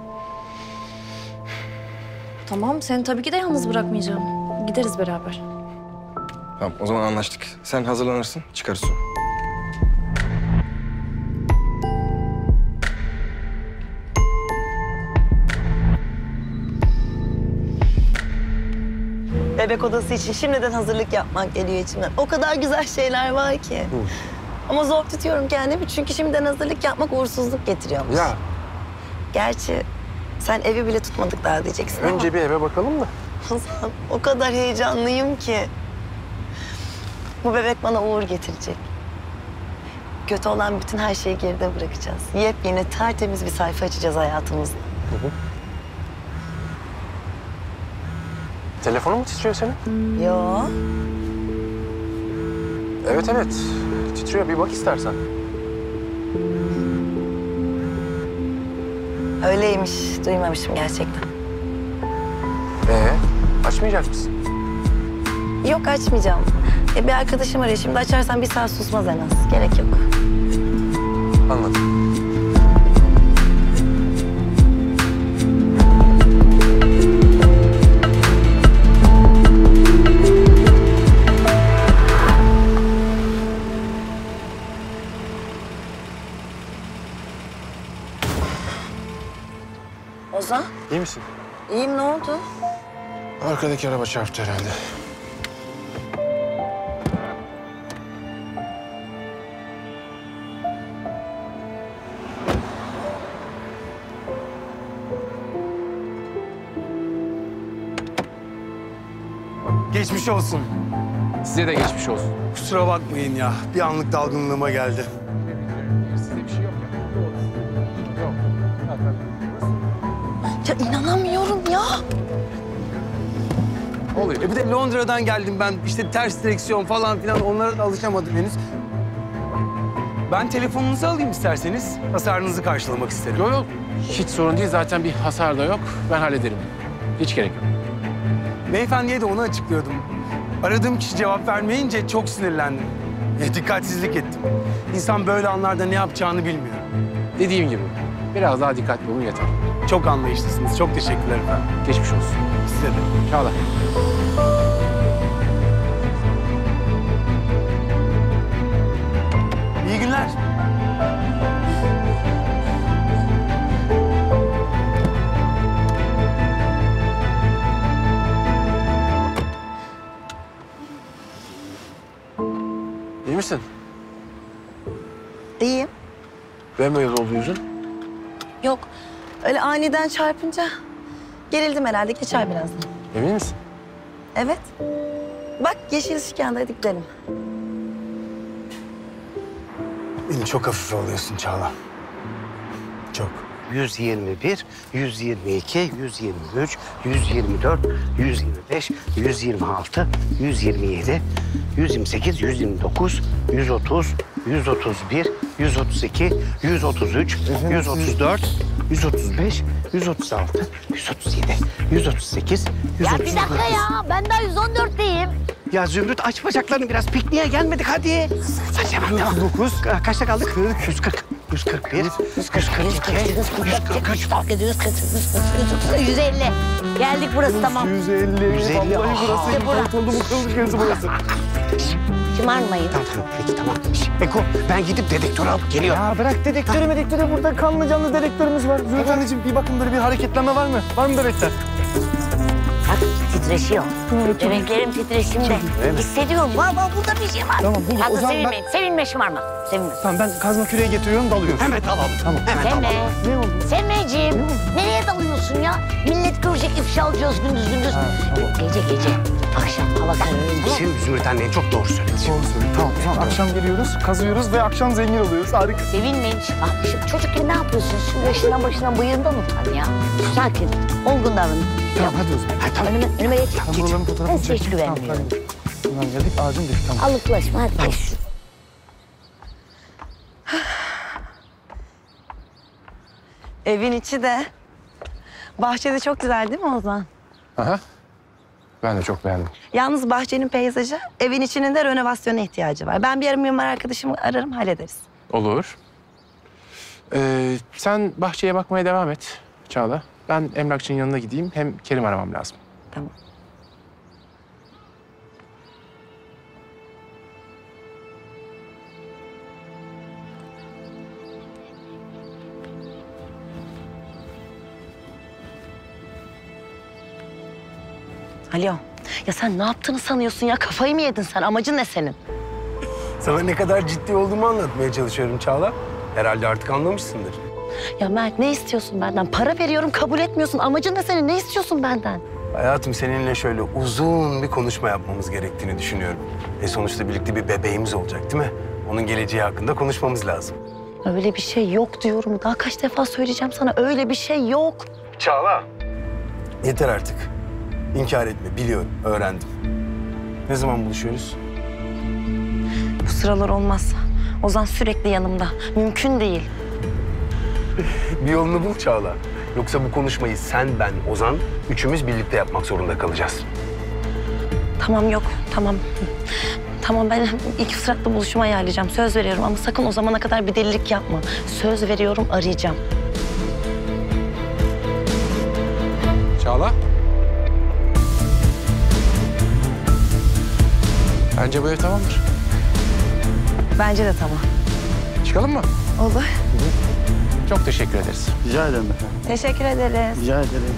Tamam, seni tabii ki de yalnız bırakmayacağım. Gideriz beraber. Tamam, o zaman anlaştık. Sen hazırlanırsın, çıkarız sonra. Bebek odası için şimdiden hazırlık yapmak geliyor içimden. O kadar güzel şeyler var ki. Ama zor tutuyorum kendimi çünkü şimdiden hazırlık yapmak uğursuzluk getiriyormuş. Ya Gerçi sen evi bile tutmadık daha diyeceksin ama. önce bir eve bakalım da. Ozan, o kadar heyecanlıyım ki. Bu bebek bana uğur getirecek. Kötü olan bütün her şeyi geride bırakacağız. Yepyeni, tertemiz bir sayfa açacağız hayatımızda. Hı hı. Telefonun mu titriyor senin? Yo. Evet evet. Titriyor. Bir bak istersen. Öyleymiş. Duymamışım gerçekten. Ee, açmayacak mısın? Yok açmayacağım. E, bir arkadaşım arıyor. Şimdi açarsan bir saat susmaz en az. Gerek yok. Anladım. Ozan, İyi misin? iyiyim. Ne oldu? Arkadaki araba çarptı herhalde. Geçmiş olsun. Size de geçmiş olsun. Kusura bakmayın ya. Bir anlık dalgınlığıma geldi. Size bir şey yok ya. Yok. Ya inanamıyorum ya. Oluyor. E bir de Londra'dan geldim ben. İşte ters direksiyon falan filan onlara da alışamadım henüz. Ben telefonunuzu alayım isterseniz. Hasarınızı karşılamak isterim. Yok yok. Hiç sorun değil. Zaten bir hasar da yok. Ben hallederim. Hiç gerek yok. Beyefendiye de onu açıklıyordum. Aradığım kişi cevap vermeyince çok sinirlendim. E, dikkatsizlik ettim. İnsan böyle anlarda ne yapacağını bilmiyor. Dediğim gibi. Biraz daha dikkatli olun yeter. Çok anlayışlısınız. Çok teşekkürler efendim. Geçmiş olsun. Size de. Çağla. İyi günler. İyi misin? İyiyim. Bembeyaz oldu yüzün. Yok. Öyle aniden çarpınca gerildim herhalde. Geçer birazdan. Emin misin? Evet. Bak yeşil ışık yandı. Hadi gidelim. Beni çok hafife alıyorsun Çağla. Çok. yüz yirmi bir, yüz yirmi iki, yüz yirmi üç, yüz yirmi dört, yüz yirmi beş, yüz yirmi altı, yüz yirmi yedi, yüz yirmi sekiz, yüz yirmi dokuz, yüz otuz, yüz otuz bir, yüz otuz iki, yüz otuz üç, yüz otuz dört, yüz otuz beş, yüz otuz altı, yüz otuz yedi, yüz otuz sekiz, yüz Ya otuz bir dokuz. dakika ya. Ben daha yüz on dörtteyim. Ya Zümrüt aç bacaklarını biraz. Pikniğe gelmedik hadi. Hadi tamam tamam. dokuz. Kaçta kaldık? kırk. yüz kırk. yüz kırk bir. yüz kırk iki. yüz kırk üç. yüz elli. Geldik burası tamam. yüz elli. yüz elli. Vallahi burası İşte bura. imparatorluğu bu kılıç gözü burası. Şımarmayın. Tamam tamam peki tamam. Şişt, Eko ben gidip dedektörü alıp geliyorum. Ya bırak dedektörü medektörü. Burada kanlı canlı dedektörümüz var. Zümrüt anneciğim bir bakın böyle bir hareketlenme var mı? Var mı bebekler? Bak titreşiyor. Bebeklerim titreşimde. Hissediyorum. Valla valla burada bir şey var. Tamam, bulduk. Haklı O zaman ben- sevinmeyin. Sevinme şımarma. Sevinme. Tamam ben kazma küreği getiriyorum dalıyorum. Hemen alalım. Tamam. Hemen Seme. alalım. Ne oldu? Semeciğim. Nereye dalıyorsun ya? Millet görecek ifşa alacağız gündüz gündüz. Gece gece. Akşam hava kararınca. Şimdi Zümrüt annen çok doğru söyledi. Doğru söylüyor. Tamam tamam. Akşam geliyoruz, kazıyoruz ve akşam zengin oluyoruz. Harika. Sevinmeyin. Bak şimdi çocukken ne yapıyorsun? Şu yaşından başından bıyığından utan ya. Sakin. Olgun davranın. Tamam hadi o zaman. Ha, tamam. Önüme, önüme geç. Ben buraların Ben fotoğrafını size hiç çekeyim. Tamam, güvenmiyorum. hadi. Buradan geldik, ağacın dik. Tamam. Alıklaşma hadi geç. Evin içi de, bahçede çok güzel değil mi Ozan? Aha. Ben de çok beğendim. Yalnız bahçenin peyzajı, evin içinin de renovasyona ihtiyacı var. Ben bir ara mimar arkadaşımı ararım, hallederiz. Olur. Ee, sen bahçeye bakmaya devam et Çağla. Ben emlakçının yanına gideyim. Hem Kerim aramam lazım. Tamam. Alo. Ya sen ne yaptığını sanıyorsun ya? Kafayı mı yedin sen? Amacın ne senin? Sana ne kadar ciddi olduğumu anlatmaya çalışıyorum Çağla. Herhalde artık anlamışsındır. Ya Mert ne istiyorsun benden? Para veriyorum, kabul etmiyorsun. Amacın ne senin? Ne istiyorsun benden? Hayatım seninle şöyle uzun bir konuşma yapmamız gerektiğini düşünüyorum. E sonuçta birlikte bir bebeğimiz olacak değil mi? Onun geleceği hakkında konuşmamız lazım. Öyle bir şey yok diyorum. Daha kaç defa söyleyeceğim sana. Öyle bir şey yok. Çağla. Yeter artık. İnkar etme, biliyorum, öğrendim. Ne zaman buluşuyoruz? Bu sıralar olmaz. Ozan sürekli yanımda. Mümkün değil. Bir yolunu bul Çağla. Yoksa bu konuşmayı sen, ben, Ozan üçümüz birlikte yapmak zorunda kalacağız. Tamam yok, tamam. Tamam ben ilk fırsatla buluşumu ayarlayacağım. Söz veriyorum ama sakın o zamana kadar bir delilik yapma. Söz veriyorum, arayacağım. Çağla. Bence bu ev tamamdır. Bence de tamam. Çıkalım mı? Olur. Çok teşekkür ederiz. Rica ederim efendim. Teşekkür ederiz. Rica ederim.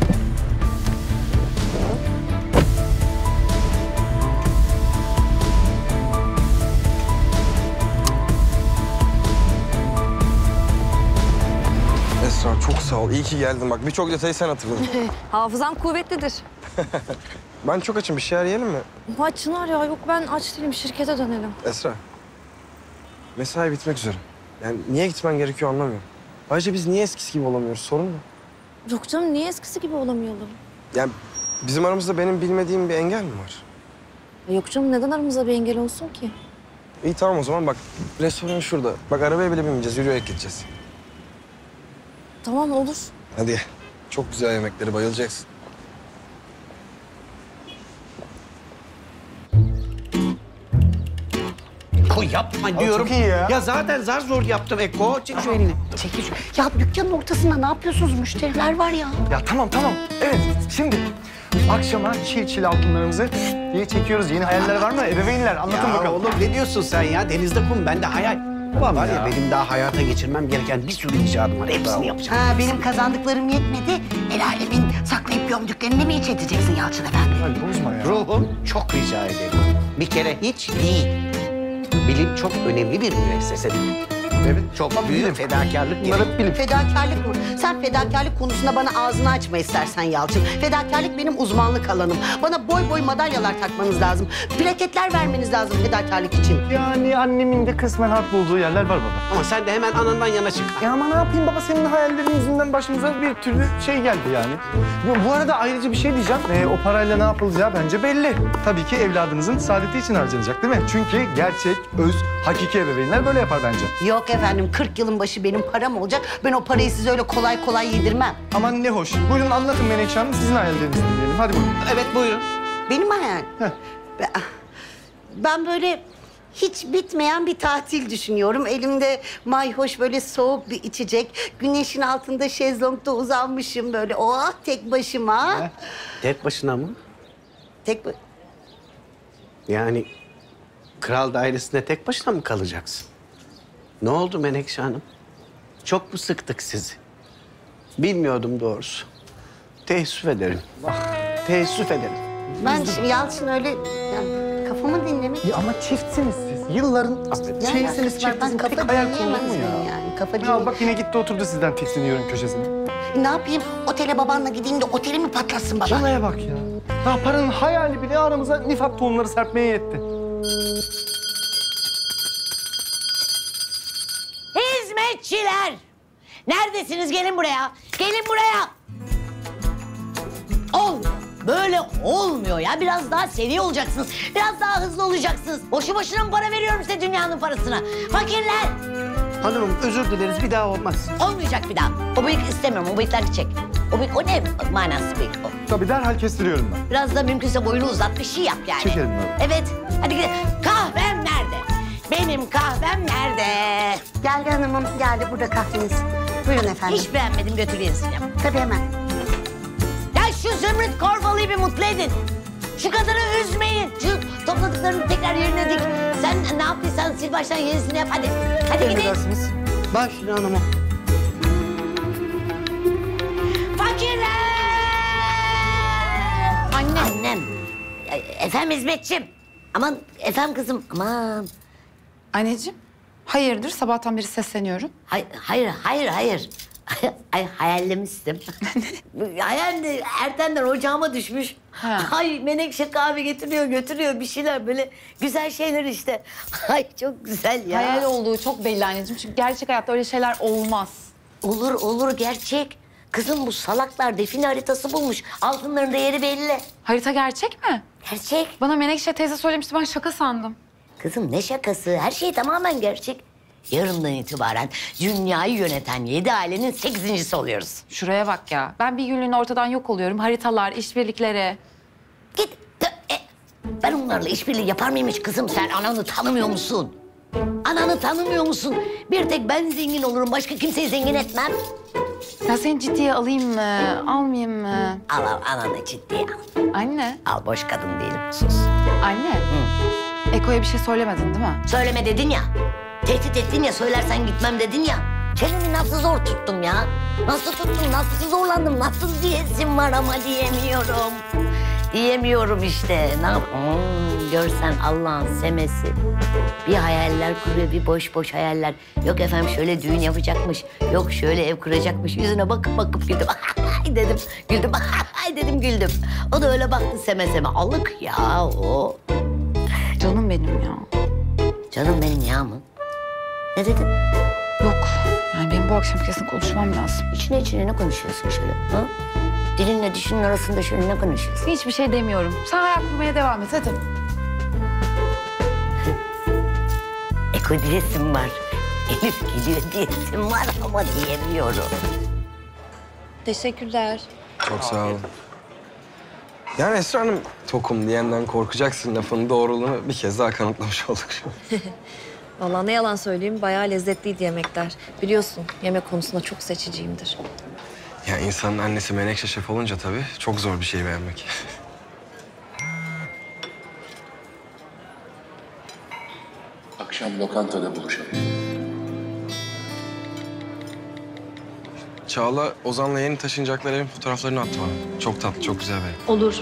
Esra çok sağ ol. İyi ki geldin bak. Birçok detayı sen hatırladın. Hafızam kuvvetlidir. Ben çok açım. Bir şeyler yiyelim mi? Ha Çınar ya yok ben aç değilim şirkete dönelim. Esra. Mesai bitmek üzere. Yani niye gitmen gerekiyor anlamıyorum. Ayrıca biz niye eskisi gibi olamıyoruz? Sorun ne? Yok canım niye eskisi gibi olamayalım? Yani bizim aramızda benim bilmediğim bir engel mi var? Yok canım neden aramızda bir engel olsun ki? İyi tamam o zaman bak. Restoran şurada. Bak arabaya bile binmeyeceğiz. Yürüyerek gideceğiz. Tamam olur. Hadi ye. Çok güzel yemekleri bayılacaksın. Eko yapma diyorum. çok iyi ya. Ya zaten zar zor yaptım Eko. Çek şu elini. Çekil şu. Ya dükkanın ortasında ne yapıyorsunuz? Müşteriler var ya. Ya tamam tamam. Evet şimdi akşama çil çil altınlarımızı diye çekiyoruz. Yeni hayaller var mı? Ebeveynler anlatın ya bakalım. oğlum ne diyorsun sen ya? Denizde kum, bende hayal. Ulan var ya. ya. benim daha hayata geçirmem gereken bir sürü icadım var. Hepsini yapacağım. Ha, benim kazandıklarım yetmedi. El alemin saklayıp gömdüklerini mi iç edeceksin Yalçın Efendi? Hadi bozma ya. Ruhum çok rica ederim. Bir kere hiç değil. Bilim çok önemli bir müessesedir. Evet, çok büyük fedakarlık gerektirir. Fedakarlık mı? Sen fedakarlık konusunda bana ağzını açma istersen Yalçın. Fedakarlık benim uzmanlık alanım. Bana boy boy madalyalar takmanız lazım. Plaketler vermeniz lazım fedakarlık için. Yani annemin de kısmen haklı olduğu yerler var baba. Ama sen de hemen anandan yana çık. Ya ama ne yapayım baba senin hayallerin yüzünden başımıza bir türlü şey geldi yani. Bu- Bu arada ayrıca bir şey diyeceğim. Ee, o parayla ne yapılacağı bence belli. Tabii ki evladınızın saadeti için harcanacak değil mi? Çünkü gerçek, öz, hakiki ebeveynler böyle yapar bence. Yok efendim kırk yılın başı benim param olacak. Ben o parayı size öyle kolay kolay yedirmem. Aman ne hoş. Buyurun anlatın Menekşe Hanım. Sizin hayallerinizi dinleyelim. Hadi buyurun. Evet buyurun. Benim hayal. Ben, ben böyle hiç bitmeyen bir tatil düşünüyorum. Elimde mayhoş böyle soğuk bir içecek. Güneşin altında şezlongda uzanmışım böyle. Oh tek başıma. Tek başına mı? Tek ba- Yani kral dairesinde tek başına mı kalacaksın? Ne oldu Menekşe Hanım? Çok mu sıktık sizi? Bilmiyordum doğrusu. Teessüf ederim. Teessüf ederim. Ben şimdi Yalçın öyle yani kafamı dinlemek... Ya ama çiftsiniz siz. Yılların şeysiniz, çiftsiniz. Ben kafa Tek hayal kurulur mu dinleyemezdim ya? yani. Kafa Ya dinleyemem. bak yine gitti oturdu sizden tiksiniyorum köşesine. Ne yapayım? Otele babanla gideyim de oteli mi patlatsın baba? Olaya bak ya. Daha paranın hayali bile aramıza nifak tohumları serpmeye yetti. Hizmetçiler! Neredesiniz? Gelin buraya. Gelin buraya. Olmuyor. Böyle olmuyor ya. Biraz daha seri olacaksınız. Biraz daha hızlı olacaksınız. Boşu boşuna mı para veriyorum size dünyanın parasına? Fakirler! Hanımım özür dileriz bir daha olmaz. Olmayacak bir daha. O bıyık istemiyorum. O bıyıkları çek. O bıyık, o ne manası bıyık o? Tabii derhal kestiriyorum ben. Biraz da mümkünse boyunu uzat, bir şey yap yani. Çekerim ben. Evet. Hadi gidelim. Kahvem nerede? Benim kahvem nerede? Geldi hanımım, geldi burada kahveniz. Buyurun efendim. Hiç beğenmedim, götür yenisini. Tabii hemen. Ya şu Zümrüt Korbalı'yı bir mutlu edin. Şu kadını üzmeyin. Şu topladıklarını tekrar yerine dik. Sen ne yaptıysan sil baştan yenisini yap hadi. Hadi gidin. Emredersiniz. Başüstüne hanımım. Fakirler! Annem. Annem. E, Efendim hizmetçim. Aman efendim kızım aman. Anneciğim, hayırdır? Sabahtan beri sesleniyorum. Hayır, hayır, hayır, hayır. Ay, hayallemiştim. Hayal de ertenden ocağıma düşmüş. Ha. Ay Menekşe kahve getiriyor, götürüyor bir şeyler böyle güzel şeyler işte. Ay çok güzel ya. Hayal olduğu çok belli anneciğim. Çünkü gerçek hayatta öyle şeyler olmaz. Olur, olur gerçek. Kızım bu salaklar define haritası bulmuş. Altınların değeri belli. Harita gerçek mi? Gerçek. Bana Menekşe teyze söylemişti, ben şaka sandım. Kızım ne şakası? Her şey tamamen gerçek. Yarından itibaren dünyayı yöneten yedi ailenin sekizincisi oluyoruz. Şuraya bak ya. Ben bir günlüğüne ortadan yok oluyorum. Haritalar, işbirlikleri. Git. E, ben onlarla işbirliği yapar mıyım hiç kızım? Sen ananı tanımıyor musun? Ananı tanımıyor musun? Bir tek ben zengin olurum. Başka kimseyi zengin etmem. Ya seni ciddiye alayım mı, almayayım mı? Al al ananı ciddiye al. Anne. Al boş kadın değilim sus. Anne. Hı. Eko'ya bir şey söylemedin değil mi? Söyleme dedin ya. Tehdit ettin ya, söylersen gitmem dedin ya. Kendimi nasıl zor tuttum ya. Nasıl tuttum, nasıl zorlandım, nasıl diyesim var ama diyemiyorum. Diyemiyorum işte. Ne yap? Hmm, görsen Allah'ın semesi. Bir hayaller kuruyor, bir boş boş hayaller. Yok efendim şöyle düğün yapacakmış. Yok şöyle ev kuracakmış. Yüzüne bakıp bakıp güldüm. Ay dedim, güldüm. Ay dedim, güldüm. O da öyle baktı seme seme. Alık ya o. Canım benim ya. Canım benim ya mı? Ne dedin? Yok. Yani benim bu akşam kesin konuşmam lazım. İçine içine ne konuşuyorsun şöyle? Ha? Dilinle dişinin arasında şöyle ne konuşuyorsun? Hiçbir şey demiyorum. Sen hayal kurmaya devam et hadi. Eko diyesim var. Elif geliyor diyesim var ama diyemiyorum. Teşekkürler. Çok sağ olun. Yani Esra Hanım, tokum diyenden korkacaksın lafının doğruluğunu bir kez daha kanıtlamış olduk şu an. Vallahi ne yalan söyleyeyim, bayağı lezzetliydi yemekler. Biliyorsun, yemek konusunda çok seçiciyimdir. Ya insanın annesi Menekşe şef olunca tabii çok zor bir şey beğenmek. Akşam lokantada buluşalım. Çağla, Ozan'la yeni taşınacakları evin fotoğraflarını attı bana. Çok tatlı, çok güzel bir ev. Olur.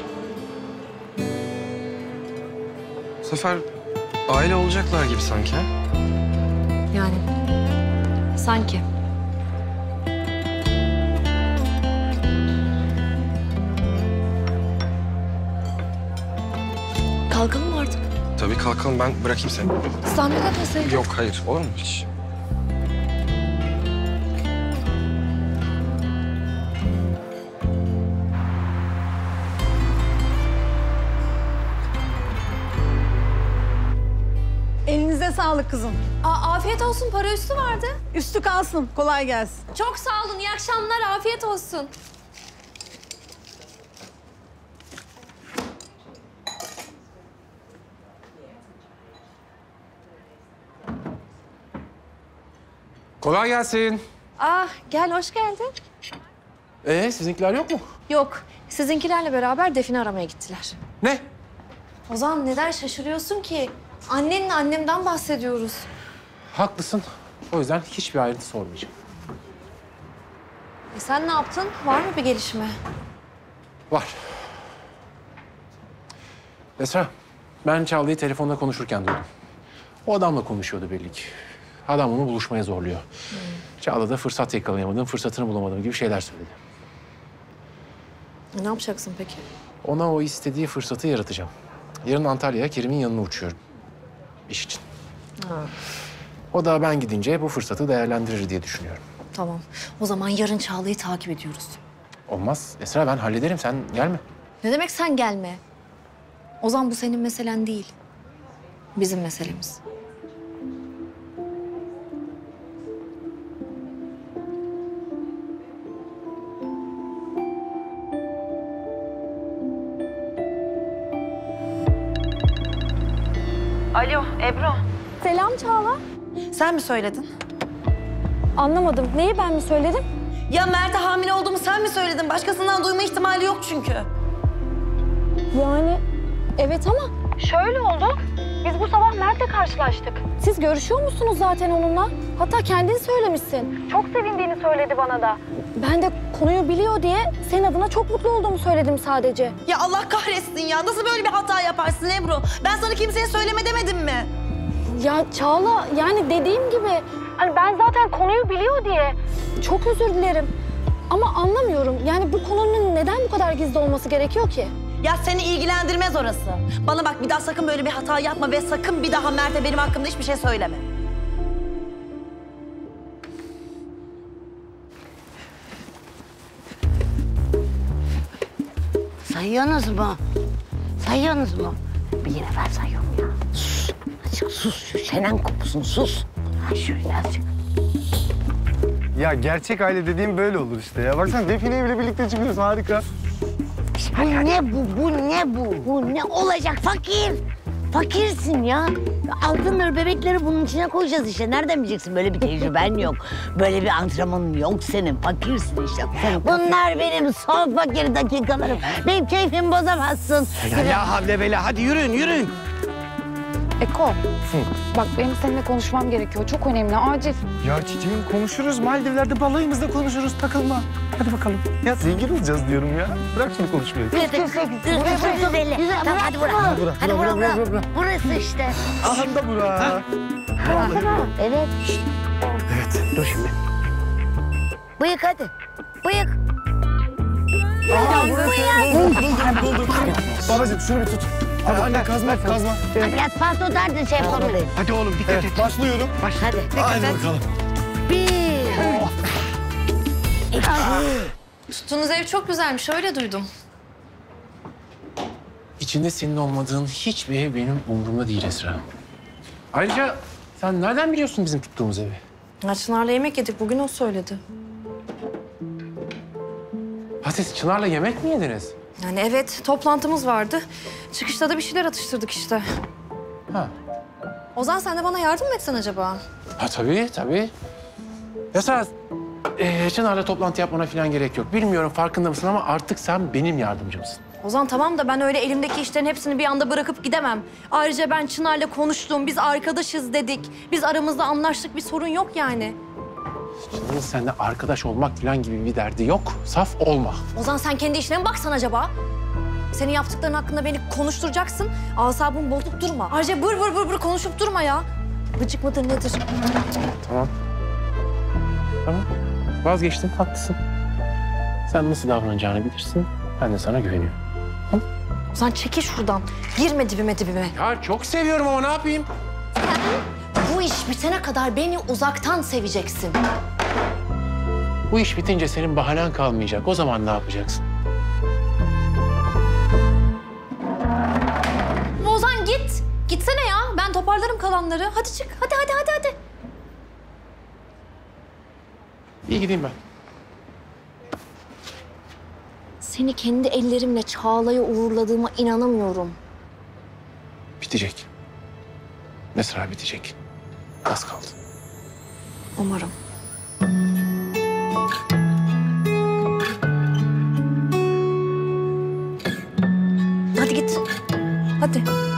Bu sefer aile olacaklar gibi sanki ha? Yani sanki. Kalkalım mı artık? Tabii kalkalım, ben bırakayım seni. Zahmet etmeseydin. Yok, hayır. Olur mu hiç? Elinize Elinize sağlık kızım. Aa, afiyet olsun, para üstü vardı. Üstü kalsın. Kolay gelsin. Çok sağ olun, iyi akşamlar, afiyet olsun. Kolay gelsin. Aa, gel, hoş geldin. Ee, sizinkiler yok mu? Yok, sizinkilerle beraber Define aramaya gittiler. Ne? Ozan, neden şaşırıyorsun ki? Annenle annemden bahsediyoruz. Haklısın. O yüzden hiçbir ayrıntı sormayacağım. E sen ne yaptın? Var mı bir gelişme? Var. Esra, ben Çağla'yı telefonda konuşurken duydum. O adamla konuşuyordu belli ki. Adam onu buluşmaya zorluyor. Hmm. Çağla da fırsat yakalayamadım, fırsatını bulamadım gibi şeyler söyledi. Ne yapacaksın peki? Ona o istediği fırsatı yaratacağım. Yarın Antalya'ya Kerim'in yanına uçuyorum. İş için. Ha, O da ben gidince bu fırsatı değerlendirir diye düşünüyorum. tamam. O zaman yarın Çağla'yı takip ediyoruz. Olmaz. Esra ben hallederim. Sen gelme. Ne demek sen gelme? Ozan, bu senin meselen değil. Bizim meselemiz. Alo Ebru. Selam Çağla. Sen mi söyledin? Anlamadım. Neyi ben mi söyledim? Ya Mert'e hamile olduğumu sen mi söyledin? Başkasından duyma ihtimali yok çünkü. Yani evet ama şöyle oldu. Biz bu sabah Mert'le karşılaştık. Siz görüşüyor musunuz zaten onunla? Hatta kendin söylemişsin. Çok sevindiğini söyledi bana da. Ben de konuyu biliyor diye senin adına çok mutlu olduğumu söyledim sadece. Ya Allah kahretsin ya. Nasıl böyle bir hata yaparsın Ebru? Ben sana kimseye söyleme demedim mi? Ya Çağla, yani dediğim gibi hani ben zaten konuyu biliyor diye çok özür dilerim. Ama anlamıyorum. Yani bu konunun neden bu kadar gizli olması gerekiyor ki? Ya seni ilgilendirmez orası. Bana bak, bir daha sakın böyle bir hata yapma ve sakın bir daha Mert'e benim hakkımda hiçbir şey söyleme. Sayıyorsunuz mu? Sayıyorsunuz mu? Bir yine ben sayıyorum ya. Sus. Azıcık sus. Şu çenen kopsun. Sus. Ha şöyle azıcık. Ya gerçek aile dediğim böyle olur işte ya. Baksana Define'yle bile birlikte çıkıyoruz. Harika. Bu ne bu? Bu ne bu? Bu ne olacak? Fakir. Fakirsin ya. Altınları, bebekleri bunun içine koyacağız işte. Nereden bileceksin? Böyle bir tecrüben yok. Böyle bir antrenmanın yok senin. Fakirsin işte. Bunlar benim son fakir dakikalarım. Benim keyfimi bozamazsın. Ya, ya havle bela. Hadi yürüyün, yürüyün. Eko, bak benim seninle konuşmam gerekiyor. Çok önemli, acil. Ya çiçeğim konuşuruz. Maldivler'de balayımızda konuşuruz. Takılma. Hadi bakalım. Ya zengin olacağız diyorum ya. Bırak şimdi konuşmayı. Tamam hadi bura. Hadi bura bura. Burası işte. Aha da bura. Evet. Evet. Dur şimdi. Bıyık hadi. Bıyık. Aa, burası. Buldum, buldum. Babacığım şunu bir tut. Hadi anne kazma, kazma. Biraz fazla tutardın şey yapalım. Hadi oğlum dikkat et. Başlıyorum. Baş hadi. Hadi bakalım. Bir. Tuttuğunuz ev çok güzelmiş, öyle duydum. İçinde senin olmadığın hiçbir ev benim umurumda değil Esra. Ayrıca sen nereden biliyorsun bizim tuttuğumuz evi? Ya Çınar'la yemek yedik, bugün o söyledi. Ha siz Çınar'la yemek mi yediniz? Yani evet, toplantımız vardı. Çıkışta da bir şeyler atıştırdık işte. Ha. Ozan, sen de bana yardım mı etsen acaba? Ha tabii, tabii. Esra, e, Çınar'la toplantı yapmana falan gerek yok. Bilmiyorum farkında mısın ama artık sen benim yardımcımsın. Ozan tamam da ben öyle elimdeki işlerin hepsini bir anda bırakıp gidemem. Ayrıca ben Çınar'la konuştum, biz arkadaşız dedik. Biz aramızda anlaştık, bir sorun yok yani. Çınar'ın seninle arkadaş olmak falan gibi bir derdi yok. Saf olma. Ozan, sen kendi işine mi baksan acaba? Senin yaptıkların hakkında beni konuşturacaksın. Asabımı bozup durma. Ayrıca bır bır bır bır konuşup durma ya. Gıcık mıdır nedir? Tamam. Tamam. Vazgeçtim, haklısın. Sen nasıl davranacağını bilirsin. Ben de sana güveniyorum. Hı? Ozan çekil şuradan. Girme dibime dibime. Ya çok seviyorum ama ne yapayım? Bu iş bitene kadar beni uzaktan seveceksin. Bu iş bitince senin bahanen kalmayacak. O zaman ne yapacaksın? Ozan git. Gitsene ya. Ben toparlarım kalan yalanları. Hadi çık. Hadi hadi hadi hadi. İyi gideyim ben. Seni kendi ellerimle Çağla'ya uğurladığıma inanamıyorum. Bitecek. Esra bitecek. Az kaldı. Umarım. Hadi git. Hadi.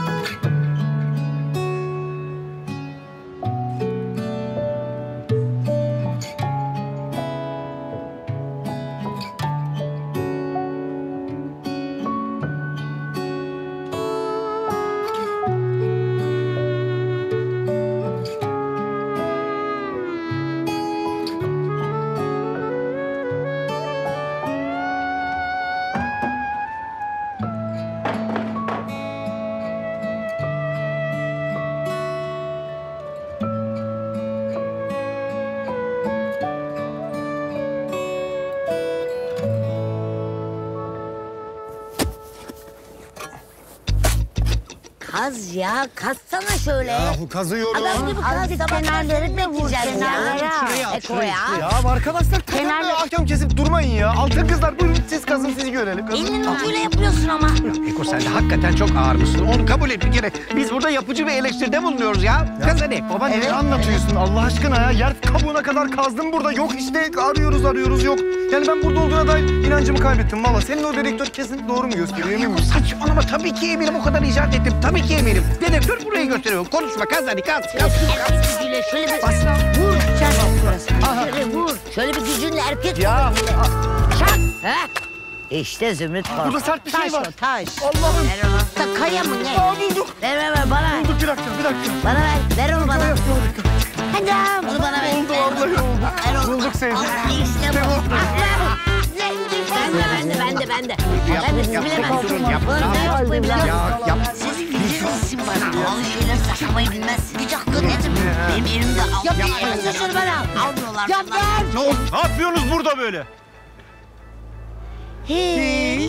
Kaz ya, kazsana şöyle. Yahu kazıyorum. Adam gibi kaz, kenarları da vur kenarlara. Eko ya. Ya arkadaşlar kenarları ahkam kesip durmayın ya. Altın kızlar buyurun siz kazın sizi görelim. Kazın. Elinin ucuyla yapıyorsun ama. Eko sen de hakikaten çok ağır mısın? Onu kabul et bir kere. Biz burada yapıcı bir eleştiride bulunuyoruz ya. Kaz hadi. Baba ne anlatıyorsun Allah aşkına ya? Yer kabuğuna kadar kazdım burada. Yok işte arıyoruz arıyoruz yok. Yani ben burada olduğuna dair inancımı kaybettim valla. Senin o dedektör kesin doğru mu gösteriyor? Emin misin? Saçmalama tabii ki eminim o kadar icat ettim. Tabii ki eminim. Dedektör burayı gösteriyor. Konuşma kaz hadi kaz. Kaz. Gücüyle şöyle bir vur. Şöyle vur. Şöyle bir gücünle erkek ya. Şak. He. İşte Zümrüt var. Burada sert bir şey taş var. O, taş. Allah'ım. Ver onu. Da kaya mı ne? Aa bulduk. Ver ver ver bana. Bulduk bir dakika bir dakika. Bana ver. Ver onu bana. Hadi onu bana ver. Oldu vallahi oldu. Ver onu. Bulduk sevgilim. İşte bu. Ben de ben de ben de ben de. Ben de siz bilemezsiniz. Yap. Ya yap. Siz bilirsin bana. Al şeyler saklamayı bilmezsin. Bir dakika dedim. Benim elimde al. Yapmayın şunu bana. Almıyorlar. Yap ver. Ne yapıyorsunuz burada böyle? Hiç.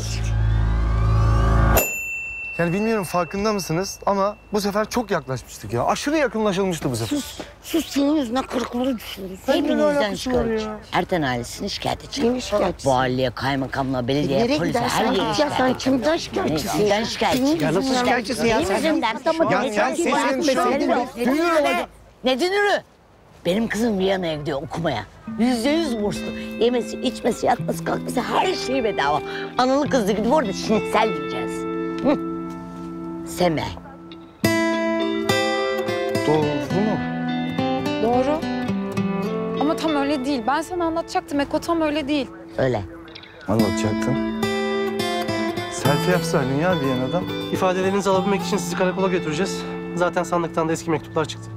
Yani bilmiyorum farkında mısınız ama bu sefer çok yaklaşmıştık ya. Aşırı yakınlaşılmıştı bu sefer. Sus, sus senin yüzünden kırıkları düşürürüz. Sen de ne Hepinizden alakası var şikayetçi. ya? Erten ailesini şikayet edecek. Kimin şikayetçisi? Valiliğe, kaymakamlığa, belediyeye, Nereye polise, gidersen her git yere ya, şikayet sen edecek. kimden şikayetçisin? Sizden şikayetçi. Ya nasıl şikayetçisi ya Benim sen? yüzümden. Ya sen sesin şu an Dünür ne? Ne dünürü? Benim kızım Viyana'ya gidiyor okumaya. Yüzde yüz burslu. Yemesi, içmesi, yatması, kalkması her şey bedava. Analı kızlı gidip orada şinitsel yiyeceğiz. Hı. Seme. Doğru mu? Doğru. Ama tam öyle değil. Ben sana anlatacaktım Eko, tam öyle değil. Öyle. Anlatacaktın. Selfie yapsaydın ya Viyana'dan. İfadelerinizi alabilmek için sizi karakola götüreceğiz. Zaten sandıktan da eski mektuplar çıktı.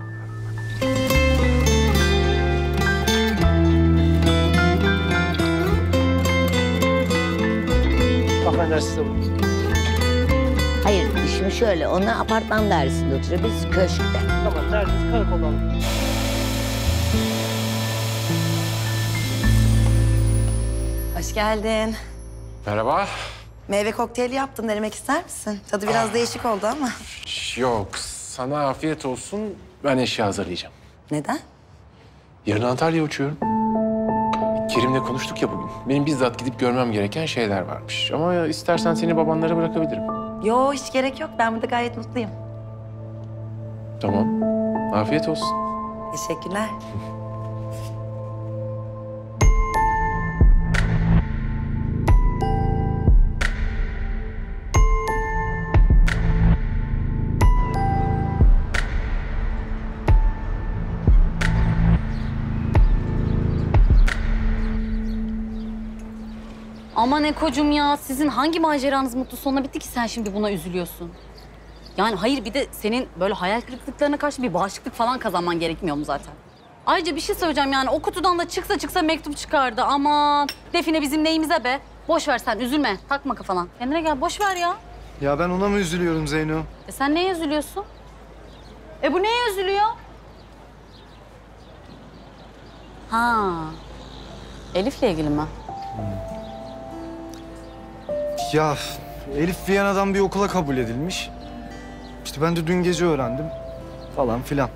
Hanımefendiler size bu. Hayır, şimdi şöyle, onlar apartman dairesinde oturuyor, biz köşkte. Tamam, neredeyiz? Karakolda alalım. Hoş geldin. Merhaba. Meyve kokteyli yaptım. Denemek ister misin? Tadı biraz değişik oldu ama. Yok sana afiyet olsun. Ben eşya hazırlayacağım. Neden? Yarın Antalya'ya uçuyorum. Kerim'le konuştuk ya bugün. Benim bizzat gidip görmem gereken şeyler varmış. Ama istersen seni babanlara bırakabilirim. Yo, hiç gerek yok. Ben burada gayet mutluyum. Tamam. Afiyet olsun. Teşekkürler. Aman Eko'cum ya, sizin hangi maceranız mutlu sonuna bitti ki sen şimdi buna üzülüyorsun? Yani hayır, bir de senin böyle hayal kırıklıklarına karşı bir bağışıklık falan kazanman gerekmiyor mu zaten? Ayrıca bir şey söyleyeceğim, yani o kutudan da çıksa çıksa mektup çıkardı. Aman Define bizim neyimize be? Boş ver sen, üzülme, takma kafana. Kendine gel, boş ver ya. Ya ben ona mı üzülüyorum Zeyno? E sen neye üzülüyorsun? E bu neye üzülüyor? Ha, Elif'le ilgili mi? Ya Elif Viyana'dan bir okula kabul edilmiş. İşte ben de dün gece öğrendim. falan filan.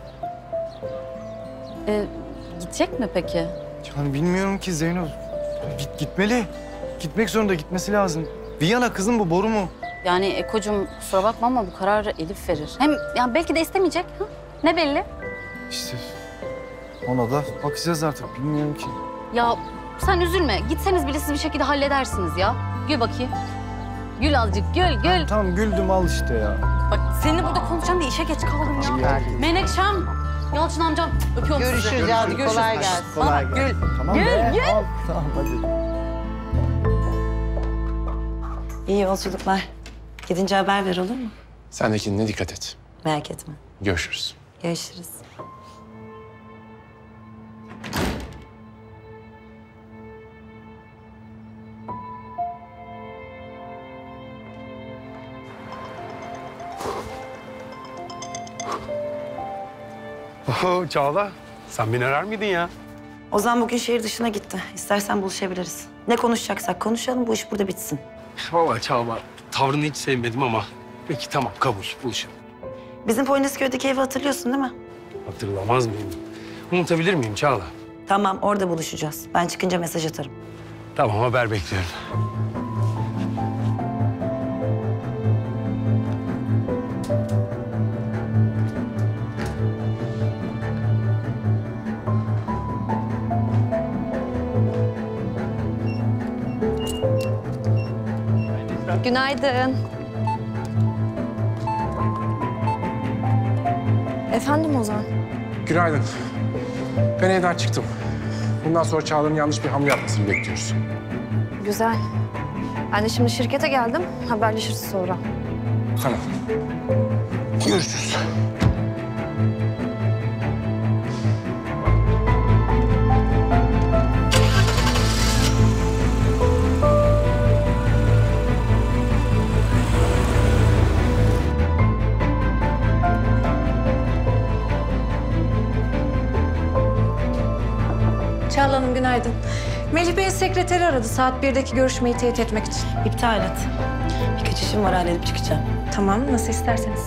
Ee, gidecek mi peki? Yani bilmiyorum ki Zeyno. Git, gitmeli. Gitmek zorunda, gitmesi lazım. Viyana kızım, bu boru mu? Yani Eko'cum kusura bakma ama bu kararı Elif verir. Hem yani belki de istemeyecek. Ha? Ne belli? İşte ona da bakacağız artık, bilmiyorum ki. Ya sen üzülme. Gitseniz bile siz bir şekilde halledersiniz ya. Gül bakayım. Gül azıcık, gül, gül. Tamam güldüm, al işte ya. Bak seninle burada konuşacağım diye işe geç kaldım ya. İyi geldin. Menekşem, Yalçın amcam öpüyorum sizi. Görüşürüz ya, Hadi görüşürüz. kolay gelsin. Bana Kolay bak, gelsin. Gül. Tamam Gül, be, gül. al. Tamam hadi. İyi yolculuklar. Gidince haber ver, olur mu? Sen de kendine dikkat et. Merak etme. Görüşürüz. Görüşürüz. Oho Çağla, sen beni arar mıydın ya? Ozan bugün şehir dışına gitti. İstersen buluşabiliriz. Ne konuşacaksak konuşalım, bu iş burada bitsin. Vallahi Çağla, tavrını hiç sevmedim ama peki tamam, kabul, buluşalım. Bizim Polonezköy'deki evi hatırlıyorsun değil mi? Hatırlamaz mıyım? Unutabilir miyim Çağla? Tamam, orada buluşacağız. Ben çıkınca mesaj atarım. Tamam, haber bekliyorum. Günaydın. Efendim Ozan? Günaydın. Ben evden çıktım. Bundan sonra Çağla'nın yanlış bir hamle yapmasını bekliyoruz. Güzel. Ben de şimdi şirkete geldim. Haberleşiriz sonra. Tamam. Görüşürüz. Çağla Hanım günaydın. Melih Bey'in sekreteri aradı saat birdeki görüşmeyi teyit etmek için. İptal et. Birkaç işim var, halledip çıkacağım. Tamam, nasıl isterseniz.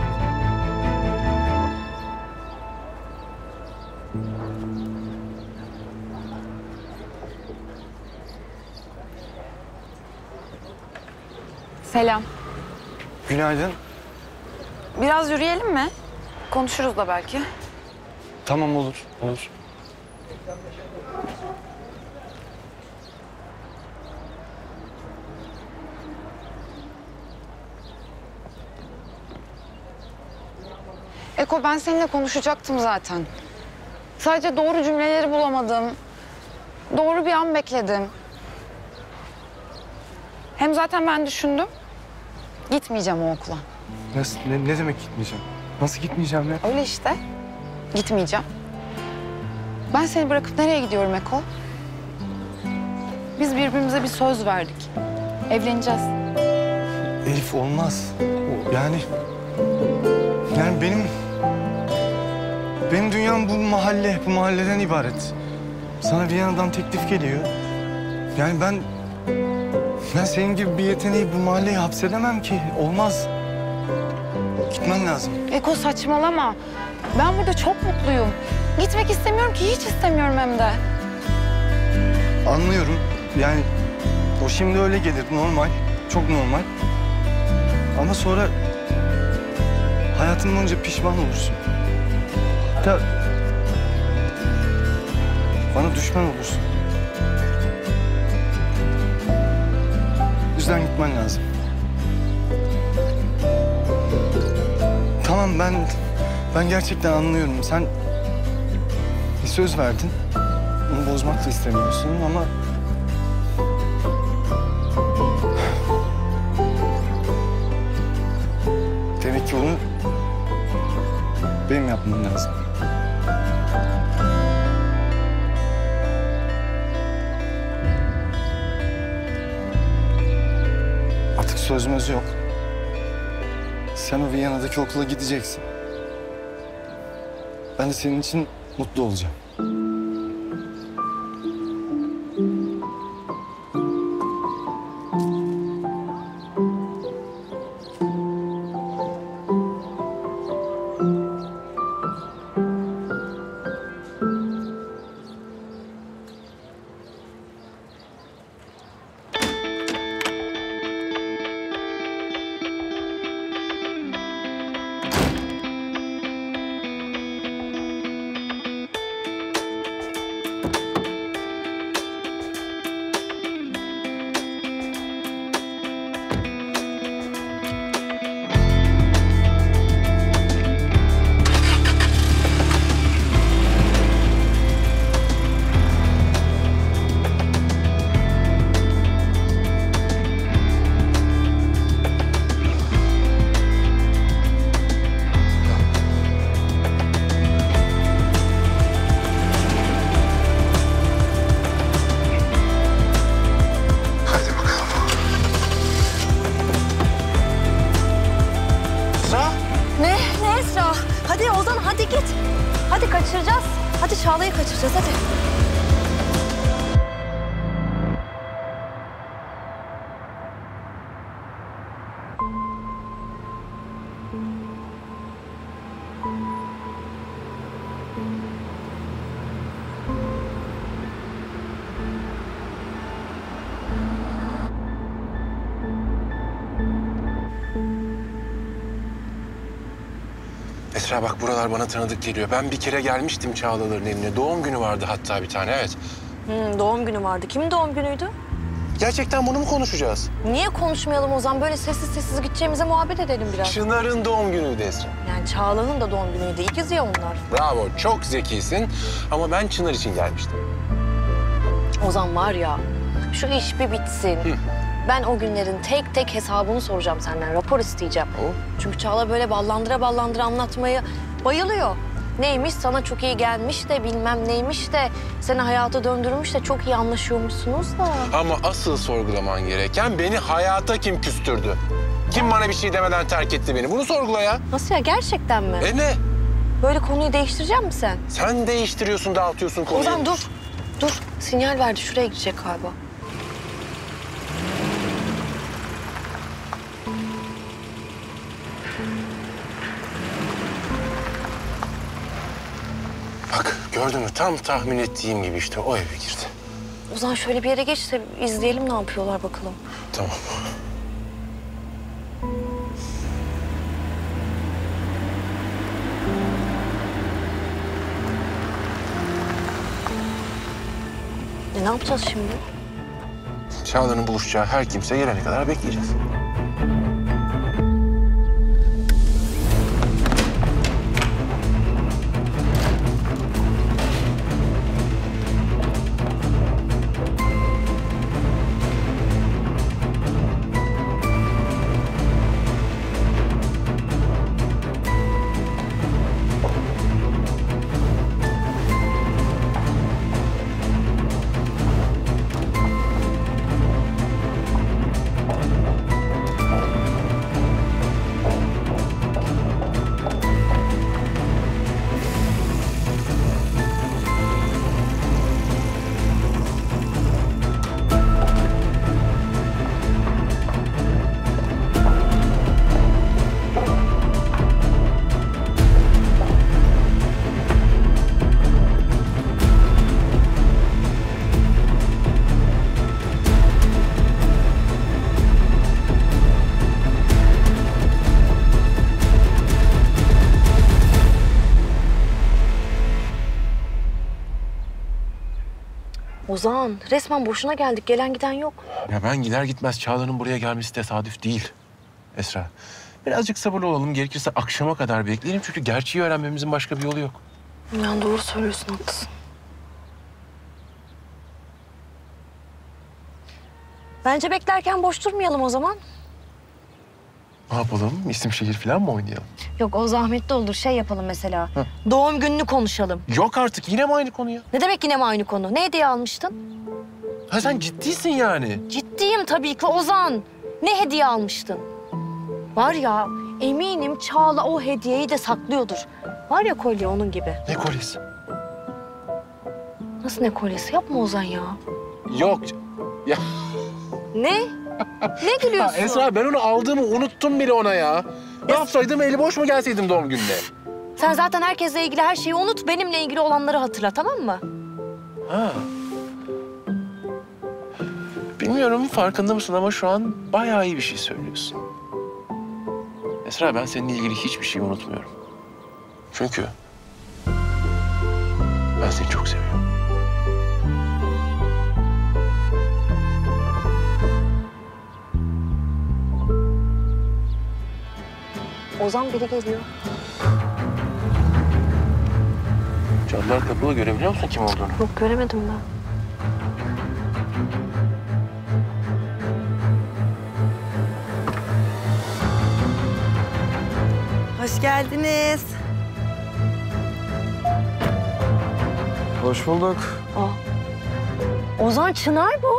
Selam. Günaydın. Biraz yürüyelim mi? Konuşuruz da belki. Tamam, olur, olur. Eko, ben seninle konuşacaktım zaten. Sadece doğru cümleleri bulamadım. Doğru bir an bekledim. Hem zaten ben düşündüm. Gitmeyeceğim o okula. Nasıl, ne, ne demek gitmeyeceğim? Nasıl gitmeyeceğim ya? Öyle işte. Gitmeyeceğim. Ben seni bırakıp nereye gidiyorum Eko? Biz birbirimize bir söz verdik. Evleneceğiz. Elif olmaz. Yani... Yani benim... Benim dünyam bu mahalle, bu mahalleden ibaret. Sana Viyana'dan teklif geliyor. Yani ben... Ben senin gibi bir yeteneği bu mahalleye hapsedemem ki. Olmaz. Gitmen lazım. Eko saçmalama. Ben burada çok mutluyum. Gitmek istemiyorum ki, hiç istemiyorum hem de. Anlıyorum. Yani o şimdi öyle gelir, normal. Çok normal. Ama sonra hayatın boyunca pişman olursun. Hatta bana düşman olursun. O yüzden gitmen lazım. Tamam, ben ben gerçekten anlıyorum. Sen bir söz verdin. Onu bozmak da istemiyorsun ama... Demek ki onu benim yapmam lazım. Artık sözümüz yok. Sen o Viyana'daki okula gideceksin. Ben de senin için mutlu olacağım. hadi git. Hadi kaçıracağız. Hadi Çağla'yı kaçıracağız hadi. Esra bak buralar bana tanıdık geliyor. Ben bir kere gelmiştim Çağla'ların evine. Doğum günü vardı hatta bir tane, evet. Hmm, doğum günü vardı. Kimin doğum günüydü? Gerçekten bunu mu konuşacağız? Niye konuşmayalım o zaman? Böyle sessiz sessiz gideceğimize muhabbet edelim biraz. Çınar'ın doğum günüydü Esra. Yani Çağla'nın da doğum günüydü. İkiz ya onlar. Bravo, çok zekisin. Ama ben Çınar için gelmiştim. Ozan var ya, şu iş bir bitsin. Hı. Ben o günlerin tek tek hesabını soracağım senden. Rapor isteyeceğim. O? Çünkü Çağla böyle ballandıra ballandıra anlatmayı bayılıyor. Neymiş, sana çok iyi gelmiş de bilmem neymiş de seni hayata döndürmüş de çok iyi anlaşıyormuşsunuz da. Ama asıl sorgulaman gereken beni hayata kim küstürdü? Kim bana bir şey demeden terk etti beni? Bunu sorgula ya. Nasıl ya, gerçekten mi? E ne? Böyle konuyu değiştirecek misin sen? Sen değiştiriyorsun, dağıtıyorsun konuyu. Ozan dur, dur. Sinyal verdi, şuraya gidecek galiba. Bak gördün mü? Tam tahmin ettiğim gibi işte o eve girdi. Ozan şöyle bir yere geç de izleyelim ne yapıyorlar bakalım. Tamam. E, ne yapacağız şimdi? Çağla'nın buluşacağı her kimse gelene kadar bekleyeceğiz. Ozan, resmen boşuna geldik. Gelen giden yok. Ya ben gider gitmez Çağla'nın buraya gelmesi tesadüf değil Esra. Birazcık sabırlı olalım. Gerekirse akşama kadar bekleyelim. Çünkü gerçeği öğrenmemizin başka bir yolu yok. Yani doğru söylüyorsun, haklısın. Bence beklerken boş durmayalım o zaman. Ne yapalım? İsim şehir falan mı oynayalım? Yok, o zahmetli olur. Şey yapalım mesela. Hı. Doğum gününü konuşalım. Yok artık. Yine mi aynı konu ya? Ne demek yine mi aynı konu? Ne hediye almıştın? Ha sen ciddisin yani. Ciddiyim tabii ki Ozan. Ne hediye almıştın? Var ya, eminim Çağla o hediyeyi de saklıyordur. Var ya kolye onun gibi. Ne kolyesi? Nasıl ne kolyesi? Yapma Ozan ya. Yok. Ya. Ne? Ne gülüyorsun? Ya Esra ben onu aldığımı unuttum bile ona ya. Ne yapsaydım, eli boş mu gelseydim doğum gününe? Sen zaten herkesle ilgili her şeyi unut. Benimle ilgili olanları hatırla, tamam mı? Ha. Bilmiyorum farkında mısın ama şu an bayağı iyi bir şey söylüyorsun. Esra ben seninle ilgili hiçbir şey unutmuyorum. Çünkü ben seni çok seviyorum. Ozan biri geliyor. Camlar kapalı, görebiliyor musun kim olduğunu? Yok, göremedim ben. Hoş geldiniz. Hoş bulduk. Aa. Ozan, Çınar bu.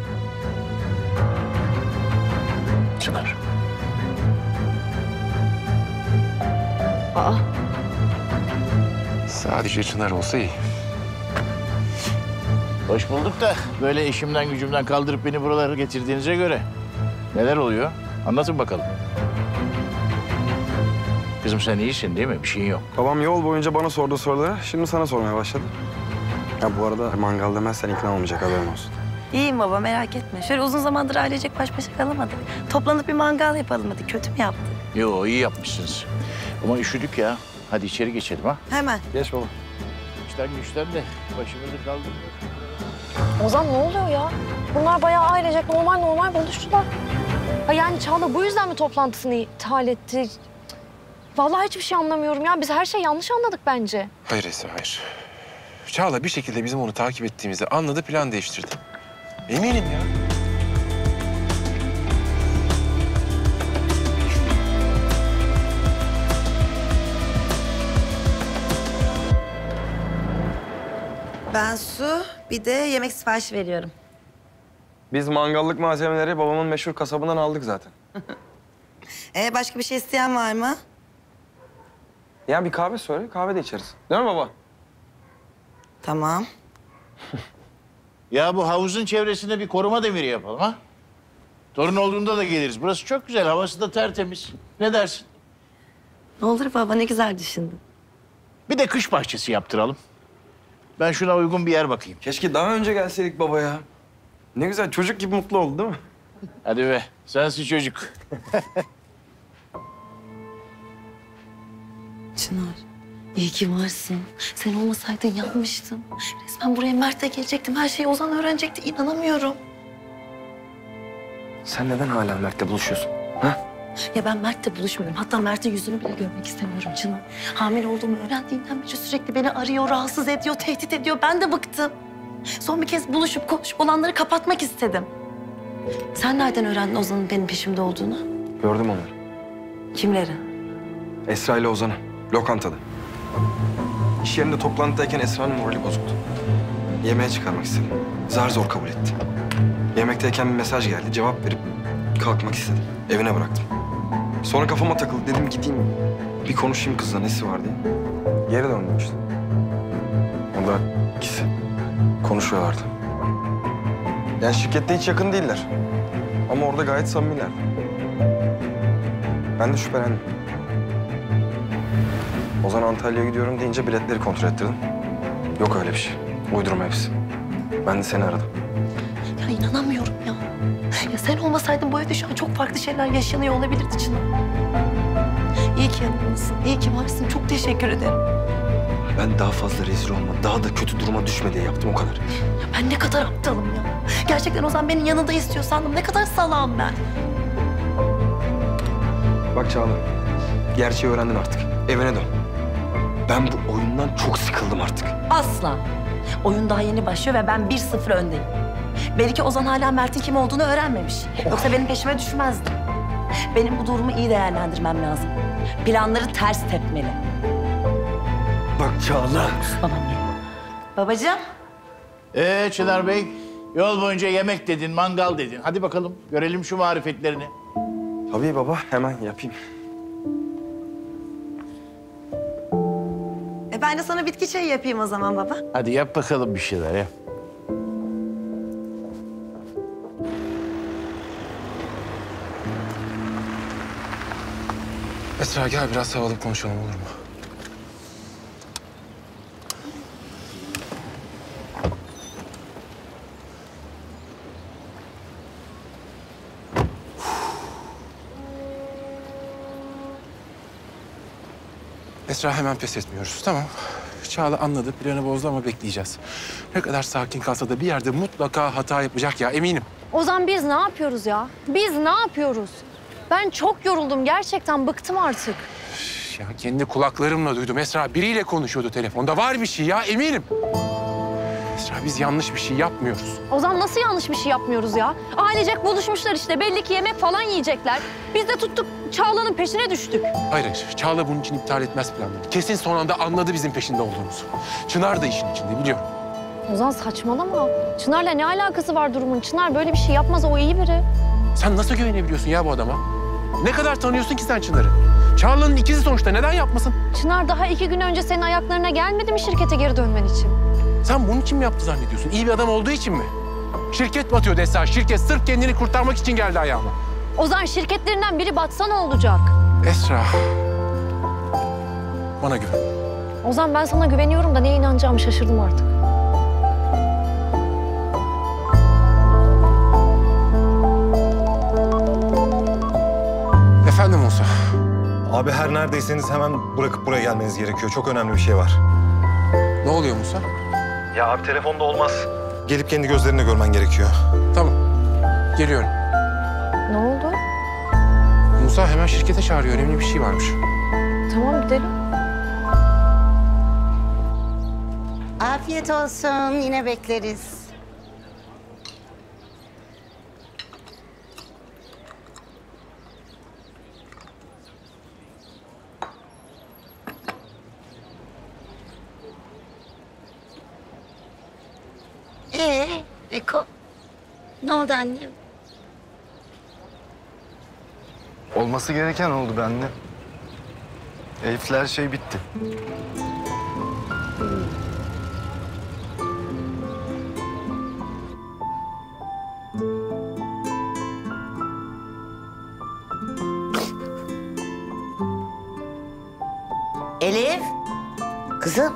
Çınar. Aa. Sadece Çınar olsa iyi. Hoş bulduk da böyle işimden gücümden kaldırıp beni buralara getirdiğinize göre neler oluyor? Anlatın bakalım. Kızım sen iyisin değil mi? Bir şeyin yok. Babam yol boyunca bana sorduğu soruları şimdi sana sormaya başladı. Ya bu arada mangal demezsen ikna olmayacak, haberin olsun. İyiyim baba, merak etme. Şöyle uzun zamandır ailecek baş başa kalamadık. Toplanıp bir mangal yapalım hadi. Kötü mü yaptık? Yo, iyi yapmışsınız. Ama üşüdük ya. Hadi içeri geçelim ha. Hemen. Geç baba. İşten güçten de başımızı kaldırdık. Ozan ne oluyor ya? Bunlar bayağı ailecek normal normal buluştular. Ha yani Çağla bu yüzden mi toplantısını iptal etti? Vallahi hiçbir şey anlamıyorum ya. Biz her şeyi yanlış anladık bence. Hayır Esra, hayır. Çağla bir şekilde bizim onu takip ettiğimizi anladı, plan değiştirdi. Eminim ya. Ben su, bir de yemek siparişi veriyorum. Biz mangallık malzemeleri babamın meşhur kasabından aldık zaten. Ee, başka bir şey isteyen var mı? Ya bir kahve söyle, kahve de içeriz. Değil mi baba? Tamam. Ya bu havuzun çevresinde bir koruma demiri yapalım ha. Torun olduğunda da geliriz. Burası çok güzel, havası da tertemiz. Ne dersin? Ne olur baba, ne güzel düşündün. Bir de kış bahçesi yaptıralım. Ben şuna uygun bir yer bakayım. Keşke daha önce gelseydik baba ya. Ne güzel, çocuk gibi mutlu oldu değil mi? Hadi be, sensin çocuk. Çınar, iyi ki varsın. Sen olmasaydın yanmıştım. Resmen buraya Mert'e gelecektim. Her şeyi Ozan öğrenecekti. İnanamıyorum. Sen neden hala Mert'le buluşuyorsun? Ha? Ya ben Mert'le buluşmuyorum. Hatta Mert'in yüzünü bile görmek istemiyorum Çınar. Hamile olduğumu öğrendiğinden beri sürekli beni arıyor, rahatsız ediyor, tehdit ediyor. Ben de bıktım. Son bir kez buluşup konuşup olanları kapatmak istedim. Sen nereden öğrendin Ozan'ın benim peşimde olduğunu? Gördüm onları. Kimleri? Esra ile Ozan'ı. Lokantada. İş yerinde toplantıdayken Esra'nın morali bozuktu. Yemeğe çıkarmak istedim. Zar zor kabul etti. Yemekteyken bir mesaj geldi. Cevap verip kalkmak istedim. Evine bıraktım. Sonra kafama takıldı. Dedim gideyim bir konuşayım kızla nesi var diye. Geri döndüm işte. Onlar ikisi konuşuyorlardı. Yani şirkette hiç yakın değiller. Ama orada gayet samimilerdi. Ben de şüphelendim. Ozan Antalya'ya gidiyorum deyince biletleri kontrol ettirdim. Yok öyle bir şey. Uydurma hepsi. Ben de seni aradım. Ya inanamıyorum ya. Ya sen olmasaydın bu evde şu an çok farklı şeyler yaşanıyor olabilirdi Çınar. İyi ki yanımdasın, iyi ki varsın. Çok teşekkür ederim. Ben daha fazla rezil olma, daha da kötü duruma düşme diye yaptım o kadar. Ya ben ne kadar aptalım ya. Gerçekten Ozan benim yanında istiyor sandım. Ne kadar salağım ben. Bak Çağla, gerçeği öğrendin artık. Evine dön. Ben bu oyundan çok sıkıldım artık. Asla. Oyun daha yeni başlıyor ve ben bir sıfır öndeyim. Belki Ozan hala Mert'in kim olduğunu öğrenmemiş. Yoksa benim peşime düşmezdi. Benim bu durumu iyi değerlendirmem lazım. Planları ters tepmeli. Bak Çağla. Babam benim. Babacığım. Ee Çınar Bey, yol boyunca yemek dedin, mangal dedin. Hadi bakalım, görelim şu marifetlerini. Tabii baba, hemen yapayım. E ben de sana bitki çayı yapayım o zaman baba. Hadi yap bakalım bir şeyler yap. Esra gel biraz havalı konuşalım olur mu? Esra hemen pes etmiyoruz, tamam. Çağla anladı, planı bozdu ama bekleyeceğiz. Ne kadar sakin kalsa da bir yerde mutlaka hata yapacak ya, eminim. Ozan biz ne yapıyoruz ya? Biz ne yapıyoruz? Ben çok yoruldum. Gerçekten bıktım artık. Ya kendi kulaklarımla duydum. Esra biriyle konuşuyordu telefonda. Var bir şey ya, eminim. Esra biz yanlış bir şey yapmıyoruz. Ozan nasıl yanlış bir şey yapmıyoruz ya? Ailecek buluşmuşlar işte. Belli ki yemek falan yiyecekler. Biz de tuttuk Çağla'nın peşine düştük. Hayır, hayır. Çağla bunun için iptal etmez planları. Kesin son anda anladı bizim peşinde olduğumuzu. Çınar da işin içinde, biliyorum. Ozan saçmalama. Çınar'la ne alakası var durumun? Çınar böyle bir şey yapmaz. O iyi biri. Sen nasıl güvenebiliyorsun ya bu adama? Ne kadar tanıyorsun ki sen Çınar'ı? Çağla'nın ikizi sonuçta. Neden yapmasın? Çınar daha iki gün önce senin ayaklarına gelmedi mi şirkete geri dönmen için? Sen bunun için mi yaptı zannediyorsun? İyi bir adam olduğu için mi? Şirket batıyordu Esra. Şirket sırf kendini kurtarmak için geldi ayağıma. Ozan şirketlerinden biri batsa ne olacak? Esra. Bana güven. Ozan ben sana güveniyorum da neye inanacağımı şaşırdım artık. Efendim Musa. Abi her neredeyseniz hemen bırakıp buraya gelmeniz gerekiyor. Çok önemli bir şey var. Ne oluyor Musa? Ya abi telefonda olmaz. Gelip kendi gözlerinle görmen gerekiyor. Tamam. Geliyorum. Ne oldu? Musa hemen şirkete çağırıyor. Önemli bir şey varmış. Tamam gidelim. Afiyet olsun. Yine bekleriz. Ee, Eko, ne oldu annem? Olması gereken oldu be anne. Elif'le her şey bitti. Elif, kızım.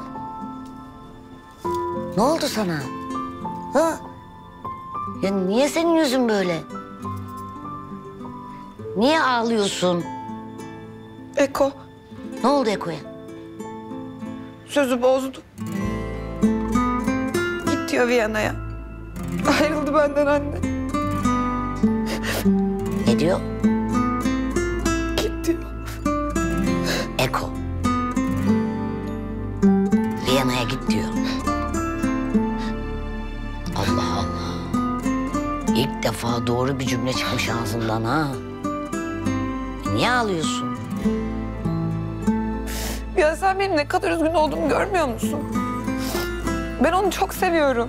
Ne oldu sana? Ha? Ya niye senin yüzün böyle? Niye ağlıyorsun? Eko. Ne oldu Eko'ya? Sözü bozdu. Git diyor Viyana'ya. Ayrıldı benden anne. Ne diyor? Git diyor. Eko. Viyana'ya git diyor. Allah Allah. İlk defa doğru bir cümle çıkmış ağzından ha. Niye ağlıyorsun? Ya sen benim ne kadar üzgün olduğumu görmüyor musun? Ben onu çok seviyorum.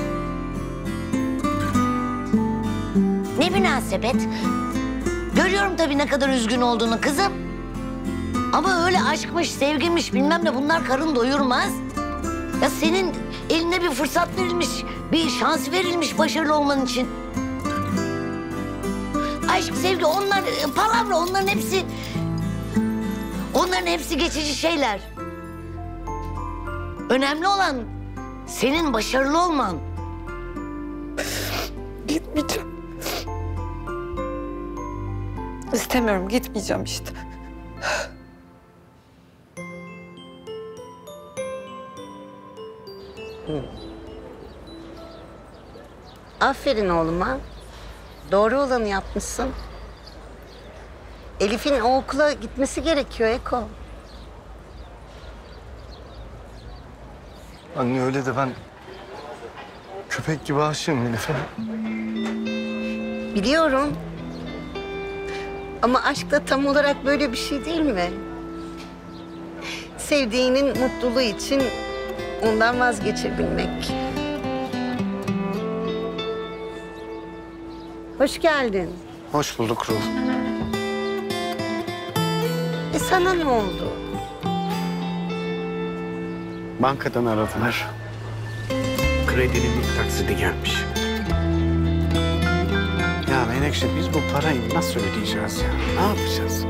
Ne münasebet? Görüyorum tabii ne kadar üzgün olduğunu kızım. Ama öyle aşkmış, sevgiymiş bilmem ne bunlar karın doyurmaz. Ya senin eline bir fırsat verilmiş, bir şans verilmiş başarılı olman için. Aşk, sevgi onlar palavra, onların hepsi... Onların hepsi geçici şeyler. Önemli olan senin başarılı olman. Gitmeyeceğim. İstemiyorum, gitmeyeceğim işte. Aferin oğluma. Doğru olanı yapmışsın. Elif'in o okula gitmesi gerekiyor Eko. Anne öyle de ben köpek gibi aşığım Elif'e. Biliyorum. Ama aşk da tam olarak böyle bir şey değil mi? Sevdiğinin mutluluğu için ondan vazgeçebilmek. Hoş geldin. Hoş bulduk Ruh. E sana ne oldu? Bankadan aradılar. Kredinin ilk taksidi gelmiş. Ya Menekşe biz bu parayı nasıl ödeyeceğiz ya? Ne yapacağız?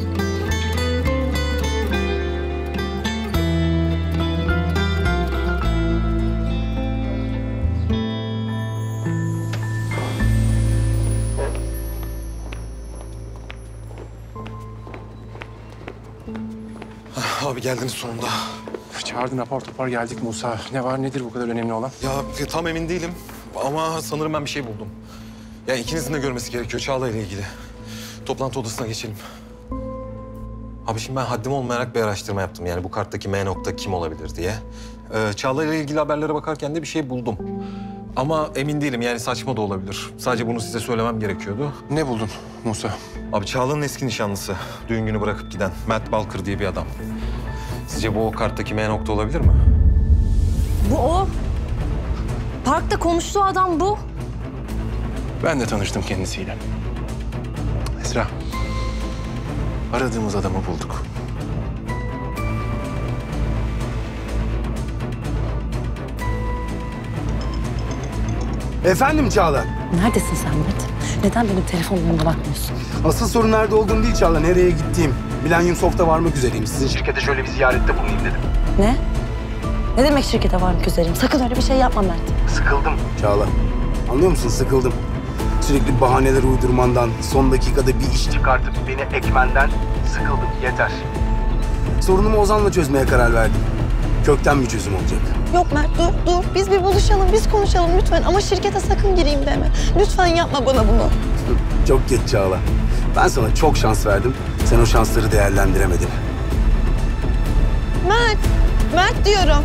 Abi geldiniz sonunda. Çağırdın apar topar geldik Musa. Ne var nedir bu kadar önemli olan? Ya tam emin değilim ama sanırım ben bir şey buldum. Ya ikinizin de görmesi gerekiyor Çağla ile ilgili. Toplantı odasına geçelim. Abi şimdi ben haddim olmayarak bir araştırma yaptım. Yani bu karttaki M nokta kim olabilir diye. Ee, Çağla ile ilgili haberlere bakarken de bir şey buldum. Ama emin değilim yani saçma da olabilir. Sadece bunu size söylemem gerekiyordu. Ne buldun Musa? Abi Çağla'nın eski nişanlısı. Düğün günü bırakıp giden Mert Balkır diye bir adam. Sizce bu o karttaki M nokta olabilir mi? Bu o. Parkta konuştuğu adam bu. Ben de tanıştım kendisiyle. Esra. Aradığımız adamı bulduk. Efendim Çağla. Neredesin sen Mert? Neden benim telefonlarıma bakmıyorsun? Asıl sorun nerede olduğum değil Çağla, nereye gittiğim. Millennium Soft'a varmak üzereyim. Sizin şirkete şöyle bir ziyarette bulunayım dedim. Ne? Ne demek şirkete varmak üzereyim? Sakın öyle bir şey yapma Mert. Sıkıldım. Çağla, anlıyor musun? Sıkıldım. Sürekli bahaneler uydurmandan, son dakikada bir iş çıkartıp beni ekmenden sıkıldım. Yeter. Sorunumu Ozan'la çözmeye karar verdim. Kökten bir çözüm olacak. Yok Mert dur dur. Biz bir buluşalım, biz konuşalım lütfen. Ama şirkete sakın gireyim deme. Lütfen yapma bana bunu. Çok geç Çağla. Ben sana çok şans verdim. Sen o şansları değerlendiremedin. Mert, Mert diyorum.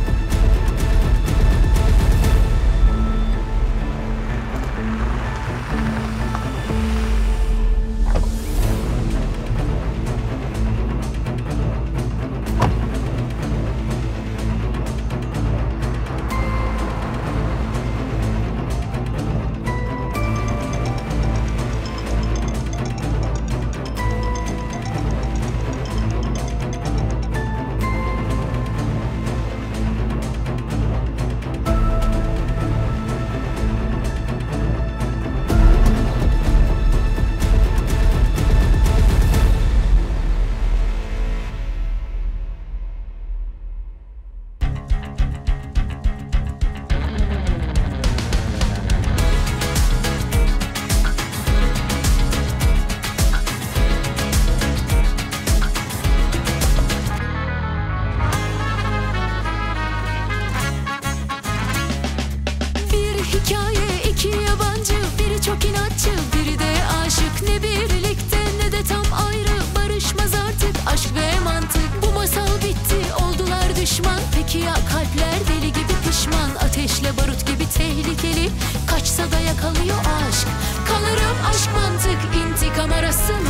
Çok inatçı, biri de aşık. Ne birlikte ne de tam ayrı. Barışmaz artık aşk ve mantık. Bu masal bitti, oldular düşman. Peki ya kalpler deli gibi pişman. Ateşle barut gibi tehlikeli. Kaçsa da yakalıyor aşk. Kalırım aşk mantık intikam arasında.